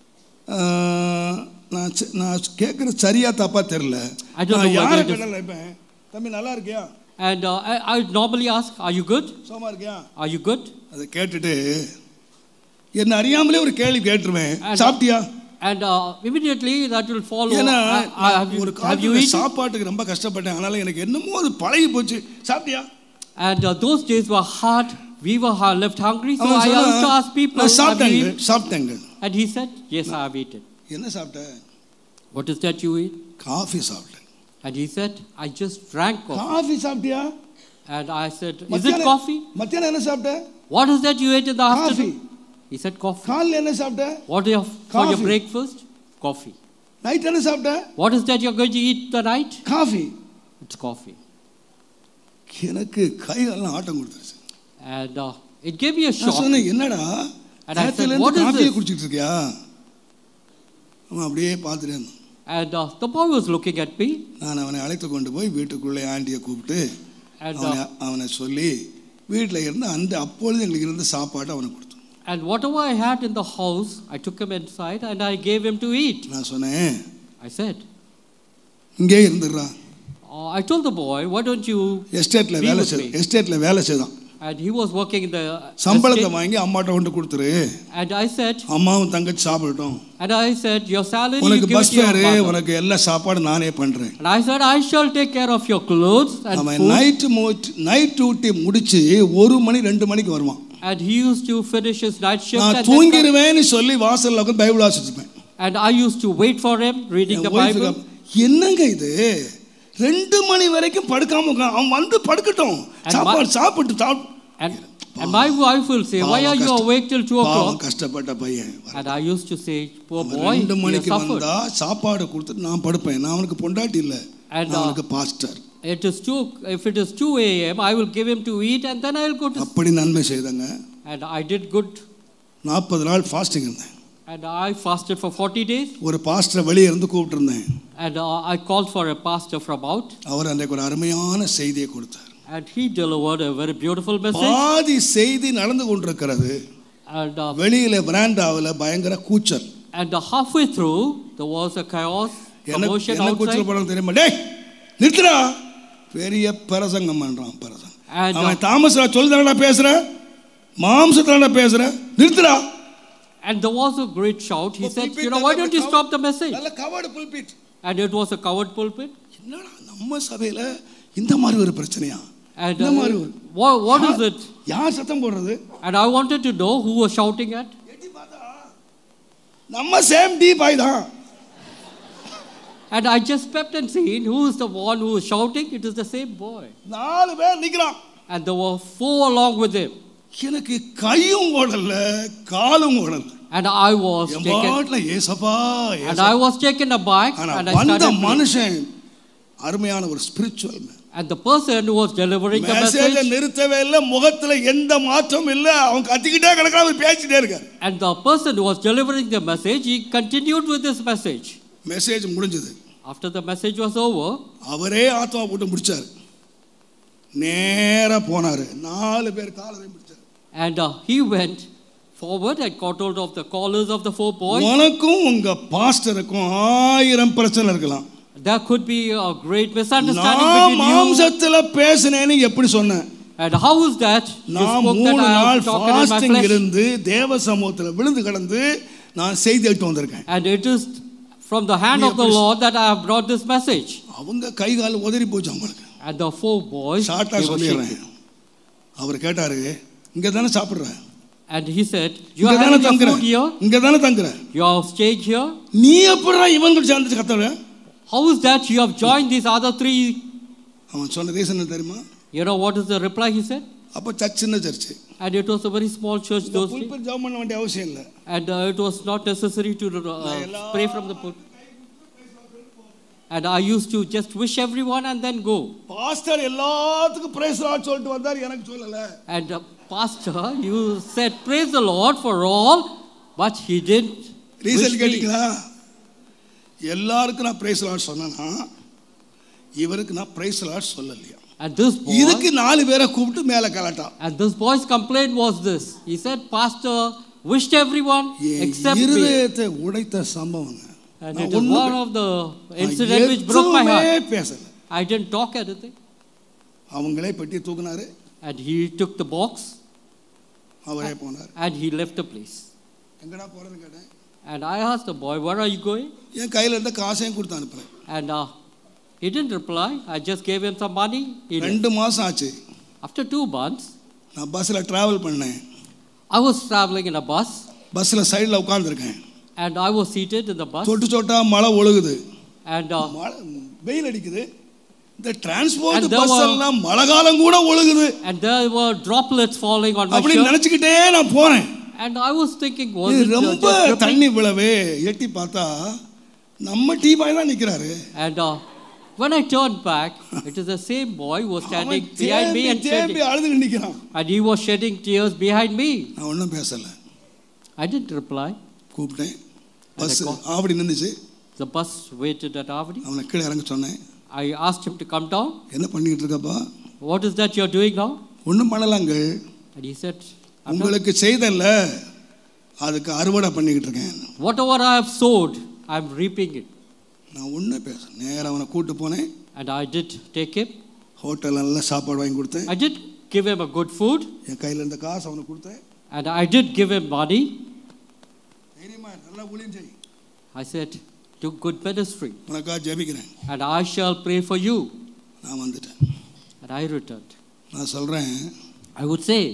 நான் கேட்குறது சரியா தப்பா தெரியல. I don't know யாரை whether it is. கேட்டாலும் நினைப்பேன், தம்பி நல்லா இருக்கியா, And I normally ask, are you good? சோமா இருக்கியா? Are you good? அதை கேட்டுட்டு என்ன அறியாமலே ஒரு கேள்வி கேட்டுருவேன், சாப்பிட்டியா? And immediately that will follow. ஏன்னா ஒரு Have you காலத்துல eaten? சாப்பாட்டுக்கு ரொம்ப கஷ்டப்பட்டேன், அதனால எனக்கு என்னமோ அது பழகி போச்சு, சாப்பிட்டியா? And those days were hard. We were left hungry, so I used to ask people, have you eaten? சாப்பிட்டேங்க. And he said, yes, I have eaten. என்ன சாப்பிட்ட? What is that you eat? Coffee சாப்பிட்டேன். And he said, I just drank coffee. Coffee சாப்பிட்டியா? And I said, is it coffee? மத்தியானம் என்ன சாப்பிட்ட? What is that you ate in the Coffee. afternoon? He said, coffee. காலைல என்ன சாப்பிட்ட? What is for your breakfast? Coffee. Night என்ன சாப்பிட்ட? What is that you're going to eat tonight? Coffee. It's coffee. எனக்கு கையெல்லாம் ஆட்டம் கொடுத்துருச்சு. And it gave me a நான் shock. சொன்னேன், என்னடா And I said, what is காஃபியை this? குடிச்சிட்டு இருக்கியா? அவன் அப்படியே பார்த்துட்டே இருந்தான். And the boy was looking at me. நான் அவனை அழைத்து கொண்டு போய் வீட்டுக்குள்ளே ஆண்டியை கூப்பிட்டு And அவனை சொல்லி வீட்டில் இருந்து அந்த அப்பொழுது எங்களுக்கு இருந்த சாப்பாடு அவனுக்கு கொடுத்தோம். and whatever I had in the house, I took him inside and I gave him to eat. நான் சொன்னேன், I said, இங்கே இருந்துடுறா. I told the boy, why don't you எஸ்டேட்ல be வேலை with me? எஸ்டேட்ல வேலை செய்தான். And he was working in the சம்பளத்தை estate. வாங்கி அம்மாட்ட கொண்டு கொடுத்துரு, And I said, அம்மாவும் தங்கச்சி சாப்பிடட்டும், and I said, your salary you உனக்கு give bus it to your fare, mother. உனக்கு எல்லா சாப்பாடு நானே பண்றேன். And I said, I shall take care of your clothes and அவன் food. நைட் டியூட்டி முடிச்சு 1 மணி 2 மணிக்கு வருவான். And he used to finish his night shift. நான் And then தூங்கிடுவேன்னு சொல்லி வாசல்ல உட்கார்ந்து பைபிள் வாசிச்சிட்டு இருப்பேன். and I used to wait for him reading the Bible. என்னங்க இது 2 மணி வரைக்கும் படுக்காம உட்கார்ந்து அவன் வந்து படுக்கட்டும், சாப்பாடு சாப்பிட்டு And my wife will say, why are you awake till 2 o'clock? கஷ்டப்பட்ட பையன். And I used to say, poor boy, 2 he has மணிக்கு suffered. வந்தா சாப்பாடு கொடுத்துட்டு நான் படுப்பேன். நான் அவனுக்கு பொண்டாட்டி இல்ல, நான் அவனுக்கு pastor. If it is 2 a.m., I will give him to eat and then I will go to sleep. அப்படி நன்மை செய்தங்க. And I did good. 40 நாள் ஃபாஸ்டிங் இருந்தேன். And I fasted for 40 days. ஒரு பாஸ்டர் வெளியே இருந்து கூப்பிட்டு இருந்தேன். And I called for a pastor from out. அவர் அன்றைக்கு ஒரு அருமையான செய்தியை கொடுத்தார். And he delivered a very beautiful message. பாதி செய்தி நடந்து கொண்டிருக்கிறது. And வெளியில பிராண்டாவில் பயங்கர கூச்சல். and halfway through, there was a chaos, commotion என்ன கூச்சல் outside. படம் தெரியுமா? டேய் நிறுத்துடா, பெரிய பிரசங்கம் பண்றான் பிரசங்கம். And அவன் தாமஸ்ரா சொல்லுதாடா பேசுற, மாம்சத்தாடா பேசுற, நிறுத்துடா. and there was a great shout. He said, why don't you stop the message? நல்ல covered pulpit. And it was a covered pulpit. என்னடா நம்ம சபையில இந்த மாதிரி ஒரு பிரச்சனையா? And இந்த மாதிரி what is it? யார் சத்தம் போடுறது? And I wanted to know who was shouting at. எட்டி பார்த்தா நம்ம சேம் டி பாய் தான். And I just stepped and seen who is the one who was shouting. It is the same boy. 4 பேர் நிக்கிறான். And there were 4 along with him. எனக்கு கையும் ஓடல காலும் ஓடல. And I was taken. ஏசப்பா And I was taken aback. And I வந்த started. மனுஷன் அருமையான ஒரு spiritual man. And the person who was delivering the message message. நிறுத்தவே இல்ல, முகத்துல எந்த மாற்றமும் இல்ல, அவன் கத்திக்கிட்டே கிடக்குறான், அவர் பேசிட்டே இருக்கார். And the person who was delivering the message, he continued with this message. Message முடிஞ்சது. After the message was over, அவரே ஆத்மா போட்டு முடிச்சார். நேரா போனாரு, 4 பேர் காலரை முடிச்சார். and he went forward and caught hold of the collars of the 4 boys. உனக்கும் உங்க பாஸ்டருக்கும் 1000 பிரச்சனை இருக்கலாம். There could be a great misunderstanding நான் between you. மாம்சத்துல பேசினேன்னு எப்படி சொன்னேன்? And how is that? You நான் spoke 3 that I நாள் have talked in my fasting flesh. இருந்து தேவ சமூகத்துல விழுந்து கிடந்து நான் செய்தி எடுத்து வந்திருக்கேன். And it is from the hand of the Lord that I have brought this message. அவங்க கை கால் உதறி போச்சு அவங்களுக்கு. And the 4 boys, ஷார்ட்டா they were சொல்லிடுறேன். shaking. அவர் கேட்டாரு, இங்க தானே சாப்பிடுற? And he said, you இங்க are தானே having your தங்குற? food here? இங்க தானே தங்குற? You are staying here? நீ எப்படிடா இவங்க சேர்ந்து கத்தற? How is that you have joined these other 3? அவன் சொன்ன ரீசன் தெரியுமா? You know what is the reply he said? அப்போ சின்ன church. And it was a very small church those days. Pulpit ஜெபம் பண்ண வேண்டிய அவசியம் இல்லை. And it was not necessary to pray from the pulpit. And I used to just wish everyone and then go. Pastor எல்லாத்துக்கும் praise the Lord சொல்லிட்டு வந்தார், எனக்கு சொல்லல. And pastor, you said praise the Lord for all, but he didn't. Reason கேட்டீங்களா? எல்லாருக்கும் நான் praise the Lord சொன்னேனா, இவருக்கு நான் praise the Lord சொல்லலையா? And this boy, இதுக்கு 4 பேரை கூப்பிட்டு மேல கலட்டா. and this boy's complaint was this. He said, pastor wished everyone except me. இருதயத்தை உடைத்த சம்பவம். And it is one of the incidents which broke my heart. பேசல. I didn't talk anything. அவங்களே பெட்டி தூக்குனாரு. And he took the box. அவரே போனார். And he left the place. எங்கடா போறேன்னு கேட்டேன். And I asked the boy, where are you going? என் கையில இருந்த காசையும் கொடுத்து அனுப்புறேன். And he didn't reply. I just gave him some money. 2 மாசம் ஆச்சு. After 2 months, நான் பஸ்ல டிராவல் பண்ணேன். I was traveling in a bus. பஸ்ல சைடுல உட்கார்ந்திருக்கேன். And I was seated in the bus. சொட்டு சொட்டா மழை ஒழுகுது. And வெயில் அடிக்குது. இந்த டிரான்ஸ்போர்ட் பஸ் எல்லாம் மழைகாலம் கூட ஒழுகுது. And there were droplets falling on my அப்படி shirt. நினைச்சிட்டே நான் போறேன். And I was thinking, was it ரொம்ப தண்ணி விழவே எட்டி பார்த்தா நம்ம டீ பாய் தான் நிக்கிறாரு. And when I turned back, it is the same boy who was standing behind me and shedding. அழுது நிக்கிறான். And he was shedding tears behind me. நான் ஒண்ணும் பேசல. I didn't reply. கூப்பிட்டேன். பஸ் ஆவடி நின்னுச்சு. The bus waited at Avadi. அவனை கீழே இறங்க சொன்னேன். I asked him to come down. என்ன பண்ணிட்டு இருக்கப்பா? What is that you are doing now? ஒண்ணும் பண்ணலங்க. And he said, உங்களுக்கு செய்தல்ல அதுக்கு அறுவடை பண்ணிக்கிட்டு இருக்கேன். whatever I have sowed, I am reaping it. நான் ஒண்ணும் பேச நேரா அவனை கூட்டி போனேன். And I did take him. ஹோட்டல்ல நல்ல சாப்பாடு வாங்கி கொடுத்தேன். I did give him a good food. என் கையில இருந்த காசு அவனுக்கு கொடுத்தேன். And I did give him money. தைரியமா நல்லா ஊழியம் செய். I said, do good ministry. உனக்காக ஜெபிக்கிறேன். And I shall pray for you. நான் வந்துட்டேன். And I returned. நான் சொல்றேன், I would say,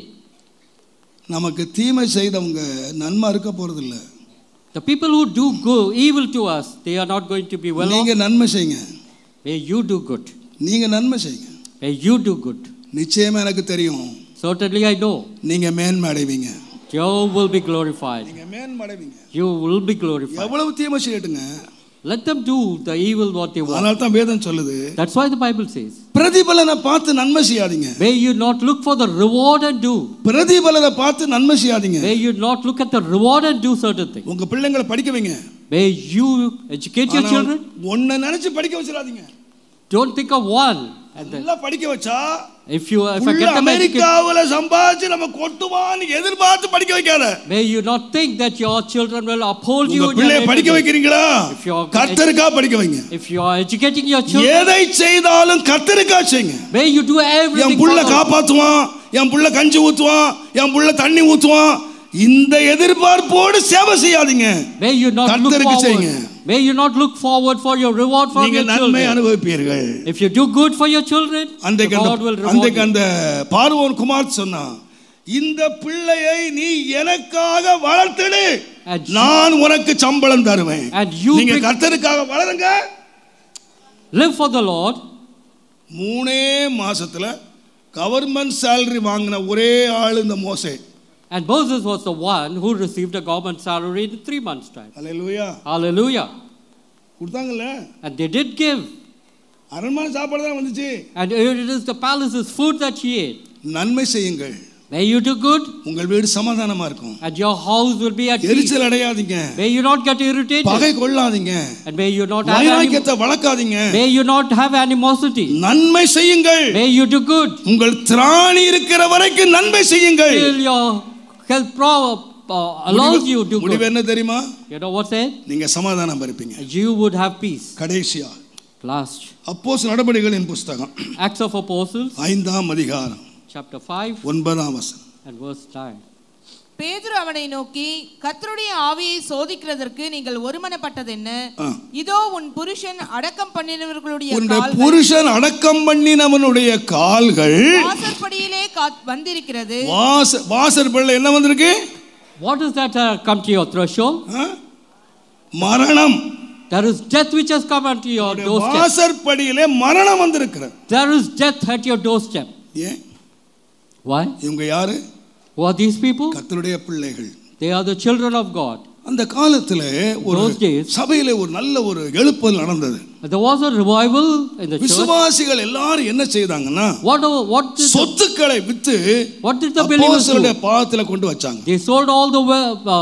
நமக்கு தீமை செய்தவங்க நன்மை இருக்க போறது இல்ல. the people who do evil to us, they are not going to be well off. நீங்க நன்மை செய்யுங்க. May you do good. நீங்க நன்மை செய்யுங்க. May you do good. நிச்சயமா எனக்கு தெரியும். Certainly I know. நீங்க மேன்மை அடைவீங்க. You will be glorified. நீங்க மேன்மை அடைவீங்க. You will be glorified. எவ்வளவு தீமை செய்யட்டுங்க. Let them do the evil what they want. அதனால தான் வேதம் சொல்லுது. That's why the Bible says, பிரதிபலனை பார்த்து நன்மை செய்யாதீங்க. may you not look for the reward and do. பிரதிபலனை பார்த்து நன்மை செய்யாதீங்க. May you not look at the reward and do certain things. உங்க பிள்ளைகளை படிக்க வைங்க. May you educate your children. ஒன்ன நினைச்சு படிக்க வச்சிராதீங்க. Don't think of one. நல்லா படிக்க வச்சா if I get them அமெரிக்காவுல சம்பாதிச்சு நம்ம கொட்டுவான்னு எதிர்பார்த்து படிக்க வைக்காத. May you not think that your children will uphold you. உங்க பிள்ளையை படிக்க வைக்கிறீங்களா? கர்த்தருக்காக படிக்க வைங்க. If you are educating your children, எதை செய்தாலும் கர்த்தருக்காக செய்யுங்க. may you do everything. என் புள்ள காப்பாத்துவான், என் புள்ள கஞ்சி ஊத்துவான், என் புள்ள தண்ணி ஊத்துவான், இந்த எதிர்பார்ப்போடு சேவை செய்யாதீங்க. May you not look forward. May you not look forward for your reward from your children. நன்மை அனுபவிப்பீர்கள். If you do good for your children, God will reward you. அந்த பார்வோன் குமார் சொன்னா, இந்த பிள்ளையை நீ எனக்காக வளர்த்தெடு, நான் உனக்கு சம்பளம் தருவேன். நீங்க கர்த்தருக்காக வளருங்க. Live for the Lord. 3 மாசத்துல கவர்மெண்ட் salary வாங்கின ஒரே ஆள் இந்த மோசே. And Moses was the one who received a government salary in 3 months' time. Hallelujah. Hallelujah. கொடுத்தாங்கல்ல? And they did give. அரண்மனை சாப்பாடு தான் வந்துச்சு. And it is the palace's food that he ate. நன்மை செய்யுங்கள். May you do good. உங்கள் வீடு சமாதானமா இருக்கும். And your house will be at peace. எரிச்சல் அடையாதீங்க. May you not get irritated. பகை கொள்ளாதீங்க. And may you not have வைராக்கியத்தை வளர்க்காதீங்க. May you not have animosity. நன்மை செய்யுங்கள். May you do good. உங்கள் திராணி இருக்கிற வரைக்கும் நன்மை செய்யுங்கள். Till your health allows you to do good. முடிவு என்ன தெரியுமா? You know what said? நீங்க சமாதானம் இருப்பீங்க. You would have peace. கடைசியா Last. அப்போஸ்தலர் நடபடிகளின் புத்தகம் Acts of Apostles 5ஆம் அதிகாரம் chapter 5 9ஆம் வசனம் and verse 9. பேதுரு அவனை நோக்கி, கர்த்தருடைய ஆவியை சோதிக்கிறதற்கு நீங்கள் ஒருமனப்பட்டது என்ன? இதோ உன் புருஷன் அடக்கம் பண்ணினவர்களுடைய கால்கள், புருஷன் அடக்கம் பண்ணினவனுடைய கால்கள் வாசற்படியிலே வந்திருக்கிறது. வாசற்படியில என்ன வந்திருக்கு? What is that come to your threshold? மரணம். There is death which has come unto your doorstep. வாசற்படியிலே மரணம் வந்திருக்கிறது. There is death at your doorstep. ஏன்? Why? இவங்க யாரு? Who are these people? கர்த்தருடைய பிள்ளைகள். They are the children of God. அந்த காலத்துல ஒரு Those days, சபையில ஒரு நல்ல ஒரு எழுப்புதல் நடந்தது. there was a revival in the church. விசுவாசிகள் எல்லாரும் என்ன செய்தாங்கன்னா சொத்துக்களை வித்து what did the believers do? அப்போஸ்தலருடைய பாதத்துல கொண்டு வச்சாங்க. They sold all the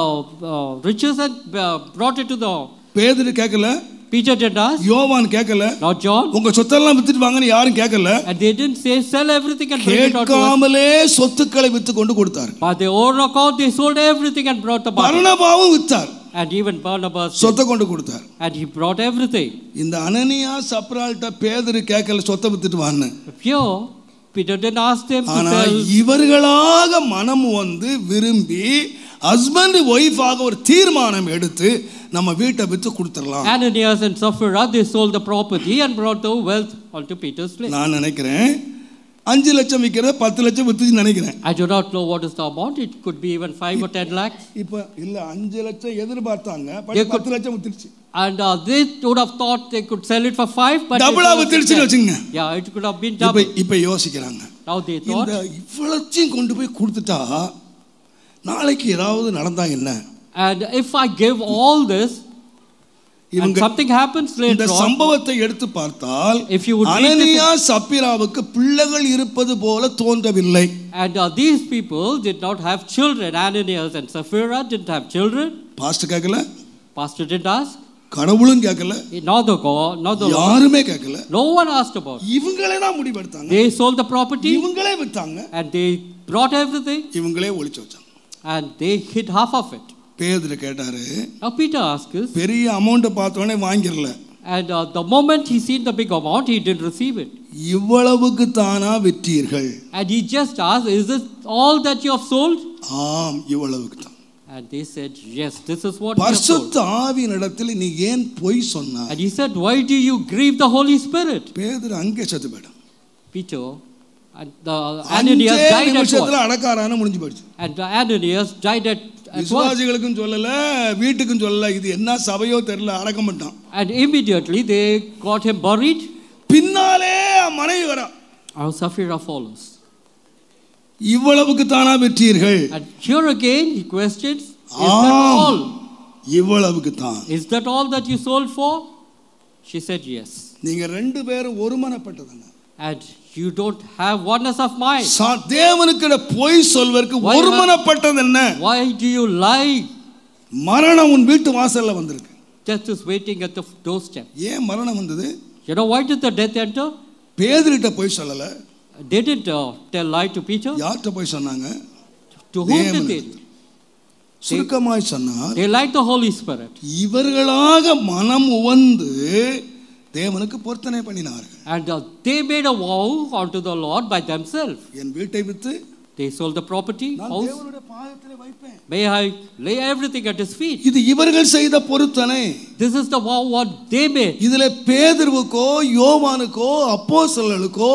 riches and brought it to the. பேதுரு கேட்கல, Peter did ask, யோவான் கேட்கல, not John, உங்க சொத்தெல்லாம் வித்துட்டு வாங்கன்னு யாரும் கேட்கல. and they didn't say sell everything and bring it out to us. கேட்காமலே சொத்துக்களை வித்து கொண்டு கொடுத்தார். By their own account they sold everything and brought the money. பர்னபாவும் வித்தார். And even Barnabas சொத்தை கொண்டு கொடுத்தார். and he brought everything. இந்த அனனியா சப்ரால்ட்ட பேதுரு கேட்கல சொத்தை வித்துட்டு வான்னு. Pure Peter didn't ask them to ஆனா sell. இவர்களாக மனம் வந்து விரும்பி ஹஸ்பண்ட் ஒய்ஃபாக ஒரு தீர்மானம் எடுத்து நம்ம வீட்டை வித்து கொடுத்துடலாம். Ananias and Sapphira, they sold the property and brought the wealth onto Peter's place. நான் நினைக்கிறேன் 5 லட்சம் விற்கிறத 10 லட்சம் வித்துன்னு நினைக்கிறேன். I do not know what is the amount. It could be even 5 or 10 lakhs. இப்ப இல்ல 5 லட்சம் எதிர்பார்த்தாங்க, 10 லட்சம் வித்துருச்சு. And they would have thought they could sell it for 5, but டபுளா வித்துருச்சுன்னு வெச்சுங்க. Yeah, it could have been double. இப்ப யோசிக்கிறாங்க. Now they thought, இந்த இவ்வளத்தையும் கொண்டு போய் கொடுத்துட்டா நாளைக்கு ஏதாவது நடந்தா என்ன? and if I give all this and something happens later இந்த on, சம்பவத்தை எடுத்து பார்த்தால் if you would அனனியா சப்பிராவுக்கு பிள்ளைகள் இருப்பது போல தோன்றவில்லை. and these people did not have children. Ananias and Sapphira didn't have children. Pastor கேட்கல, Pastor didn't ask, கடவுளும் கேட்கல, not the God, not the Lord. யாருமே கேட்கல. No one asked about it. இவங்களே தான் முடிவெடுத்தாங்க. They sold the property, இவங்களே வித்தாங்க, and they brought everything, இவங்களே ஒளிச்சு வச்சாங்க. and they hid half of it. பேதுரு கேட்டாரு, Now Peter asked us, பெரிய அமௌண்ட் பார்த்தோனே வாங்கிரல, and the moment he seen the big amount, he didn't receive it. இவ்வளவுக்கு தானா விற்றீர்கள்? And he just asked, is this all that you have sold? ஆம், இவ்வளவுக்கு தான். And they said, yes, this is what you have sold. பரிசுத்த ஆவியினிடத்தில் நீ ஏன் பொய் சொன்னாய்? And he said, why do you grieve the Holy Spirit? பேதுரு அங்கே செத்து போயிட்டான். Peter and Ananias died at once. அடக்காரான முடிஞ்சு போயிடுச்சு. And Ananias died at once. விசுவாசிகளுக்கும் சொல்லல, வீட்டுக்கும் சொல்லல, இது என்ன சபையோ தெரியல, அடக்கம் பண்ணிட்டான். And immediately they got him buried. பின்னாலே மனைவி வரா. Our Sapphira follows. இவ்வளவுக்கு தானா விற்றீர்கள்? And here again he questions, is that all? இவ்வளவுக்கு தான். Is that all that you sold for? She said yes. நீங்க ரெண்டு பேரும் ஒருமனப்பட்டதானே. And you don't have oneness of mind. தேவனுக்கு பொய் சொல்வதற்கு ஒருமனப்பட்டது என்ன? Why do you lie? மரணம் உன் வீட்டு வாசல்ல வந்திருக்கு. Death is waiting at the doorstep. ஏன் மரணம் வந்தது? You know why did the death enter? பேதுருட்ட போய் சொல்லல. They didn't tell lie to Peter. யார்ட்ட போய் சொன்னாங்க? To whom did they? சுருக்கமாய் சொன்னார், They lied the Holy Spirit. இவர்களாக மனம் உவந்து தேவனுக்கு பொருத்தனை பண்ணினார்கள். And they made a vow unto the Lord by themselves. என் வீட்டை வித்து They sold the property, நான் house. தேவனுடைய பாதத்திலே வைப்பேன். May I lay everything at his feet? இது இவர்கள் செய்த பொருத்தனை. This is the vow what they made. இதிலே பேதுருவுக்கோ யோவானுக்கோ அப்போஸ்தலர்களுக்கோ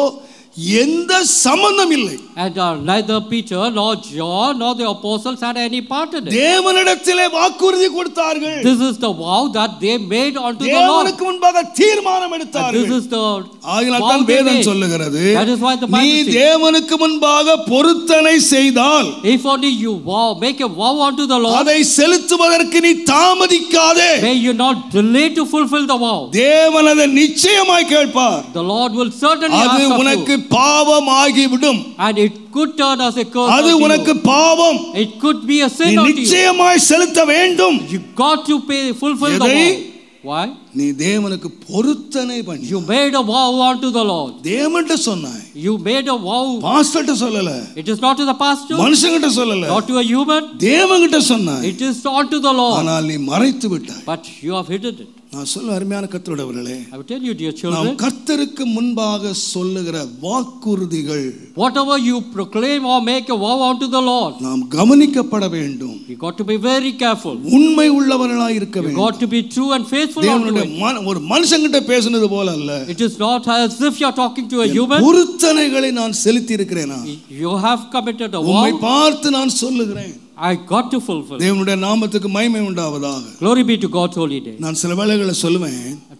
எந்த சம்பந்தம் இல்லை. And neither Peter nor John nor the apostles had any part in it. தேவனிடத்திலே வாக்குறுதி கொடுத்தார்கள். This is the vow that they made unto the Lord. தேவனுக்கு முன்பாக தீர்மானம் எடுத்தார்கள். This is the ஆகினால் தான் வேதம் சொல்லுகிறது, That is why the நீ Bible says, தேவனுக்கு முன்பாக பொருத்தனை செய்தால் if only you vow, make a vow unto the Lord, அதை செலுத்துவதற்கு நீ தாமதிக்காதே. may you not delay to fulfill the vow. தேவன் அதை நிச்சயமாய் கேட்பார். The Lord will certainly அது ask of உனக்கு you. பாவம் ஆகிவிடும். And it could turn as a curse அது unto உனக்கு you. பாவம். It could be a நீ sin unto you. நிச்சயமாய் செலுத்த வேண்டும். You got to fulfill the எதை? vow. Why? நீ தேவனுக்கு பொருத்தனை பண்ணி. You made a vow unto the Lord. தேவன்கிட்ட சொன்னாய். You made a vow. பாஸ்டர்ட்ட சொல்லல. It is not to the pastor, மனுஷங்கிட்ட சொல்லல. not to a human. தேவன்கிட்ட சொன்னாய். It is unto the Lord. ஆனால் நீ மறைத்து விட்டாய். But you have hidden it. நான் சொல்ல அருமையான கர்த்தருடையவர்களே, I will tell you, dear நாம் children, கர்த்தருக்கு முன்பாக சொல்லுகிற வாக்குறுதிகள் whatever you proclaim or make a vow unto the Lord, நாம் கவனிக்கப்பட வேண்டும். you got to be very careful. உண்மை உள்ளவர்களாய் இருக்க You வேண்டும். got to be true and faithful unto தேவனுடைய it. ஒரு மனுஷங்கிட்ட பேசுனது போல அல்ல. It is not as if you are talking to a human. பொருத்தனைகளை நான் செலுத்தி இருக்கிறேனா? You have committed a உம்மை vow. பார்த்து நான் சொல்லுகிறேன். I got to fulfill. தேவனுடைய நாமத்துக்கு மகிமை உண்டாவதாக. Glory be to God's holy day. நான் சில வேளைகளில் சொல்லுவேன், At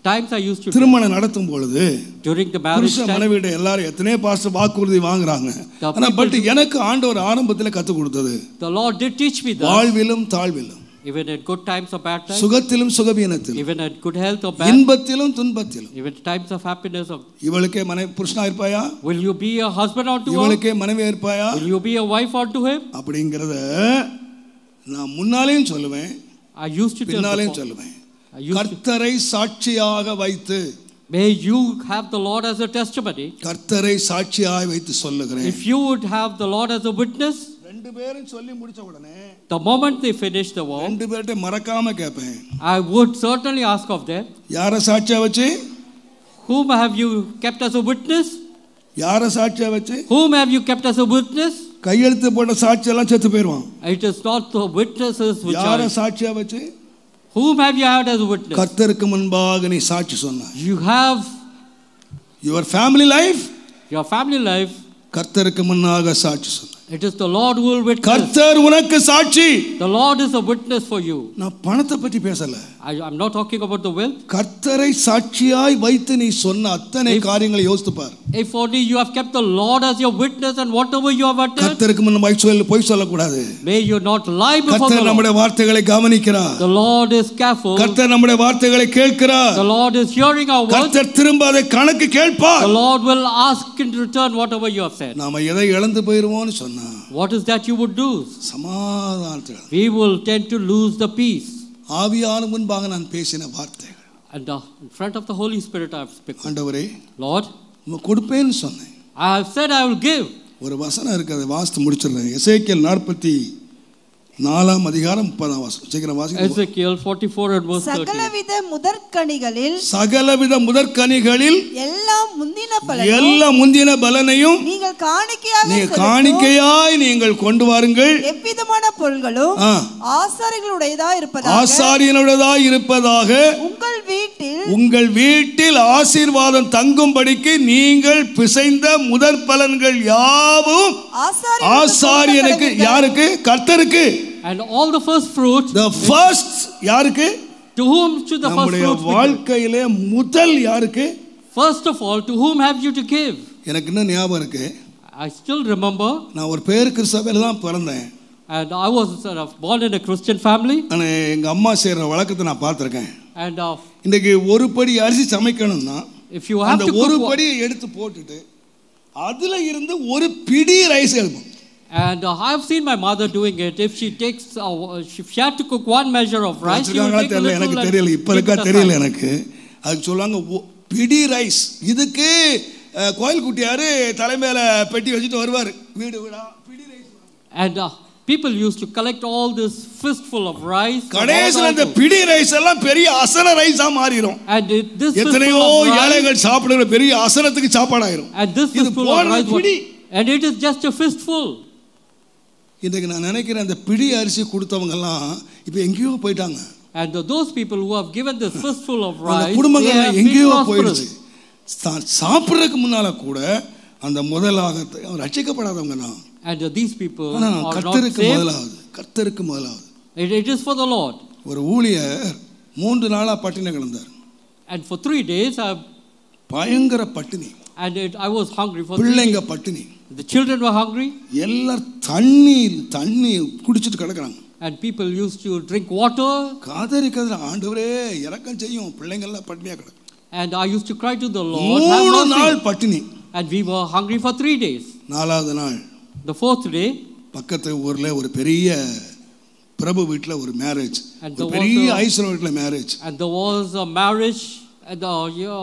times I used to திருமணம் நடத்தும் பொழுது during the marriage புருஷ time, மனைவிட எல்லாரும் எத்தனை பாஸ்டர் வாக்குறுதி வாங்குறாங்க. ஆனா பட் எனக்கு ஆண்டவர் ஆரம்பத்தில் கற்றுக் கொடுத்தது, the Lord did teach me that வாழ்விலும் தாழ்விலும், even in good times or bad times, சுகத்திலும் சுகவீனத்திலும், even in good health or bad, இன்பத்திலும் துன்பத்திலும், even times of happiness or, இவளுக்கே மனைவி புருஷனா இருப்பாயா, will you be a husband unto her, இவளுக்கே மனைவியா இருப்பாயா, will you be a wife unto him? அப்படிங்கறத நான் முன்னாலேயும் சொல்லுவேன், I used to tell பின்னாலேயும் before. சொல்லுவேன். I used to, கர்த்தரை சாட்சியாக வைத்து, may you have the Lord as a testimony. கர்த்தரை சாட்சியாக வைத்து சொல்லுகிறேன். If you would have the Lord as a witness, ரெண்டு பேரும் சொல்லி முடிச்ச உடனே the moment they finish the word, ரெண்டு பேர்ட்ட மறக்காம கேட்பேன், I would certainly ask of them, யார சாட்சியா வச்சு, whom have you kept as a witness? யார சாட்சியா வச்சு, Whom have you kept as a witness? கையெழுத்து போட்ட சாட்சி எல்லாம் செத்து போயிடுவான். It is not the witnesses which யார are. சாட்சியா வச்சு, Whom have you had as a witness? கர்த்தருக்கு முன்பாக நீ சாட்சி சொன்னாய். You have your family life, your family life. கர்த்தருக்கு முன்னாக சாட்சி சொன்னாய். It is the Lord who will witness. கர்த்தர் உனக்கு சாட்சி. The Lord is a witness for you. நான் பணத்தை பத்தி பேசல. I'm not talking about the wealth. கர்த்தரை சாட்சியாய் வைத்து நீ சொன்ன அத்தனை காரியங்களை யோசித்து பார். If only you have kept the Lord as your witness and whatever you have uttered, கர்த்தருக்கு முன்பாக பொய் சொல்லக்கூடாது. may you not lie before the கர்த்தர் Lord. நம்முடைய வார்த்தைகளை கவனிக்கிறார். The Lord is careful. கர்த்தர் நம்முடைய வார்த்தைகளை கேட்கிறார். The Lord is hearing our words. கர்த்தர் திரும்ப அதை கணக்கு கேட்பார். The Lord will ask in return whatever you have said. நாம எதை இழந்து போயிருவோம்னு சொன்னா, What is that you would do? சமாதானத்தை, We will tend to lose the peace. ஆவியான முன்பாக நான் பேசின வார்த்தைகள், And in front of the Holy Spirit I have spoken. ஆண்டவரே Lord, உமக்கு கொடுப்பேன்னு சொன்னேன். I have said I will give. ஒரு வசனம் இருக்கு, அதை வாசித்து முடிச்சிடுறேன். எசேக்கியேல் 44 அதிகாரம் 30 வசனம். சீக்கிரம் வாசிங்க. Ezekiel 44 and verse 30. சகலவித முதற்கனிகளில், சகலவித முதற்கனிகளில் எல்லாம் முந்தின பலனும், எல்லா முந்தின பலனையும் நீங்கள் காணிக்கையாக நீங்கள் காணிக்கையாய் நீங்கள் கொண்டு வாருங்கள். எவ்விதமான பொருள்களும் ஆசாரியர்களுடையதா இருப்பதாக உங்கள் வீட்டில் ஆசீர்வாதம் தங்கும்படிக்கு நீங்கள் பிசைந்த முதற் பலன்கள் யாவும் ஆசாரியனுக்கு, யாருக்கு? கர்த்தருக்கு. And all the first fruit, the first யாருக்கு? To whom should the first fruit be? வாழ்க்கையிலே முதல் யாருக்கு? First of all, to whom have you to give? எனக்கு இன்னும் ஞாபகம் இருக்கு. I still remember. நான் ஒரு பேர் கிறிஸ்தவத்தில் தான் பிறந்தேன். And I was born in a Christian family. நான் எங்க அம்மா செய்யற வழக்கத்தை நான் பார்த்திருக்கேன். And இன்னைக்கு ஒரு படி அரிசி சமைக்கணும்னா, if you have to ஒரு படியை எடுத்து போட்டுட்டு அதுல இருந்து ஒரு பிடி ரைஸ் எடுப்போம். And I have seen my mother doing it. If she takes, if she had to cook one measure of rice, she will take a little. எனக்கு தெரியல, இப்ப இருக்கா தெரியல எனக்கு. அதுக்கு சொல்லுவாங்க பிடி ரைஸ். இதுக்கு கோயில் குட்டியாரு தலைமையில பெட்டி வச்சுட்டு வருவார் வீடு வீடா பிடி rice. And people used to collect all this fistful of rice. கடைசில அந்த பிடி ரைஸ் எல்லாம் பெரிய அசன ரைஸா மாறிடும். And this எத்தனையோ ஏழைகள் சாப்பிடுற பெரிய அசனத்துக்கு சாப்பாடாயிரும். And this fistful of rice, and it is just a fistful. இன்னைக்கு நான் நினைக்கிறேன் அந்த பிடி அரிசி கொடுத்தவங்க எல்லாம் இப்போ எங்கேயோ போயிட்டாங்க. And those people who have given this fistful of rice, குடும்பங்கள் எங்கேயோ போயிடுச்சு. சாப்பிடுறதுக்கு முன்னால கூட அந்த முதலாக ரட்சிக்கப்படாதவங்க நான். And these people are கர்த்தருக்கு not முதலாவது, கர்த்தருக்கு முதலாவது. It is for the Lord. ஒரு ஊழியர் 3 நாளா பட்டினி கிடந்தார். And for 3 days பயங்கர பட்டினி. And I was hungry for 3 days. பிள்ளைங்க பட்டினி. The children were hungry. எல்லாரும் தண்ணி குடிச்சிட்டு கிடக்குறாங்க. And people used to drink water. காதறி ஆண்டவரே இரக்கம் செய்யும், பிள்ளைங்க எல்லாம் பட்டினியா கிடக்கு. And I used to cry to the Lord. 3 நாள் பட்டினி. And we were hungry for 3 days. 4வது நாள், the 4th day, பக்கத்து ஊர்ல ஒரு பெரிய பிரபு வீட்ல ஒரு மேரேஜ், பெரிய ஐஸ்வர்ய வீட்ல marriage. And there was a marriage at the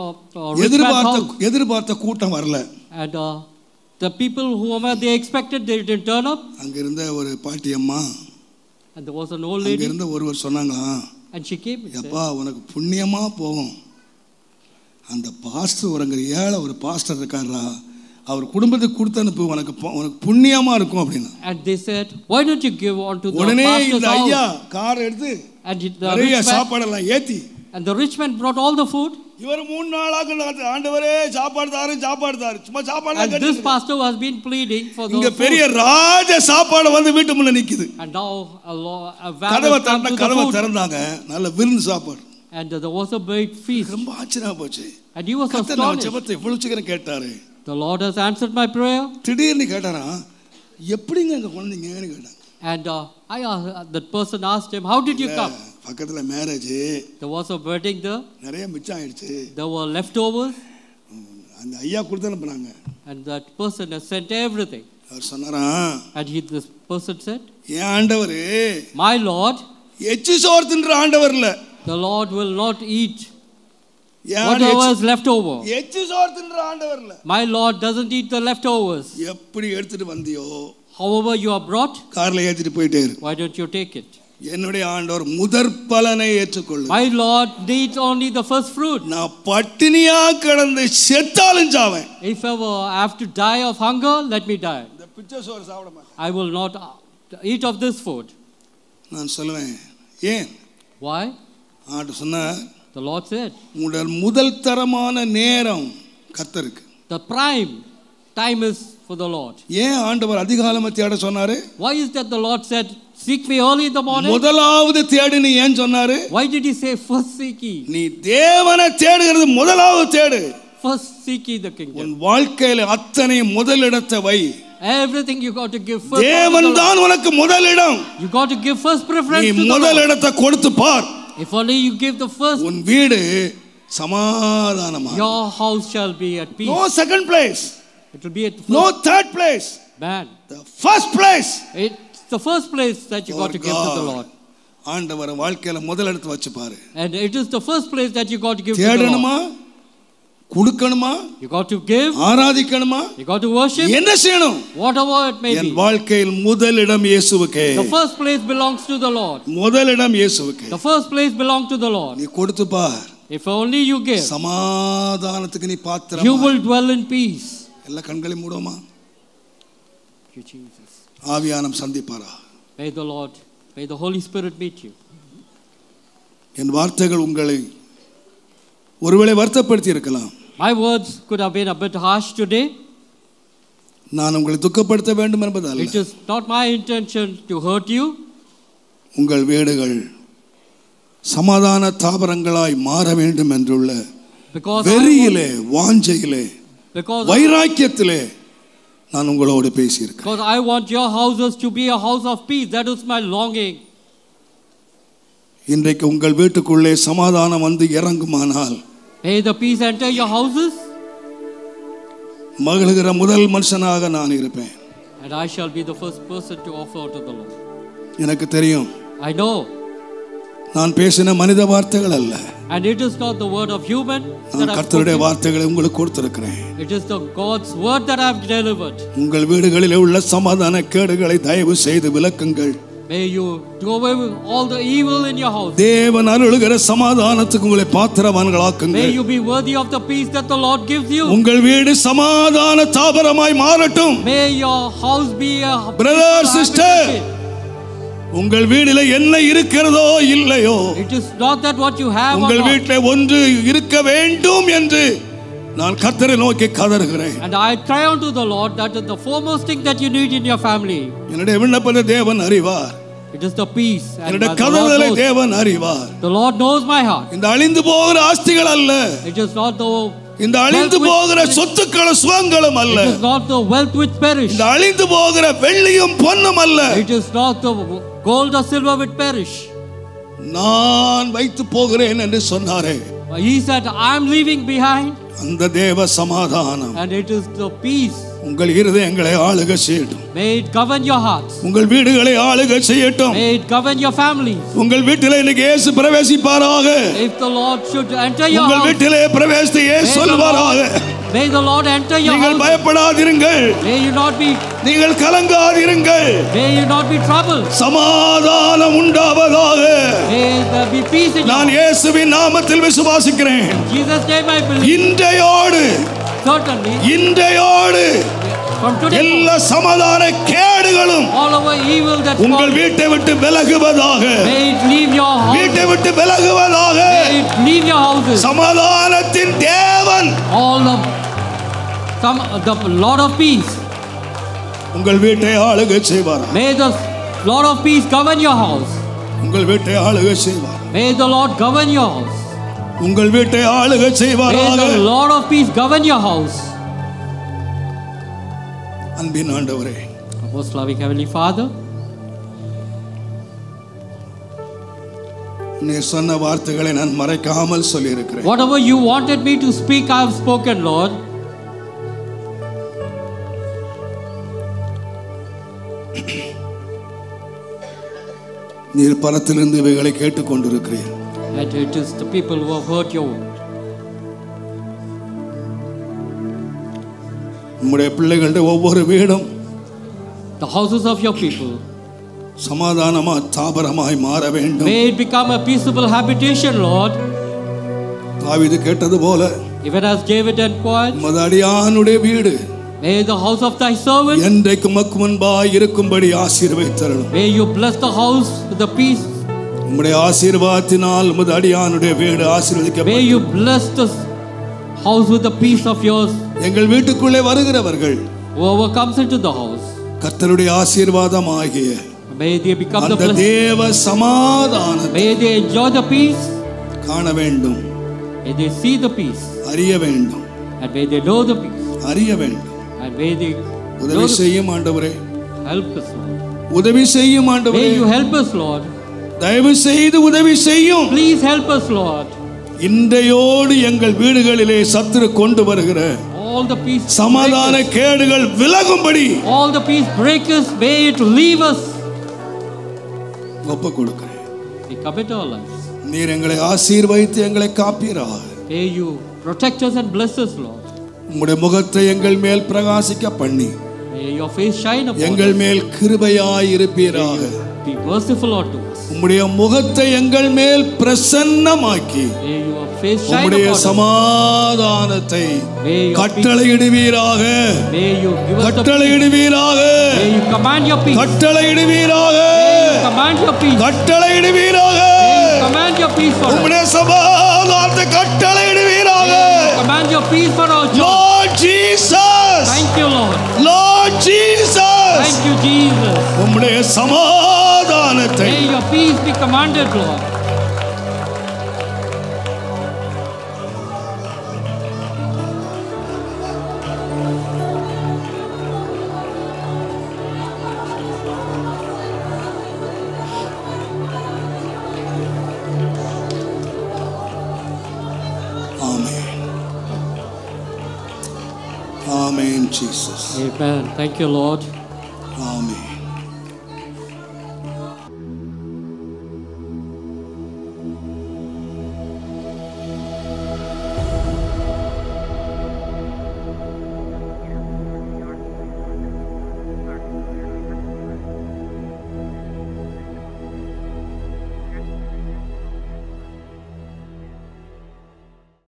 எதிர்பார்த்த கூட்டம் வரல. And the people who they expected, they didn't turn up. அங்க இருந்த ஒரு பாட்டி அம்மா, and there was an old lady, அங்க இருந்த ஒருவர் சொன்னாங்களா, and she came and அப்பா உனக்கு புண்ணியமா போகும், அந்த பாஸ்டர் ஒருங்க ஏழை ஒரு பாஸ்டர் இருக்காரா, அவர் குடும்பத்துக்கு கொடுத்து அனுப்பு, உனக்கு புண்ணியமா இருக்கும் அப்படினா. And they said, why don't you give on to the உடனே pastor's இந்த house? ஐயா கார் எடுத்து நிறைய சாப்பாடெல்லாம் ஏத்தி, and the rich man brought all the food. இவர் 3 நாளாக ஆண்டவரே சாப்பாடு தாரு சும்மா சாப்பாடு. And this pastor has been pleading for the இங்க பெரிய ராஜ சாப்பாடு வந்து வீட்டு முன்ன நிக்குது. And now a கதவை திறந்தாங்க, நல்ல விருந்து சாப்பாடு. And there was a big feast. ரொம்ப ஆச்சரியமா போச்சு. And he was கர்த்தர் நம்ம astonished. ஜெபத்தை இவ்வளவு சீக்கிரம் கேட்டாரு. The Lord has answered my prayer. திடீர்னு கேட்டாரா, எப்படிங்க அங்க குழந்தைங்கன்னு கேட்டாங்க. And that person asked him, how did you come? பக்கத்துல marriage. There was a wedding there. நிறைய மிச்சம் ஆயிடுச்சு. There were leftovers. அந்த ஐயா கொடுத்து அனுப்புனாங்க. And that person has sent everything. அவர் சொன்னாரா, And this person said, ஏன் ஆண்டவரே, my Lord, எச்சி சோறு தின்ற ஆண்டவர் இல்ல. the Lord will not eat whatever is left over. எச்சி சோறு தின்ற ஆண்டவர் இல்ல. My Lord doesn't eat the leftovers. எப்படி எடுத்துட்டு வந்தியோ, However you are brought, கார்ல ஏத்திட்டு போயிட்டே இரு. why don't you take it? என்னுடைய ஆண்டவர் முதற் பலனை ஏற்றுக்கொள்ளு. My Lord needs only the first fruit. நான் பட்டினியா கிடந்து செத்தாலும் சாவேன். If ever I have to die of hunger, let me die. இந்த பிச்சை சோறு சாப்பிட மாட்டேன். I will not eat of this food. நான் சொல்லுவேன், ஏன்? Why? ஆண்டு சொன்னார், The Lord said, முதல் தரமான நேரம் கர்த்தருக்கு. the prime time is for the Lord. ஏன் ஆண்டவர் அதிகாலமா தேட சொன்னாரு? Why is that the Lord said, seek me early in the morning? முதலாவது தேடுன்னு ஏன் சொன்னாரு? Why did he say first seek ye? நீ தேவனை தேடுகிறது முதலாவது தேடு. First seek ye the kingdom. உன் வாழ்க்கையில அத்தனை முதலிடத்தை வை. Everything you got to give first. தேவன் தான் உனக்கு முதலிடம். You got to give first preference நீ to the Lord. முதலிடத்தை கொடுத்து பார். If only you give the first, உன் வீடு சமாதானமா. your house shall be at peace. No second place. It will be at first. No third place. Man, The first place. it's the first place that you got to give to the Lord. ஆண்டவர் வாழ்க்கையில முதலிடத்தை வச்சு பாரு. And it is the first place that you got to give to the தேடணுமா, Lord. கொடுக்கணுமா, You got to give, ஆராதிக்கணுமா, you got to worship, என்ன செய்யணும்? whatever it may N be. வாழ்க்கையில் முதலிடம் இயேசுவுக்கே. The first place belongs to the Lord. முதலிடம் இயேசுவுக்கே. The first place belongs to the Lord. நீ கொடுத்து பார். If only you give, சமாதானத்துக்கு நீ you பாத்திரமா. will dwell in peace. எல்லா கண்களையும் மூடுமா? Thank you, Jesus. ஆவியானம் சந்திப்பாரா. May the Lord, may the Holy Spirit meet you. என் வார்த்தைகள் உங்களை ஒருவேளை வருத்தப்படுத்தி இருக்கலாம். My words could have been a bit harsh today. நான் உங்களை துக்கப்படுத்த வேண்டும் என்பதல்ல. It is not my intention to hurt you. உங்கள் வீடுகள் சமாதான தாபரங்களாய் மாற வேண்டும் என்றுள்ள வெறியிலே, வாஞ்சையிலே, வைராக்கியத்திலே நான் உங்களோடு பேசியிருக்கிறேன். Because I want your houses to be a house of peace. That is my longing. இன்றைக்கு உங்கள் வீட்டுக்குள்ளே சமாதானம் வந்து இறங்குமானால், May the peace enter your houses. மகிழ்கிற முதல் மனுஷனாக நான் இருப்பேன். And I shall be the first person to offer to the Lord. எனக்கு தெரியும். I know. நான் பேசின மனித வார்த்தைகள் அல்ல. And it is not the word of human that நான் கர்த்தருடைய வார்த்தைகளை உங்களுக்கு கொடுத்திருக்கிறேன். It is the God's word that I have delivered. உங்கள் வீடுகளிலே உள்ள சமாதான கேடுகளை தயவு செய்து விலக்குங்கள். May you do away with all the evil in your house. தேவன் அருளுகிற சமாதானத்துக்கு உங்களை பாத்திரவான்களாக்குங்கள். May you be worthy of the peace that the Lord gives you. உங்கள் வீடு சமாதான தாபரமாய் மாறட்டும். May your house be a brother sister, உங்கள் வீட்டிலே என்ன இருக்கிறதோ இல்லையோ, it is not that what you have, உங்கள் வீட்டிலே ஒன்று இருக்க வேண்டும் என்று நான் கர்த்தரை நோக்கி கதறுகிறேன். And I cry unto the Lord that is the foremost thing that you need in your family. என்னுடைய விண்ணப்பத்தை தேவன் அறிவார். It is the peace. And என்னுடைய கதறுதலை தேவன் அறிவார். The Lord knows my heart. இந்த அழிந்து போகிற ஆஸ்திகள் அல்ல, It is not the இந்த அழிந்து போகிற சொத்துக்களும் சுகங்களும் அல்ல, it is not the wealth which perish. இந்த அழிந்து போகிற வெள்ளியும் பொன்னும் அல்ல, It is not the gold or silver which perish. நான் வைத்து போகிறேன் என்று சொன்னாரே, He said, I am leaving behind. அந்த தேவ சமாதானம் And it is the peace. உங்கள் இருதயங்களை ஆளுகை செய்யட்டும். May it govern your hearts. உங்கள் வீடுகளை ஆளுகை செய்யட்டும். May it govern your families. உங்கள் வீட்டிலே இன்னைக்கு இயேசு பிரவேசிப்பாராக. If the Lord should enter your உங்கள் house, வீட்டிலே பிரவேசித்து இயேசு சொல்வாராக. may the Lord enter your நீங்கள் house. பயப்படாதிருங்கள். May you not be, நீங்கள் கலங்காதிருங்கள். may you not be troubled. சமாதானம் உண்டாவதாக. May there be peace in நான் you. இயேசுவின் நாமத்தில் விசுவாசிக்கிறேன். Jesus' name I believe. இன்றையோடு From today எல்லா சமாதான கேடுகளும் all our evil that உங்கள் வீட்டை விட்டு விலகுவதாக. may it leave your house. வீட்டை விட்டு விலகுவதாக. May it leave your houses. சமாதானத்தின் தேவன் All the Lord of peace. உங்கள் வீட்டை ஆளுகை செய்வார். May the Lord of peace govern your house. உங்கள் வீட்டை ஆளுகை செய்வார். May the Lord govern your house. உங்கள் வீட்டை ஆளுகை May செய்வாராக. the Lord of peace govern your house. அன்பின் ஆண்டவரே, Most loving Heavenly Father, நீர் சொன்ன வார்த்தைகளை நான் மறைக்காமல் சொல்லியிருக்கிறேன். whatever you wanted me to speak, I have spoken, Lord. நீர் பரத்திலிருந்து இவைகளை கேட்டுக்கொண்டிருக்கிறீர். And it is the people who have heard your word. உம்முடைய பிள்ளைகளுடைய ஒவ்வொரு வீடும் The houses of your people, சமாதானமா தாபரமாய் மாற வேண்டும். may it become a peaceable habitation, Lord. தாவீது கேட்டது போல Even as David inquired, உமது அடியானுடைய வீடு may the house of thy servant, என்றைக்கு உமக்கு முன்பாய் இருக்கும்படி ஆசீர்வதித்தருளும். may you bless the house with the peace. உம்முடைய ஆசீர்வாதத்தினால் உமது அடியானுடைய வீடு May ஆசீர்வதிக்கப்படும். you bless the house with the peace of yours. எங்கள் வீட்டுக்குள்ளே வருகிறவர்கள் Whoever comes into the house, கர்த்தருடைய ஆசீர்வாதமாகிய may they become the அந்த blessed. தேவ சமாதானத்தை May they enjoy the peace. காண வேண்டும், May they see the peace. அறிய வேண்டும், And may they know the peace. அறிய வேண்டும். And may they உதவி know the peace. செய்யும் ஆண்டவரே, Help us, Lord. உதவி செய்யும் May ஆண்டவரே, you help us, Lord. தயவு செய்து உதவி செய்யும். Please help us, Lord. இன்றையோடு எங்கள் வீடுகளிலே சத்துரு கொண்டு வருகிற All the peace சமாதான breakers, கேடுகள் விலகும்படி all the peace breakers, may it leave us. ஒப்பு கொடுக்கிறேன். We commit our lives. நீர் எங்களை ஆசீர்வதித்து எங்களை காப்பீராக. May you protect us and bless us, Lord. உம்முடைய முகத்தை எங்கள் மேல் பிரகாசிக்க பண்ணி May your face shine upon எங்கள் us. மேல் கிருபையாய் இருப்பீராக. Be merciful unto us. உம்முடைய முகத்தை எங்கள் மேல் பிரசன்னமாக்கி May your face shine உம்முடைய upon us. சமாதானத்தை May your peace, கட்டளையிடுவீராக. may you give us the peace. கட்டளையிடுவீராக. May you command your peace. கட்டளையிடுவீராக. May you command your peace. கட்டளையிடுவீராக. May you command your peace for us. உம்முடைய சமாதானத்தை கட்டளையிடுவீராக. May you command your peace for our joy. Lord Jesus. Thank you, Lord. Lord Jesus. Thank you, Jesus. உம்முடைய சமாதானத்தை May your peace be commanded, Lord. Amen. Amen, Jesus. Amen. Thank you, Lord. Amen.